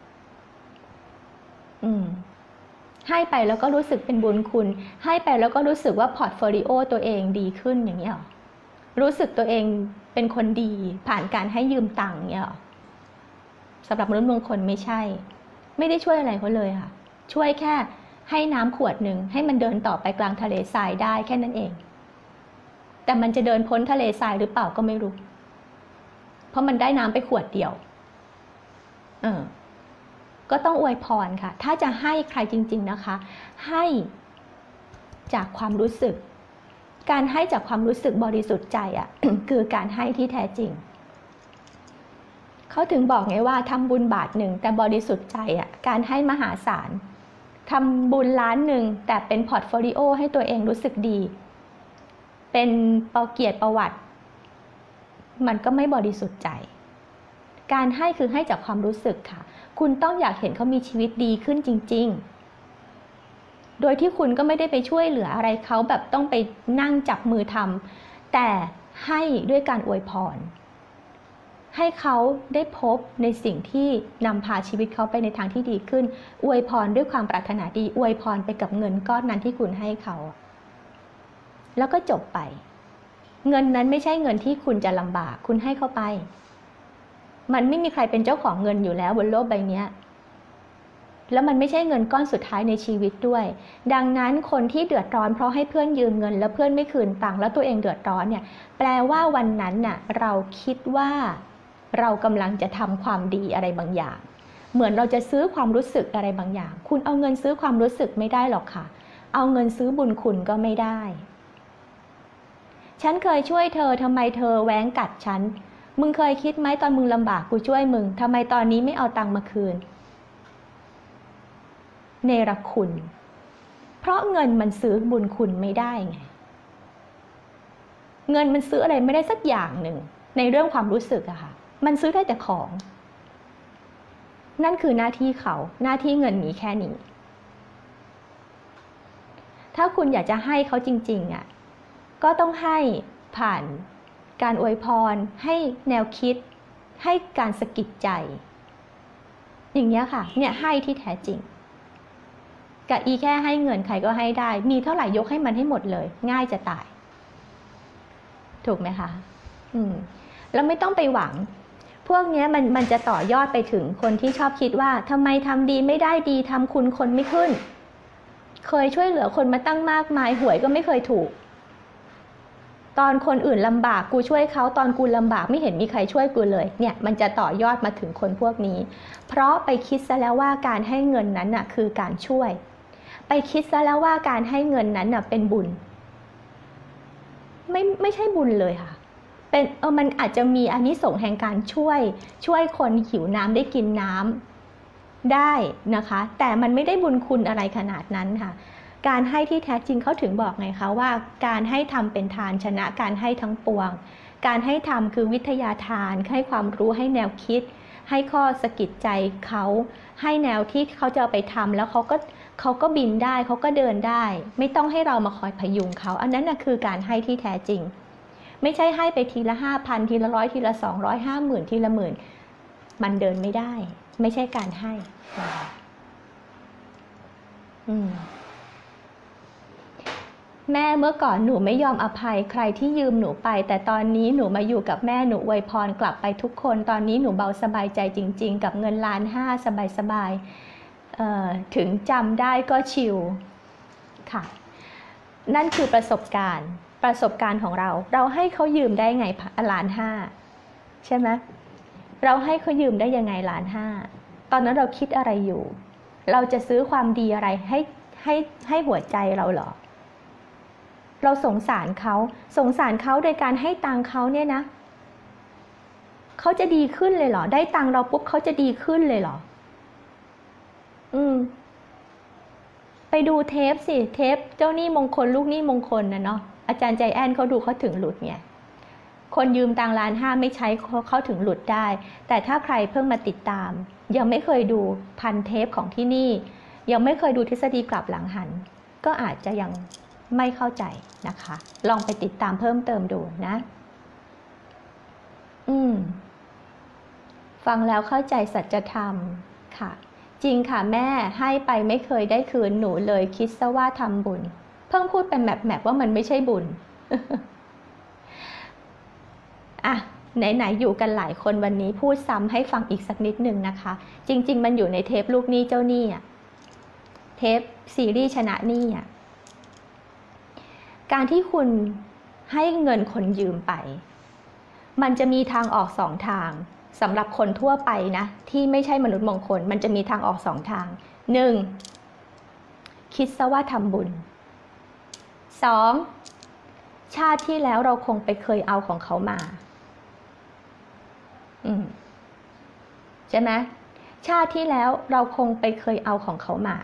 ให้ไปแล้วก็รู้สึกเป็นบุญคุณให้ไปแล้วก็รู้สึกว่าพอร์ตโฟลิโอตัวเองดีขึ้นอย่างนี้หรอรู้สึกตัวเองเป็นคนดีผ่านการให้ยืมตังค์เนี่ยหรอสำหรับมนุษย์มงคลไม่ใช่ไม่ได้ช่วยอะไรเขาเลยค่ะช่วยแค่ให้น้ำขวดหนึ่งให้มันเดินต่อไปกลางทะเลทรายได้แค่นั้นเองแต่มันจะเดินพ้นทะเลทรายหรือเปล่าก็ไม่รู้เพราะมันได้น้ำไปขวดเดียวก็ต้องอวยพรค่ะถ้าจะให้ใครจริงๆนะคะให้จากความรู้สึกการให้จากความรู้สึกบริสุทธิ์ใจคือการให้ที่แท้จริงเขาถึงบอกไงว่าทำบุญบาทหนึ่งแต่บริสุทธิ์ใจอ่ะการให้มหาศาลทำบุญล้านหนึ่งแต่เป็นพอร์ตโฟลิโอให้ตัวเองรู้สึกดีเป็นเกียรติประวัติมันก็ไม่บริสุทธิ์ใจการให้คือให้จากความรู้สึกค่ะคุณต้องอยากเห็นเขามีชีวิตดีขึ้นจริงๆโดยที่คุณก็ไม่ได้ไปช่วยเหลืออะไรเขาแบบต้องไปนั่งจับมือทำแต่ให้ด้วยการอวยพรให้เขาได้พบในสิ่งที่นำพาชีวิตเขาไปในทางที่ดีขึ้นอวยพรด้วยความปรารถนาดีอวยพรไปกับเงินก้อนนั้นที่คุณให้เขาแล้วก็จบไปเงินนั้นไม่ใช่เงินที่คุณจะลำบากคุณให้เขาไปมันไม่มีใครเป็นเจ้าของเงินอยู่แล้วบนโลกใบนี้แล้วมันไม่ใช่เงินก้อนสุดท้ายในชีวิตด้วยดังนั้นคนที่เดือดร้อนเพราะให้เพื่อนยืมเงินแล้วเพื่อนไม่คืนตังค์แล้วตัวเองเดือดร้อนเนี่ยแปลว่าวันนั้นน่ะเราคิดว่าเรากำลังจะทำความดีอะไรบางอย่างเหมือนเราจะซื้อความรู้สึกอะไรบางอย่างคุณเอาเงินซื้อความรู้สึกไม่ได้หรอกค่ะเอาเงินซื้อบุญคุณก็ไม่ได้ฉันเคยช่วยเธอทำไมเธอแว้งกัดฉันมึงเคยคิดไหมตอนมึงลำบากกูช่วยมึงทำไมตอนนี้ไม่เอาตังค์มาคืนเนรคุณเพราะเงินมันซื้อบุญคุณไม่ได้ไงเงินมันซื้ออะไรไม่ได้สักอย่างหนึ่งในเรื่องความรู้สึกอะค่ะมันซื้อได้แต่ของนั่นคือหน้าที่เขาหน้าที่เงินมีแค่นี้ถ้าคุณอยากจะให้เขาจริงๆอะก็ต้องให้ผ่านการอวยพรให้แนวคิดให้การสะกิดใจอย่างนี้ค่ะเนี่ยให้ที่แท้จริงกับอีแค่ให้เงินใครก็ให้ได้มีเท่าไหร่ยกให้มันให้หมดเลยง่ายจะตายถูกไหมคะแล้วไม่ต้องไปหวังพวกนี้มันจะต่อยอดไปถึงคนที่ชอบคิดว่าทำไมทำดีไม่ได้ดีทำคุณคนไม่ขึ้นเคยช่วยเหลือคนมาตั้งมากมายหวยก็ไม่เคยถูกตอนคนอื่นลำบากกูช่วยเขาตอนกูลำบากไม่เห็นมีใครช่วยกูเลยเนี่ยมันจะต่อยอดมาถึงคนพวกนี้เพราะไปคิดซะแล้วว่าการให้เงินนั้นน่ะคือการช่วยไปคิดซะแล้วว่าการให้เงินนั้นน่ะเป็นบุญไม่ใช่บุญเลยค่ะเป็นมันอาจจะมีอานิสงส์แห่งการช่วยคนหิวน้ำได้กินน้ำได้นะคะแต่มันไม่ได้บุญคุณอะไรขนาดนั้นค่ะการให้ที่แท้จริงเขาถึงบอกไงคะว่าการให้ทำเป็นทานชนะการให้ทั้งปวงการให้ทำคือวิทยาทานให้ความรู้ให้แนวคิดให้ข้อสะกิดใจเขาให้แนวที่เขาจะไปทำแล้วเขาก็บินได้เขาก็เดินได้ไม่ต้องให้เรามาคอยพยุงเขาอันนั้นนะคือการให้ที่แท้จริงไม่ใช่ให้ไปทีละ 5,000 ทีละ100ทีละ200 50,000ทีละหมื่นมันเดินไม่ได้ไม่ใช่การให้แม่เมื่อก่อนหนูไม่ยอมอภัยใครที่ยืมหนูไปแต่ตอนนี้หนูมาอยู่กับแม่หนูอวยพรกลับไปทุกคนตอนนี้หนูเบาสบายใจจริงๆกับเงิน1,500,000สบายๆถึงจำได้ก็ชิลค่ะนั่นคือประสบการณ์ของเราให้เขายืมได้ไง1,500,000ใช่ไหมเราให้เขายืมได้ยังไง1,500,000ตอนนั้นเราคิดอะไรอยู่เราจะซื้อความดีอะไรให้หัวใจเราเหรอเราสงสารเขาโดยการให้ตังเขาเนี่ยนะเขาจะดีขึ้นเลยเหรอได้ตังเราปุ๊บเขาจะดีขึ้นเลยเหรอไปดูเทปสิเทปเจ้าหนี้มงคลลูกหนี้มงคลนะเนาะอาจารย์ใจแอนเขาดูเขาถึงหลุดไงคนยืมตัง1,500,000ไม่ใช้เขาถึงหลุดได้แต่ถ้าใครเพิ่งมาติดตามยังไม่เคยดู1,000 เทปของที่นี่ยังไม่เคยดูทฤษฎีกลับหลังหันก็อาจจะยังไม่เข้าใจนะคะลองไปติดตามเพิ่มเติมดูนะฟังแล้วเข้าใจสัจธรรมค่ะจริงค่ะแม่ให้ไปไม่เคยได้คืนหนูเลยคิดซะว่าทำบุญเพิ่งพูดเป็นแมปว่ามันไม่ใช่บุญ อ่ะไหนอยู่กันหลายคนวันนี้พูดซ้ำให้ฟังอีกสักนิดหนึ่งนะคะจริงๆมันอยู่ในเทปลูกหนี้เจ้าหนี้เทปซีรีส์ชนะหนี้การที่คุณให้เงินคนยืมไปมันจะมีทางออก2 ทางสำหรับคนทั่วไปนะที่ไม่ใช่มนุษย์มงคลมันจะมีทางออก2 ทาง 1. คิดซะว่าทำบุญ 2. ชาติที่แล้วเราคงไปเคยเอาของเขามาช่ไหมชาติที่แล้วเราคงไปเคยเอาของเขามา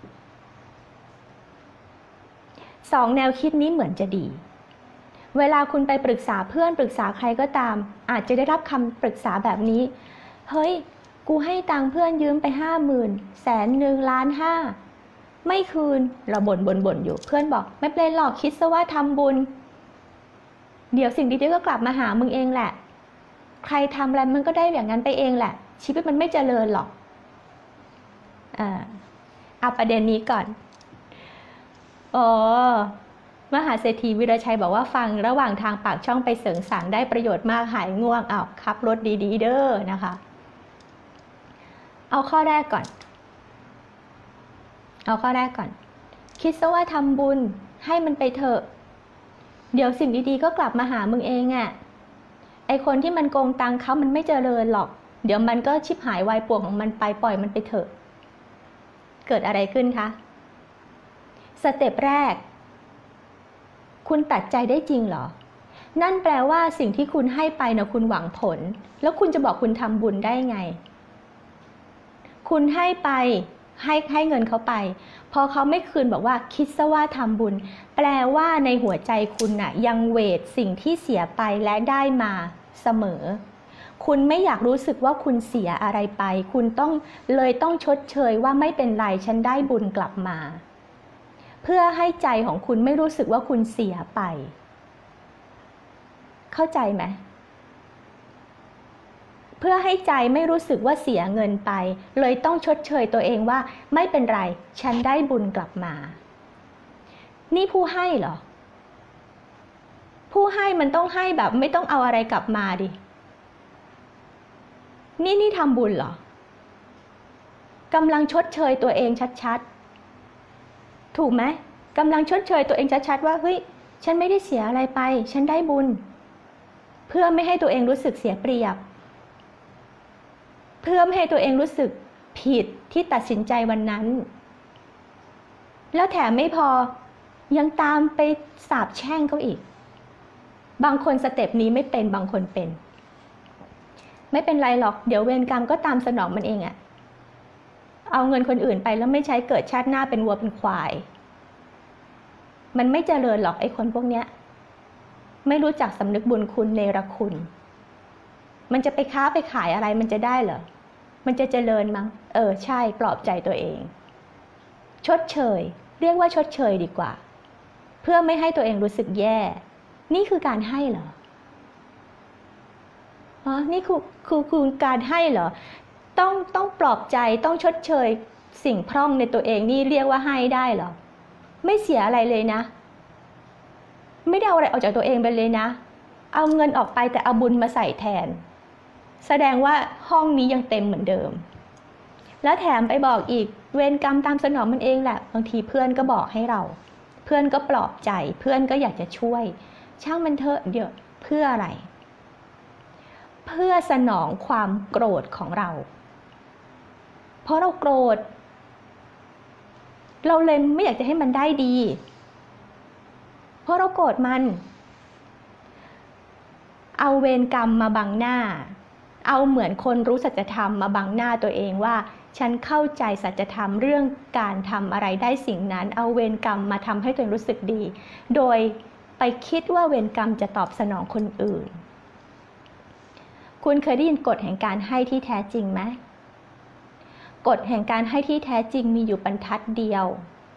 สองแนวคิดนี้เหมือนจะดีเวลาคุณไปปรึกษาเพื่อนปรึกษาใครก็ตามอาจจะได้รับคำปรึกษาแบบนี้เฮ้ยกูให้ตังค์เพื่อนยืมไป50,000 100,000 1,500,000ไม่คืนเราบ่นอยู่เพื่อนบอกไม่เป็นไรหรอกคิดซะว่าทำบุญเดี๋ยวสิ่งดีๆก็กลับมาหามึงเองแหละใครทำอะไรมันก็ได้อย่างนั้นไปเองแหละชีวิตมันไม่เจริญหรอกเอาประเด็นนี้ก่อนมหาเศรษฐีวิรชัยบอกว่าฟังระหว่างทางปากช่องไปเสริงสางได้ประโยชน์มากหายง่วงขับรถดีๆเด้อนะคะเอาข้อแรกก่อนคิดซะว่าทำบุญให้มันไปเถอะเดี๋ยวสิ่งดีๆก็กลับมาหามึงเองไอคนที่มันโกงตังค์เขามันไม่เจริญหรอกเดี๋ยวมันก็ชิบหายวายป่วงของมันไปปล่อยมันไปเถอะเกิดอะไรขึ้นคะสเต็ปแรกคุณตัดใจได้จริงเหรอนั่นแปลว่าสิ่งที่คุณให้ไปนะคุณหวังผลแล้วคุณจะบอกคุณทำบุญได้ไงคุณให้ไปให้เงินเขาไปพอเขาไม่คืนบอกว่าคิดซะว่าทำบุญแปลว่าในหัวใจคุณน่ะยังเวทสิ่งที่เสียไปและได้มาเสมอคุณไม่อยากรู้สึกว่าคุณเสียอะไรไปคุณต้องชดเชยว่าไม่เป็นไรฉันได้บุญกลับมาเพื่อให้ใจของคุณไม่รู้สึกว่าคุณเสียไปเข้าใจไหมเพื่อให้ใจไม่รู้สึกว่าเสียเงินไปเลยต้องชดเชยตัวเองว่าไม่เป็นไรฉันได้บุญกลับมานี่ผู้ให้เหรอผู้ให้มันต้องให้แบบไม่ต้องเอาอะไรกลับมาดินี่ทำบุญเหรอกำลังชดเชยตัวเองชัดๆถูกไหมกำลังชดเชยตัวเองชัดๆว่าเฮ้ยฉันไม่ได้เสียอะไรไปฉันได้บุญเพื่อไม่ให้ตัวเองรู้สึกเสียเปรียบเพื่อไม่ให้ตัวเองรู้สึกผิดที่ตัดสินใจวันนั้นแล้วแถมไม่พอยังตามไปสาปแช่งเขาอีกบางคนสเต็ปนี้ไม่เป็นบางคนเป็นไม่เป็นไรหรอกเดี๋ยวเวรกรรมก็ตามสนองมันเองเอาเงินคนอื่นไปแล้วไม่ใช้เกิดชาติหน้าเป็นวัวเป็นควายมันไม่เจริญหรอกไอ้คนพวกเนี้ยไม่รู้จักสำนึกบุญคุณเนรคุณมันจะไปค้าไปขายอะไรมันจะได้เหรอมันจะเจริญมั้งใช่ปลอบใจตัวเองชดเชยเรียกว่าชดเชยดีกว่าเพื่อไม่ให้ตัวเองรู้สึกแย่นี่คือการให้เหรอนี่คือการให้เหรอต้องปลอบใจต้องชดเชยสิ่งพร่องในตัวเองนี่เรียกว่าให้ได้เหรอไม่เสียอะไรเลยนะไม่ได้เอาอะไรออกจากตัวเองไปเลยนะเอาเงินออกไปแต่เอาบุญมาใส่แทนแสดงว่าห้องนี้ยังเต็มเหมือนเดิมแล้วแถมไปบอกอีกเวรกรรมตามสนองมันเองแหละบางทีเพื่อนก็บอกให้เราเพื่อนก็ปลอบใจเพื่อนก็อยากจะช่วยช่างมันเถอะเดี๋ยวเพื่ออะไรเพื่อสนองความโกรธของเราเพราะเราโกรธเราเลยไม่อยากจะให้มันได้ดีเพราะเราโกรธมันเอาเวรกรรมมาบังหน้าเอาเหมือนคนรู้สัจธรรมมาบังหน้าตัวเองว่าฉันเข้าใจสัจธรรมเรื่องการทำอะไรได้สิ่งนั้นเอาเวรกรรมมาทำให้ตัวเองรู้สึกดีโดยไปคิดว่าเวรกรรมจะตอบสนองคนอื่นคุณเคยได้ยินกฎแห่งการให้ที่แท้จริงไหมกฎแห่งการให้ที่แท้จริงมีอยู่บรรทัดเดียว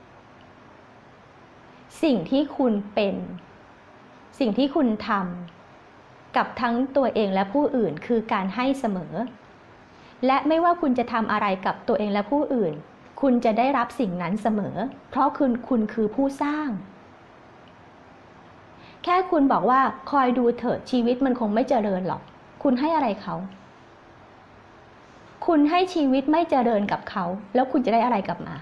สิ่งที่คุณเป็นสิ่งที่คุณทำกับทั้งตัวเองและผู้อื่นคือการให้เสมอและไม่ว่าคุณจะทำอะไรกับตัวเองและผู้อื่นคุณจะได้รับสิ่งนั้นเสมอเพราะคุณคือผู้สร้างแค่คุณบอกว่าคอยดูเถอะชีวิตมันคงไม่เจริญหรอกคุณให้อะไรเขาคุณให้ชีวิตไม่เจริญกับเขาแล้วคุณจะได้อะไรกลับมา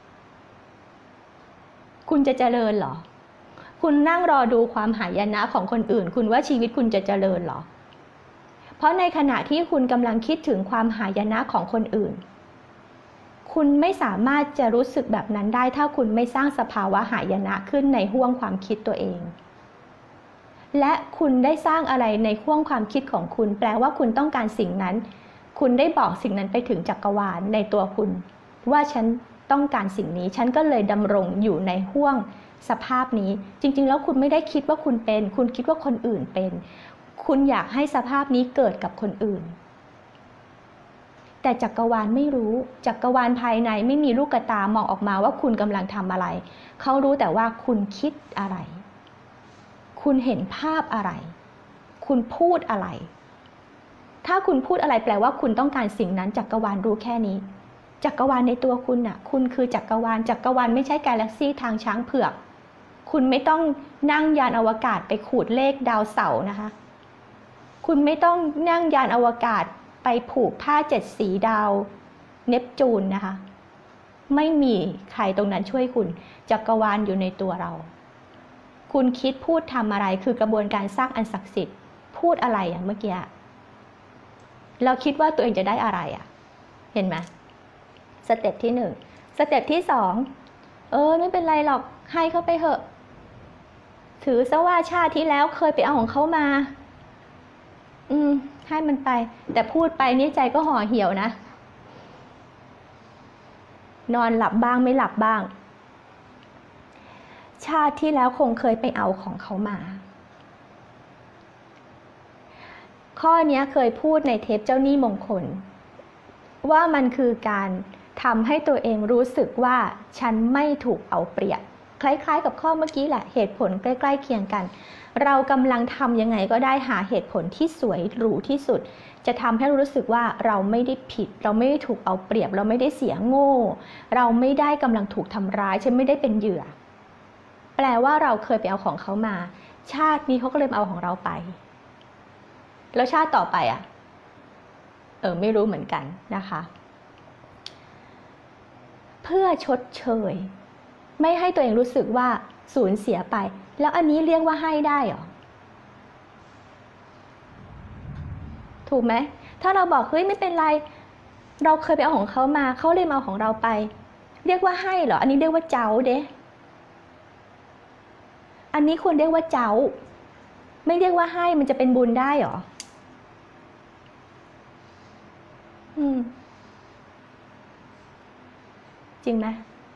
คุณจะเจริญเหรอคุณนั่งรอดูความหายนะของคนอื่นคุณว่าชีวิตคุณจะเจริญเหรอเพราะในขณะที่คุณกำลังคิดถึงความหายนะของคนอื่นคุณไม่สามารถจะรู้สึกแบบนั้นได้ถ้าคุณไม่สร้างสภาวะหายนะขึ้นในห้วงความคิดตัวเองและคุณได้สร้างอะไรในห้วงความคิดของคุณแปลว่าคุณต้องการสิ่งนั้นคุณได้บอกสิ่งนั้นไปถึงจักรวาลในตัวคุณว่าฉันต้องการสิ่งนี้ฉันก็เลยดำรงอยู่ในห้วงสภาพนี้จริงๆแล้วคุณไม่ได้คิดว่าคุณเป็นคุณคิดว่าคนอื่นเป็นคุณอยากให้สภาพนี้เกิดกับคนอื่นแต่จักรวาลไม่รู้จักรวาลภายในไม่มีลูกตามองออกมาว่าคุณกำลังทำอะไรเขารู้แต่ว่าคุณคิดอะไรคุณเห็นภาพอะไรคุณพูดอะไรถ้าคุณพูดอะไรแปลว่าคุณต้องการสิ่งนั้นจักรวาลรู้แค่นี้จักรวาลในตัวคุณน่ะคุณคือจักรวาลจักรวาลไม่ใช่กาแล็กซี่ทางช้างเผือกคุณไม่ต้องนั่งยานอวกาศไปขูดเลขดาวเสาร์นะคะคุณไม่ต้องนั่งยานอวกาศไปผูกผ้า7 สีดาวเนปจูนนะคะไม่มีใครตรงนั้นช่วยคุณจักรวาลอยู่ในตัวเราคุณคิดพูดทำอะไรคือกระบวนการสร้างอันศักดิ์สิทธิ์พูดอะไรอย่างเมื่อกี้เราคิดว่าตัวเองจะได้อะไรเห็นไหมสเต็ปที่1สเต็ปที่2ไม่เป็นไรหรอกให้เขาไปเถอะถือซะว่าชาติที่แล้วเคยไปเอาของเขามาให้มันไปแต่พูดไปนี่ใจก็ห่อเหี่ยวนะนอนหลับบ้างไม่หลับบ้างชาติที่แล้วคงเคยไปเอาของเขามาข้อนี้เคยพูดในเทปเจ้าหนี้มงคลว่ามันคือการทำให้ตัวเองรู้สึกว่าฉันไม่ถูกเอาเปรียบคล้ายๆกับข้อเมื่อกี้แหละเหตุผลใกล้ๆเคียงกันเรากำลังทำยังไงก็ได้หาเหตุผลที่สวยหรูที่สุดจะทำให้รู้สึกว่าเราไม่ได้ผิดเราไม่ได้ถูกเอาเปรียบเราไม่ได้เสียโง่เราไม่ได้กำลังถูกทำร้ายฉันไม่ได้เป็นเหยื่อแปลว่าเราเคยไปเอาของเขามาชาตินี้เขาก็เลยเอาของเราไปแล้วชาติต่อไปไม่รู้เหมือนกันนะคะเพื่อชดเชยไม่ให้ตัวเองรู้สึกว่าสูญเสียไปแล้วอันนี้เรียกว่าให้ได้หรอถูกไหมถ้าเราบอกเฮ้ยไม่เป็นไรเราเคยไปเอาของเขามาเขาเลยมาเอาของเราไปเรียกว่าให้เหรออันนี้เรียกว่าเจ้าเด้อันนี้ควรเรียกว่าเจ้าไม่เรียกว่าให้มันจะเป็นบุญได้หรอจริงไหม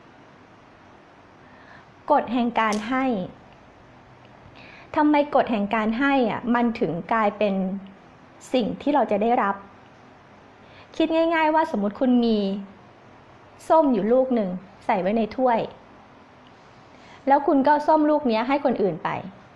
กฎแห่งการให้ทำไมกฎแห่งการให้มันถึงกลายเป็นสิ่งที่เราจะได้รับคิดง่ายๆว่าสมมุติคุณมีส้มอยู่ลูกหนึ่งใส่ไว้ในถ้วยแล้วคุณก็ส้มลูกนี้ให้คนอื่นไป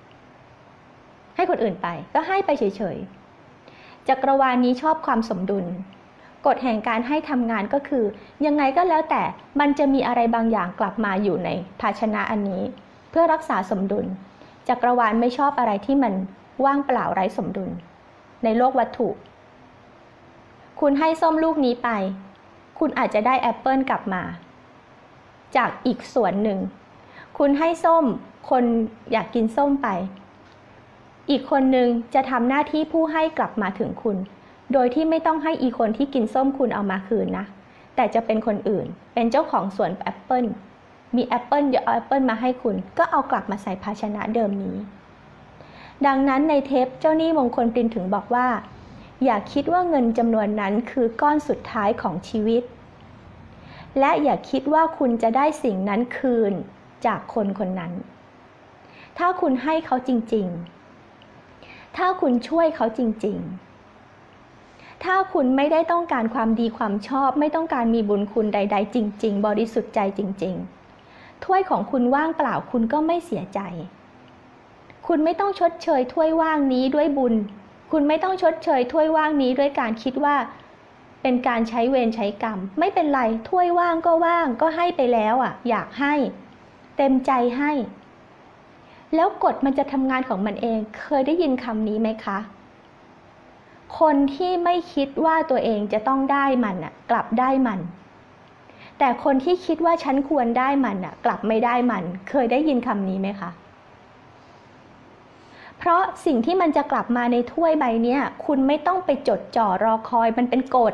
ก็ให้ไปเฉยๆจักรวาลนี้ชอบความสมดุลกฎแห่งการให้ทำงานก็คือยังไงก็แล้วแต่มันจะมีอะไรบางอย่างกลับมาอยู่ในภาชนะอันนี้เพื่อรักษาสมดุลจักรวาลไม่ชอบอะไรที่มันว่างเปล่าไร้สมดุลในโลกวัตถุคุณให้ส้มลูกนี้ไปคุณอาจจะได้แอปเปิลกลับมาจากอีกส่วนหนึ่งคุณให้ส้มคนอยากกินส้มไปอีกคนหนึ่งจะทำหน้าที่ผู้ให้กลับมาถึงคุณโดยที่ไม่ต้องให้อีคนที่กินส้มคุณเอามาคืนนะแต่จะเป็นคนอื่นเป็นเจ้าของสวนแอปเปิลมีแอปเปิลเยอะเอาแอปเปิลมาให้คุณก็เอากลับมาใส่ภาชนะเดิมนี้ดังนั้นในเทปเจ้าหนี้มงคลปรินถึงบอกว่าอย่าคิดว่าเงินจำนวนนั้นคือก้อนสุดท้ายของชีวิตและอย่าคิดว่าคุณจะได้สิ่งนั้นคืนจากคนคนนั้นถ้าคุณให้เขาจริงๆถ้าคุณช่วยเขาจริงๆถ้าคุณไม่ได้ต้องการความดีความชอบไม่ต้องการมีบุญคุณใดๆจริงๆบริสุทธิ์ใจจริงๆถ้วยของคุณว่างเปล่าคุณก็ไม่เสียใจคุณไม่ต้องชดเชยถ้วยว่างนี้ด้วยบุญคุณไม่ต้องชดเชยถ้วยว่างนี้ด้วยการคิดว่าเป็นการใช้เวรใช้กรรมไม่เป็นไรถ้วยว่างก็ให้ไปแล้วอยากให้เต็มใจให้แล้วกฎมันจะทำงานของมันเองเคยได้ยินคำนี้ไหมคะคนที่ไม่คิดว่าตัวเองจะต้องได้มันกลับได้มันแต่คนที่คิดว่าฉันควรได้มันกลับไม่ได้มันเคยได้ยินคำนี้ไหมคะเพราะสิ่งที่มันจะกลับมาในถ้วยใบนี้คุณไม่ต้องไปจดจ่อรอคอยมันเป็นกฎ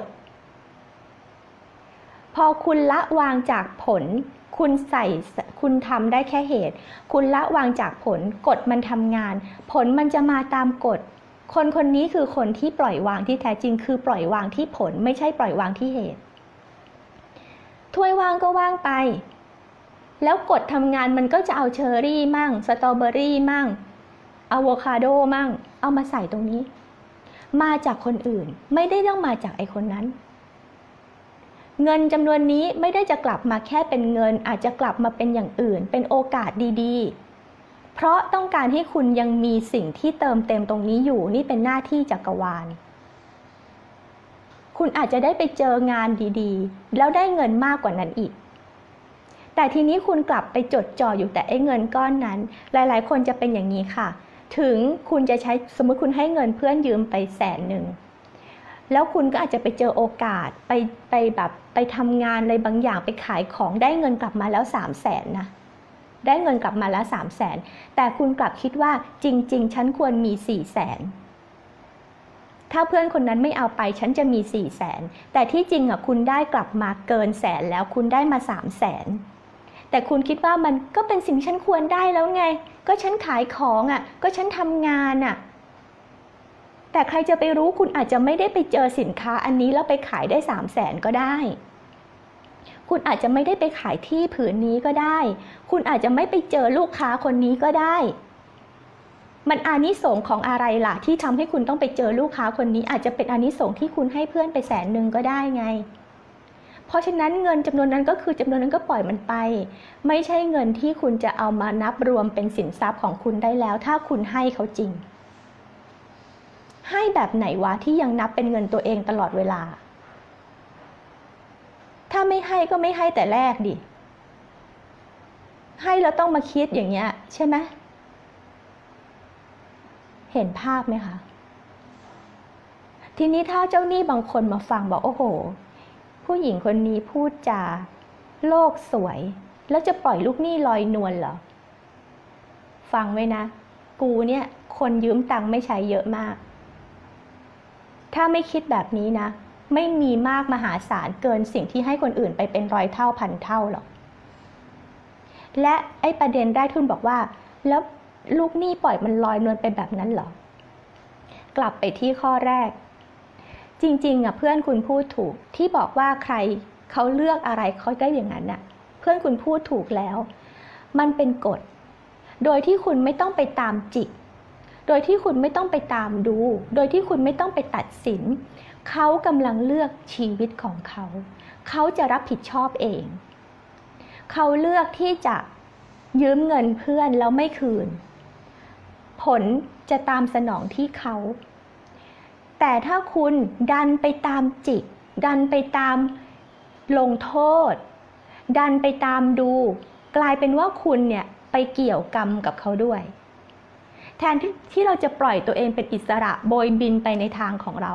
พอคุณละวางจากผลคุณทำได้แค่เหตุคุณละวางจากผลกฎมันทำงานผลมันจะมาตามกฎคนคนนี้คือคนที่ปล่อยวางที่แท้จริงคือปล่อยวางที่ผลไม่ใช่ปล่อยวางที่เหตุถ้วยว่างก็ว่างไปแล้วกดทำงานมันก็จะเอาเชอร์รี่มั่งสตรอเบอรี่มั่งอะโวคาโดมั่งเอามาใส่ตรงนี้มาจากคนอื่นไม่ได้ต้องมาจากไอ้คนนั้นเงินจำนวนนี้ไม่ได้จะกลับมาแค่เป็นเงินอาจจะกลับมาเป็นอย่างอื่นเป็นโอกาสดีๆเพราะต้องการให้คุณยังมีสิ่งที่เติมเต็มตรงนี้อยู่นี่เป็นหน้าที่จักรวาลคุณอาจจะได้ไปเจองานดีๆแล้วได้เงินมากกว่านั้นอีกแต่ทีนี้คุณกลับไปจดจ่ออยู่แต่ไอ้เงินก้อนนั้นหลายๆคนจะเป็นอย่างนี้ค่ะถึงคุณจะใช้สมมติคุณให้เงินเพื่อนยืมไป100,000แล้วคุณก็อาจจะไปเจอโอกาสไปแบบไปทำงานอะไรบางอย่างไปขายของได้เงินกลับมาแล้ว300,000นะได้เงินกลับมาแล้ว300,000แต่คุณกลับคิดว่าจริงๆฉันควรมี400,000ถ้าเพื่อนคนนั้นไม่เอาไปฉันจะมี400,000แต่ที่จริงอ่ะคุณได้กลับมาเกิน100,000แล้วคุณได้มา300,000แต่คุณคิดว่ามันก็เป็นสิ่งที่ฉันควรได้แล้วไงก็ฉันขายของอ่ะก็ฉันทำงานอ่ะแต่ใครจะไปรู้คุณอาจจะไม่ได้ไปเจอสินค้าอันนี้แล้วไปขายได้300,000ก็ได้คุณอาจจะไม่ได้ไปขายที่ผืนนี้ก็ได้คุณอาจจะไม่ไปเจอลูกค้าคนนี้ก็ได้มันอานิสงส์ของอะไรล่ะที่ทำให้คุณต้องไปเจอลูกค้าคนนี้อาจจะเป็นอานิสงส์ที่คุณให้เพื่อนไป100,000ก็ได้ไงเพราะฉะนั้นเงินจำนวนนั้นก็คือจำนวนนั้นก็ปล่อยมันไปไม่ใช่เงินที่คุณจะเอามานับรวมเป็นสินทรัพย์ของคุณได้แล้วถ้าคุณให้เขาจริงให้แบบไหนวะที่ยังนับเป็นเงินตัวเองตลอดเวลาถ้าไม่ให้ก็ไม่ให้แต่แรกดิให้แล้วต้องมาคิดอย่างเงี้ยใช่ไหมเห็นภาพไหมคะทีนี้ถ้าเจ้าหนี้บางคนมาฟังบอกโอ้โหผู้หญิงคนนี้พูดจาโลกสวยแล้วจะปล่อยลูกหนี้ลอยนวลเหรอฟังไว้นะกูเนี่ยคนยืมตังค์ไม่ใช้เยอะมากถ้าไม่คิดแบบนี้นะไม่มีมากมหาศาลเกินสิ่งที่ให้คนอื่นไปเป็น100 เท่าพันเท่าหรอกและไอ้ประเด็นได้ทุนบอกว่าแล้วลูกหนี้ปล่อยมันลอยนวลไปแบบนั้นเหรอกลับไปที่ข้อแรกจริงๆอ่ะเพื่อนคุณพูดถูกที่บอกว่าใครเขาเลือกอะไรเขาได้อย่างนั้นน่ะเพื่อนคุณพูดถูกแล้วมันเป็นกฎโดยที่คุณไม่ต้องไปตามจิกโดยที่คุณไม่ต้องไปตามดูโดยที่คุณไม่ต้องไปตัดสินเขากำลังเลือกชีวิตของเขาเขาจะรับผิดชอบเองเขาเลือกที่จะยืมเงินเพื่อนแล้วไม่คืนผลจะตามสนองที่เขาแต่ถ้าคุณดันไปตามจิกดันไปตามลงโทษดันไปตามดูกลายเป็นว่าคุณเนี่ยไปเกี่ยวกรรมกับเขาด้วยแทนที่เราจะปล่อยตัวเองเป็นอิสระโบยบินไปในทางของเรา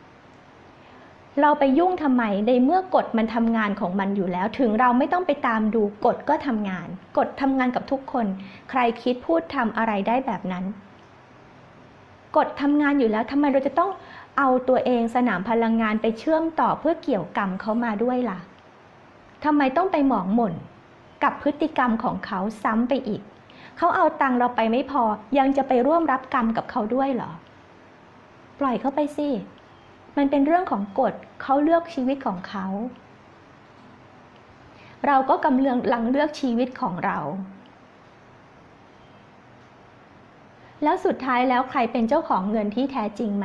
ไปยุ่งทำไมในเมื่อกฎมันทำงานของมันอยู่แล้วถึงเราไม่ต้องไปตามดูกฎก็ทำงานกฎทำงานกับทุกคนใครคิดพูดทำอะไรได้แบบนั้นกฎทำงานอยู่แล้วทำไมเราจะต้องเอาตัวเองสนามพลังงานไปเชื่อมต่อเพื่อเกี่ยวกรรมเขามาด้วยล่ะทำไมต้องไปหมองหม่นกับพฤติกรรมของเขาซ้ำไปอีกเขาเอาตังค์เราไปไม่พอยังจะไปร่วมรับกรรมกับเขาด้วยเหรอปล่อยเขาไปสิมันเป็นเรื่องของกฎเขาเลือกชีวิตของเขาเราก็กำลังเลือกชีวิตของเราแล้วสุดท้ายแล้วใครเป็นเจ้าของเงินที่แท้จริงไหม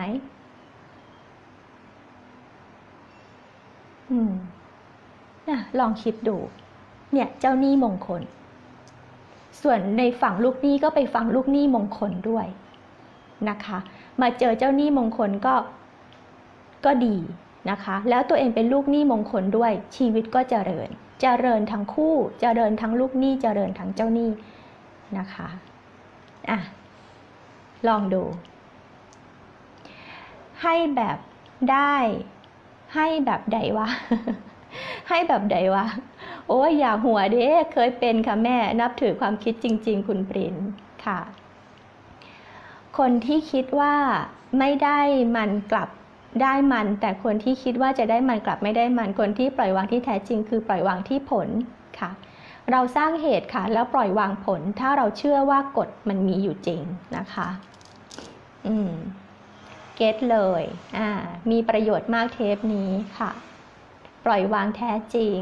ลองคิดดูเนี่ยเจ้าหนี้มงคลส่วนในฝั่งลูกหนี้ก็ไปฝั่งลูกหนี้มงคลด้วยนะคะมาเจอเจ้าหนี้มงคลก็ดีนะคะแล้วตัวเองเป็นลูกหนี้มงคลด้วยชีวิตก็เจริญทั้งคู่เจริญทั้งลูกหนี้เจริญทั้งเจ้าหนี้นะคะลองดูให้แบบได้ให้แบบใดวะ ให้แบบใดวะโอ้ยอย่าหัวเด้เคยเป็นค่ะแม่นับถือความคิดจริงๆคุณปรินค่ะคนที่คิดว่าไม่ได้มันกลับได้มันแต่คนที่คิดว่าจะได้มันกลับไม่ได้มันคนที่ปล่อยวางที่แท้จริงคือปล่อยวางที่ผลค่ะเราสร้างเหตุค่ะแล้วปล่อยวางผลถ้าเราเชื่อว่ากฎมันมีอยู่จริงนะคะเก็ตเลยมีประโยชน์มากเทปนี้ค่ะปล่อยวางแท้จริง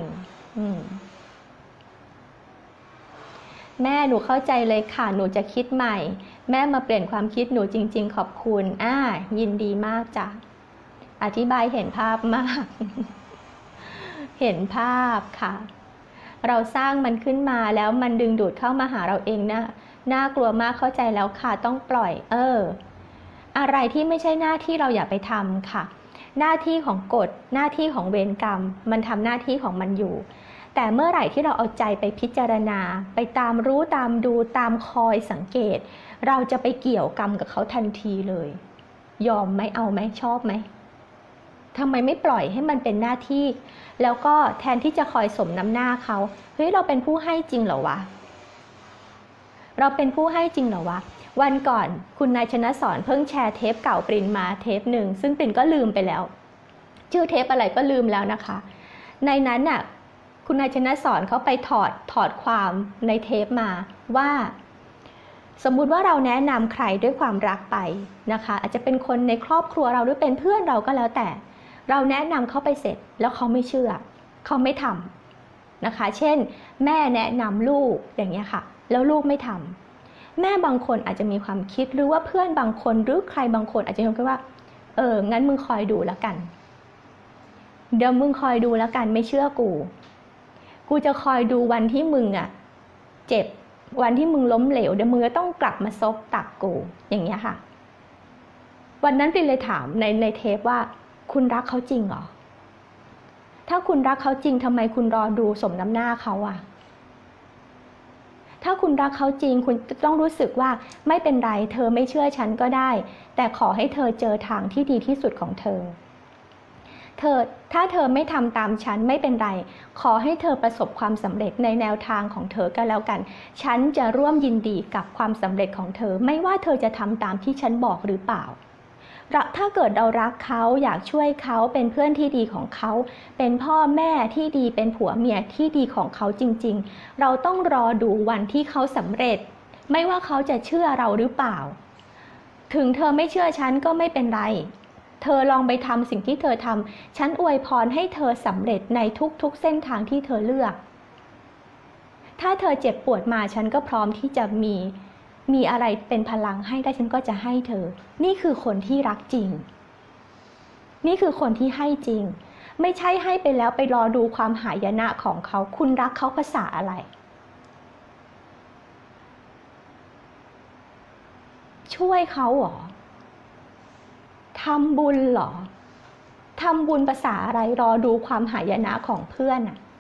แม่หนูเข้าใจเลยค่ะหนูจะคิดใหม่แม่มาเปลี่ยนความคิดหนูจริงๆขอบคุณยินดีมากจ้ะอธิบายเห็นภาพมาก เห็นภาพค่ะเราสร้างมันขึ้นมาแล้วมันดึงดูดเข้ามาหาเราเองนะน่ากลัวมากเข้าใจแล้วค่ะต้องปล่อยอะไรที่ไม่ใช่หน้าที่เราอย่าไปทำค่ะหน้าที่ของกฎหน้าที่ของเวรกรรมมันทำหน้าที่ของมันอยู่แต่เมื่อไหร่ที่เราเอาใจไปพิจารณาไปตามรู้ตามดูตามคอยสังเกตเราจะไปเกี่ยวกรรมกับเขาทันทีเลยยอมไหมเอาไหมชอบไหมทำไมไม่ปล่อยให้มันเป็นหน้าที่แล้วก็แทนที่จะคอยสมน้ำหน้าเขาเฮ้ยเราเป็นผู้ให้จริงเหรอวะเราเป็นผู้ให้จริงเหรอวะวันก่อนคุณนายชนะสอนเพิ่งแชร์เทปเก่าปรินมาเทปหนึ่งซึ่งปรินก็ลืมไปแล้วชื่อเทปอะไรก็ลืมแล้วนะคะในนั้นน่ะคุณนายชนะสอนเขาไปถอดความในเทปมาว่าสมมุติว่าเราแนะนำใครด้วยความรักไปนะคะอาจจะเป็นคนในครอบครัวเราหรือเป็นเพื่อนเราก็แล้วแต่เราแนะนำเขาไปเสร็จแล้วเขาไม่เชื่อเขาไม่ทำนะคะเช่นแม่แนะนำลูกอย่างเงี้ยค่ะแล้วลูกไม่ทำแม่บางคนอาจจะมีความคิดหรือว่าเพื่อนบางคนหรือใครบางคนอาจจะคิดว่างั้นมึงคอยดูแล้วกันเดี๋ยวมึงคอยดูแล้วกันไม่เชื่อกูจะคอยดูวันที่มึงเจ็บวันที่มึงล้มเหลวเดี๋ยวมึงจะต้องกลับมาซบตักกูอย่างเงี้ยค่ะวันนั้นปรินเลยถามในเทปว่าคุณรักเขาจริงเหรอถ้าคุณรักเขาจริงทำไมคุณรอดูสมน้ำหน้าเขาถ้าคุณรักเขาจริงคุณต้องรู้สึกว่าไม่เป็นไรเธอไม่เชื่อฉันก็ได้แต่ขอให้เธอเจอทางที่ดีที่สุดของเธอถ้าเธอไม่ทำตามฉันไม่เป็นไรขอให้เธอประสบความสำเร็จในแนวทางของเธอก็แล้วกันฉันจะร่วมยินดีกับความสำเร็จของเธอไม่ว่าเธอจะทำตามที่ฉันบอกหรือเปล่าถ้าเกิดเรารักเขาอยากช่วยเขาเป็นเพื่อนที่ดีของเขาเป็นพ่อแม่ที่ดีเป็นผัวเมียที่ดีของเขาจริงๆเราต้องรอดูวันที่เขาสำเร็จไม่ว่าเขาจะเชื่อเราหรือเปล่าถึงเธอไม่เชื่อฉันก็ไม่เป็นไรเธอลองไปทำสิ่งที่เธอทำฉันอวยพรให้เธอสำเร็จในทุกๆเส้นทางที่เธอเลือกถ้าเธอเจ็บปวดมาฉันก็พร้อมที่จะมีอะไรเป็นพลังให้ได้ฉันก็จะให้เธอนี่คือคนที่รักจริงนี่คือคนที่ให้จริงไม่ใช่ให้ไปแล้วไปรอดูความหายนะของเขาคุณรักเขาภาษาอะไรช่วยเขาเหรอทำบุญเหรอทำบุญภาษาอะไรรอดูความหายนะของเพื่อน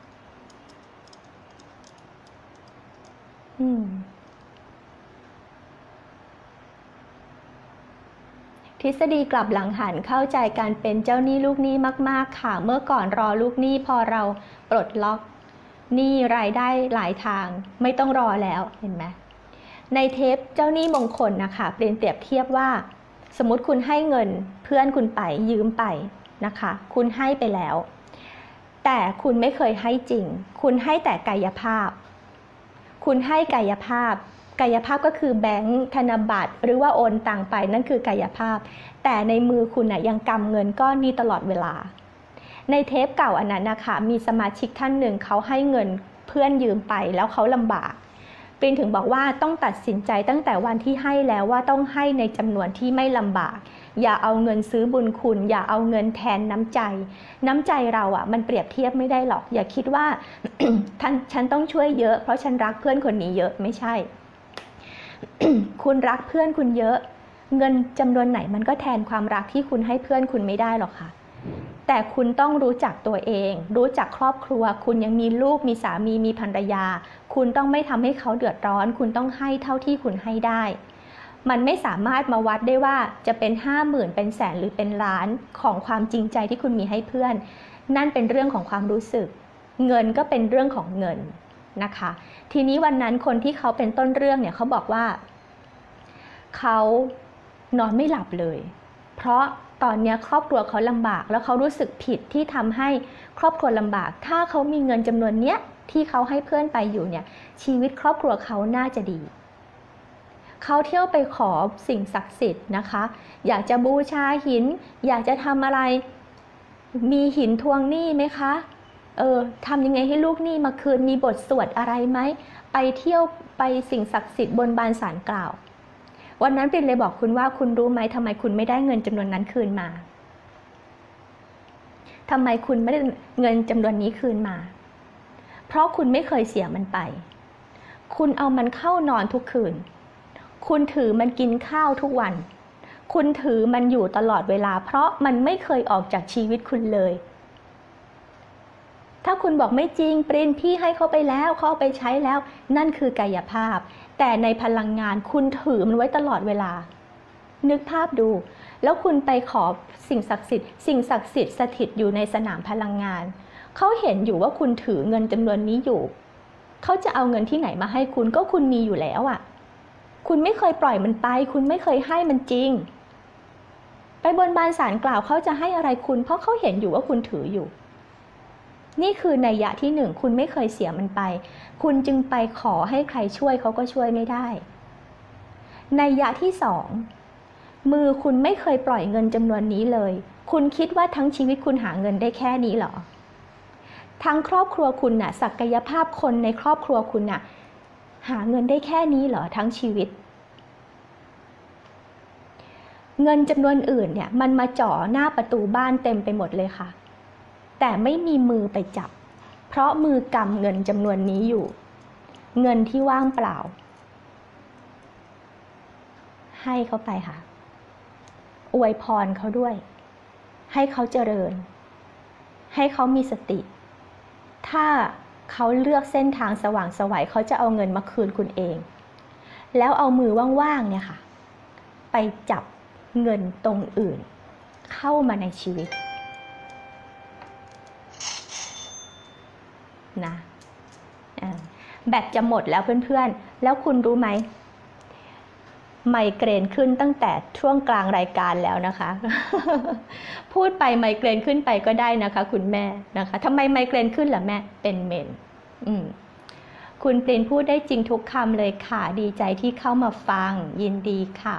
ทฤษฎีกลับหลังหันเข้าใจการเป็นเจ้าหนี้ลูกหนี้มากๆค่ะเมื่อก่อนรอลูกหนี้พอเราปลดล็อกหนี้รายได้หลายทางไม่ต้องรอแล้วเห็นไหมในเทปเจ้าหนี้มงคลนะคะเปลี่ยนเปรียบเทียบว่าสมมติคุณให้เงินเพื่อนคุณไปยืมไปนะคะคุณให้ไปแล้วแต่คุณไม่เคยให้จริงคุณให้แต่กายภาพคุณให้กายภาพก็คือแบงค์ธนบัตรหรือว่าโอนตังไปนั่นคือกายภาพแต่ในมือคุณยังกำเงินก้อนนี้ตลอดเวลาในเทปเก่าอันนั้นนะคะมีสมาชิกท่านหนึ่งเขาให้เงินเพื่อนยืมไปแล้วเขาลำบากปรินถึงบอกว่าต้องตัดสินใจตั้งแต่วันที่ให้แล้วว่าต้องให้ในจำนวนที่ไม่ลำบากอย่าเอาเงินซื้อบุญคุณอย่าเอาเงินแทนน้ำใจเรามันเปรียบเทียบไม่ได้หรอกอย่าคิดว่า ฉันต้องช่วยเยอะเพราะฉันรักเพื่อนคนนี้เยอะไม่ใช่ คุณรักเพื่อนคุณเยอะเงินจำนวนไหนมันก็แทนความรักที่คุณให้เพื่อนคุณไม่ได้หรอกค่ะแต่คุณต้องรู้จักตัวเองรู้จักครอบครัวคุณยังมีลูกมีสามีมีภรรยาคุณต้องไม่ทำให้เขาเดือดร้อนคุณต้องให้เท่าที่คุณให้ได้มันไม่สามารถมาวัดได้ว่าจะเป็น50,000เป็นแสนหรือเป็นล้านของความจริงใจที่คุณมีให้เพื่อนนั่นเป็นเรื่องของความรู้สึกเงินก็เป็นเรื่องของเงินนะคะทีนี้วันนั้นคนที่เขาเป็นต้นเรื่องเนี่ยเขาบอกว่าเขานอนไม่หลับเลยเพราะตอนนี้ครอบครัวเขาลำบากแล้วเขารู้สึกผิดที่ทำให้ครอบครัวลำบากถ้าเขามีเงินจำนวนเนี้ยที่เขาให้เพื่อนไปอยู่เนี่ยชีวิตครอบครัวเขาน่าจะดีเขาเที่ยวไปขอสิ่งศักดิ์สิทธิ์นะคะอยากจะบูชาหินอยากจะทำอะไรมีหินทวงหนี้ไหมคะทำยังไงให้ลูกหนี้มาคืนมีบทสวดอะไรไหมไปเที่ยวไปสิ่งศักดิ์สิทธิ์บนบานศาลกล่าววันนั้นปรินเลยบอกคุณว่าคุณรู้ไหมทำไมคุณไม่ได้เงินจำนวนนั้นคืนมาทำไมคุณไม่ได้เงินจำนวนนี้คืนมาเพราะคุณไม่เคยเสียมันไปคุณเอามันเข้านอนทุกคืนคุณถือมันกินข้าวทุกวันคุณถือมันอยู่ตลอดเวลาเพราะมันไม่เคยออกจากชีวิตคุณเลยถ้าคุณบอกไม่จริงปรินพี่ให้เขาไปแล้วเขาเอาไปใช้แล้วนั่นคือกายภาพแต่ในพลังงานคุณถือมันไว้ตลอดเวลานึกภาพดูแล้วคุณไปขอสิ่งศักดิ์สิทธิ์สิ่งศักดิ์สิทธิ์สถิตอยู่ในสนามพลังงานเขาเห็นอยู่ว่าคุณถือเงินจำนวนนี้อยู่เขาจะเอาเงินที่ไหนมาให้คุณก็คุณมีอยู่แล้วอ่ะคุณไม่เคยปล่อยมันไปคุณไม่เคยให้มันจริงไปบนบานศาลกล่าวเขาจะให้อะไรคุณเพราะเขาเห็นอยู่ว่าคุณถืออยู่นี่คือนัยยะที่หนึ่งคุณไม่เคยเสียมันไปคุณจึงไปขอให้ใครช่วยเขาก็ช่วยไม่ได้นัยยะที่สองมือคุณไม่เคยปล่อยเงินจำนวนนี้เลยคุณคิดว่าทั้งชีวิตคุณหาเงินได้แค่นี้เหรอทั้งครอบครัวคุณน่ะศักยภาพคนในครอบครัวคุณน่ะหาเงินได้แค่นี้เหรอทั้งชีวิตเงินจำนวนอื่นเนี่ยมันมาจ่อหน้าประตูบ้านเต็มไปหมดเลยค่ะแต่ไม่มีมือไปจับเพราะมือกำเงินจำนวนนี้อยู่เงินที่ว่างเปล่าให้เขาไปค่ะอวยพรเขาด้วยให้เขาเจริญให้เขามีสติถ้าเขาเลือกเส้นทางสว่างไสวเขาจะเอาเงินมาคืนคุณเองแล้วเอามือว่างๆเนี่ยค่ะไปจับเงินตรงอื่นเข้ามาในชีวิตนะแบตจะหมดแล้วเพื่อนๆแล้วคุณรู้ไหมไมเกรนขึ้นตั้งแต่ช่วงกลางรายการแล้วนะคะ พูดไปไมเกรนขึ้นไปก็ได้นะคะคุณแม่นะคะทำไมไมเกรนขึ้นล่ะแม่เป็นเมนคุณปรินพูดได้จริงทุกคำเลยค่ะดีใจที่เข้ามาฟังยินดีค่ะ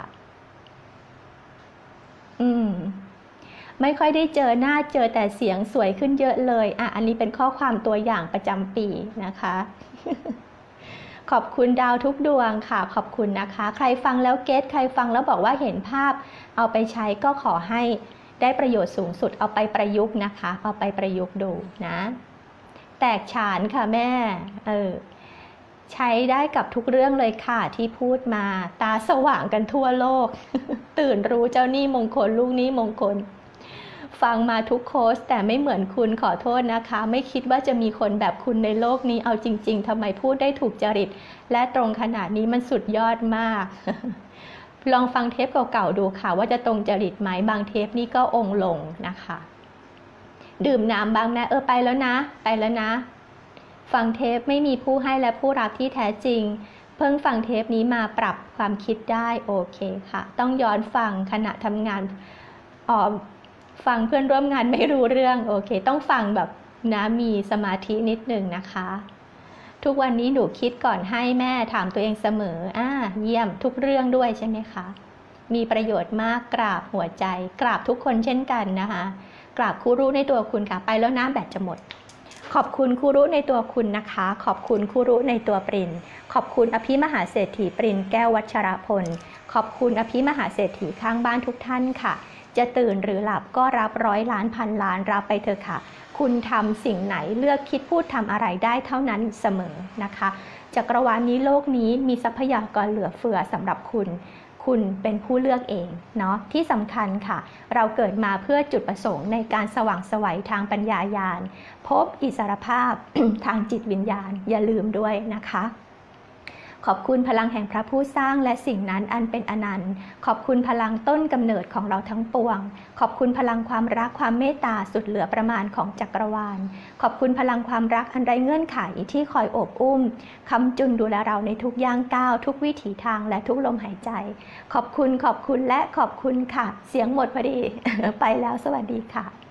ไม่ค่อยได้เจอหน้าเจอแต่เสียงสวยขึ้นเยอะเลยอันนี้เป็นข้อความตัวอย่างประจำปีนะคะ ขอบคุณดาวทุกดวงค่ะขอบคุณนะคะใครฟังแล้วเก็ตใครฟังแล้วบอกว่าเห็นภาพเอาไปใช้ก็ขอให้ได้ประโยชน์สูงสุดเอาไปประยุกต์นะคะเอาไปประยุกต์ดูนะแตกฉานค่ะแม่ใช้ได้กับทุกเรื่องเลยค่ะที่พูดมาตาสว่างกันทั่วโลก ตื่นรู้เจ้าหนี้มงคลลูกหนี้มงคลฟังมาทุกโค้ชแต่ไม่เหมือนคุณขอโทษนะคะไม่คิดว่าจะมีคนแบบคุณในโลกนี้เอาจริงๆทำไมพูดได้ถูกจริตและตรงขนาดนี้มันสุดยอดมาก ลองฟังเทปเก่าๆดูค่ะว่าจะตรงจริตไหมบางเทปนี่ก็องค์ลงนะคะดื่มน้ำบางแม่ไปแล้วนะไปแล้วนะฟังเทปไม่มีผู้ให้และผู้รับที่แท้จริงเพิ่งฟังเทปนี้มาปรับความคิดได้โอเคค่ะต้องย้อนฟังขณะทำงานฟังเพื่อนร่วมงานไม่รู้เรื่องโอเคต้องฟังแบบนะมีสมาธินิดนึงนะคะทุกวันนี้หนูคิดก่อนให้แม่ถามตัวเองเสมอเยี่ยมทุกเรื่องด้วยใช่ไหมคะมีประโยชน์มากกราบหัวใจกราบทุกคนเช่นกันนะคะกราบครูรู้ในตัวคุณค่ะไปแล้วนะแบตจะหมดขอบคุณครูรู้ในตัวคุณนะคะขอบคุณครูรู้ในตัวปรินขอบคุณอภิมหาเศรษฐีปรินแก้ววัชรพลขอบคุณอภิมหาเศรษฐีข้างบ้านทุกท่านค่ะจะตื่นหรือหลับก็รับ100 ล้านพันล้านรับไปเถอะค่ะคุณทำสิ่งไหนเลือกคิดพูดทำอะไรได้เท่านั้นเสมอนะคะจักรวาลนี้โลกนี้มีทรัพยากรเหลือเฟือสำหรับคุณเป็นผู้เลือกเองเนาะที่สำคัญค่ะเราเกิดมาเพื่อจุดประสงค์ในการสว่างไสวทางปัญญาญาณพบอิสรภาพ ทางจิตวิญญาณอย่าลืมด้วยนะคะขอบคุณพลังแห่งพระผู้สร้างและสิ่งนั้นอันเป็นอนันต์ขอบคุณพลังต้นกำเนิดของเราทั้งปวงขอบคุณพลังความรักความเมตตาสุดเหลือประมาณของจักรวาลขอบคุณพลังความรักอันไร้เงื่อนไขที่คอยโอบอุ้มค้ำจุนดูแลเราในทุกย่างก้าวทุกวิถีทางและทุกลมหายใจขอบคุณและขอบคุณค่ะเสียงหมดพอดี ไปแล้วสวัสดีค่ะ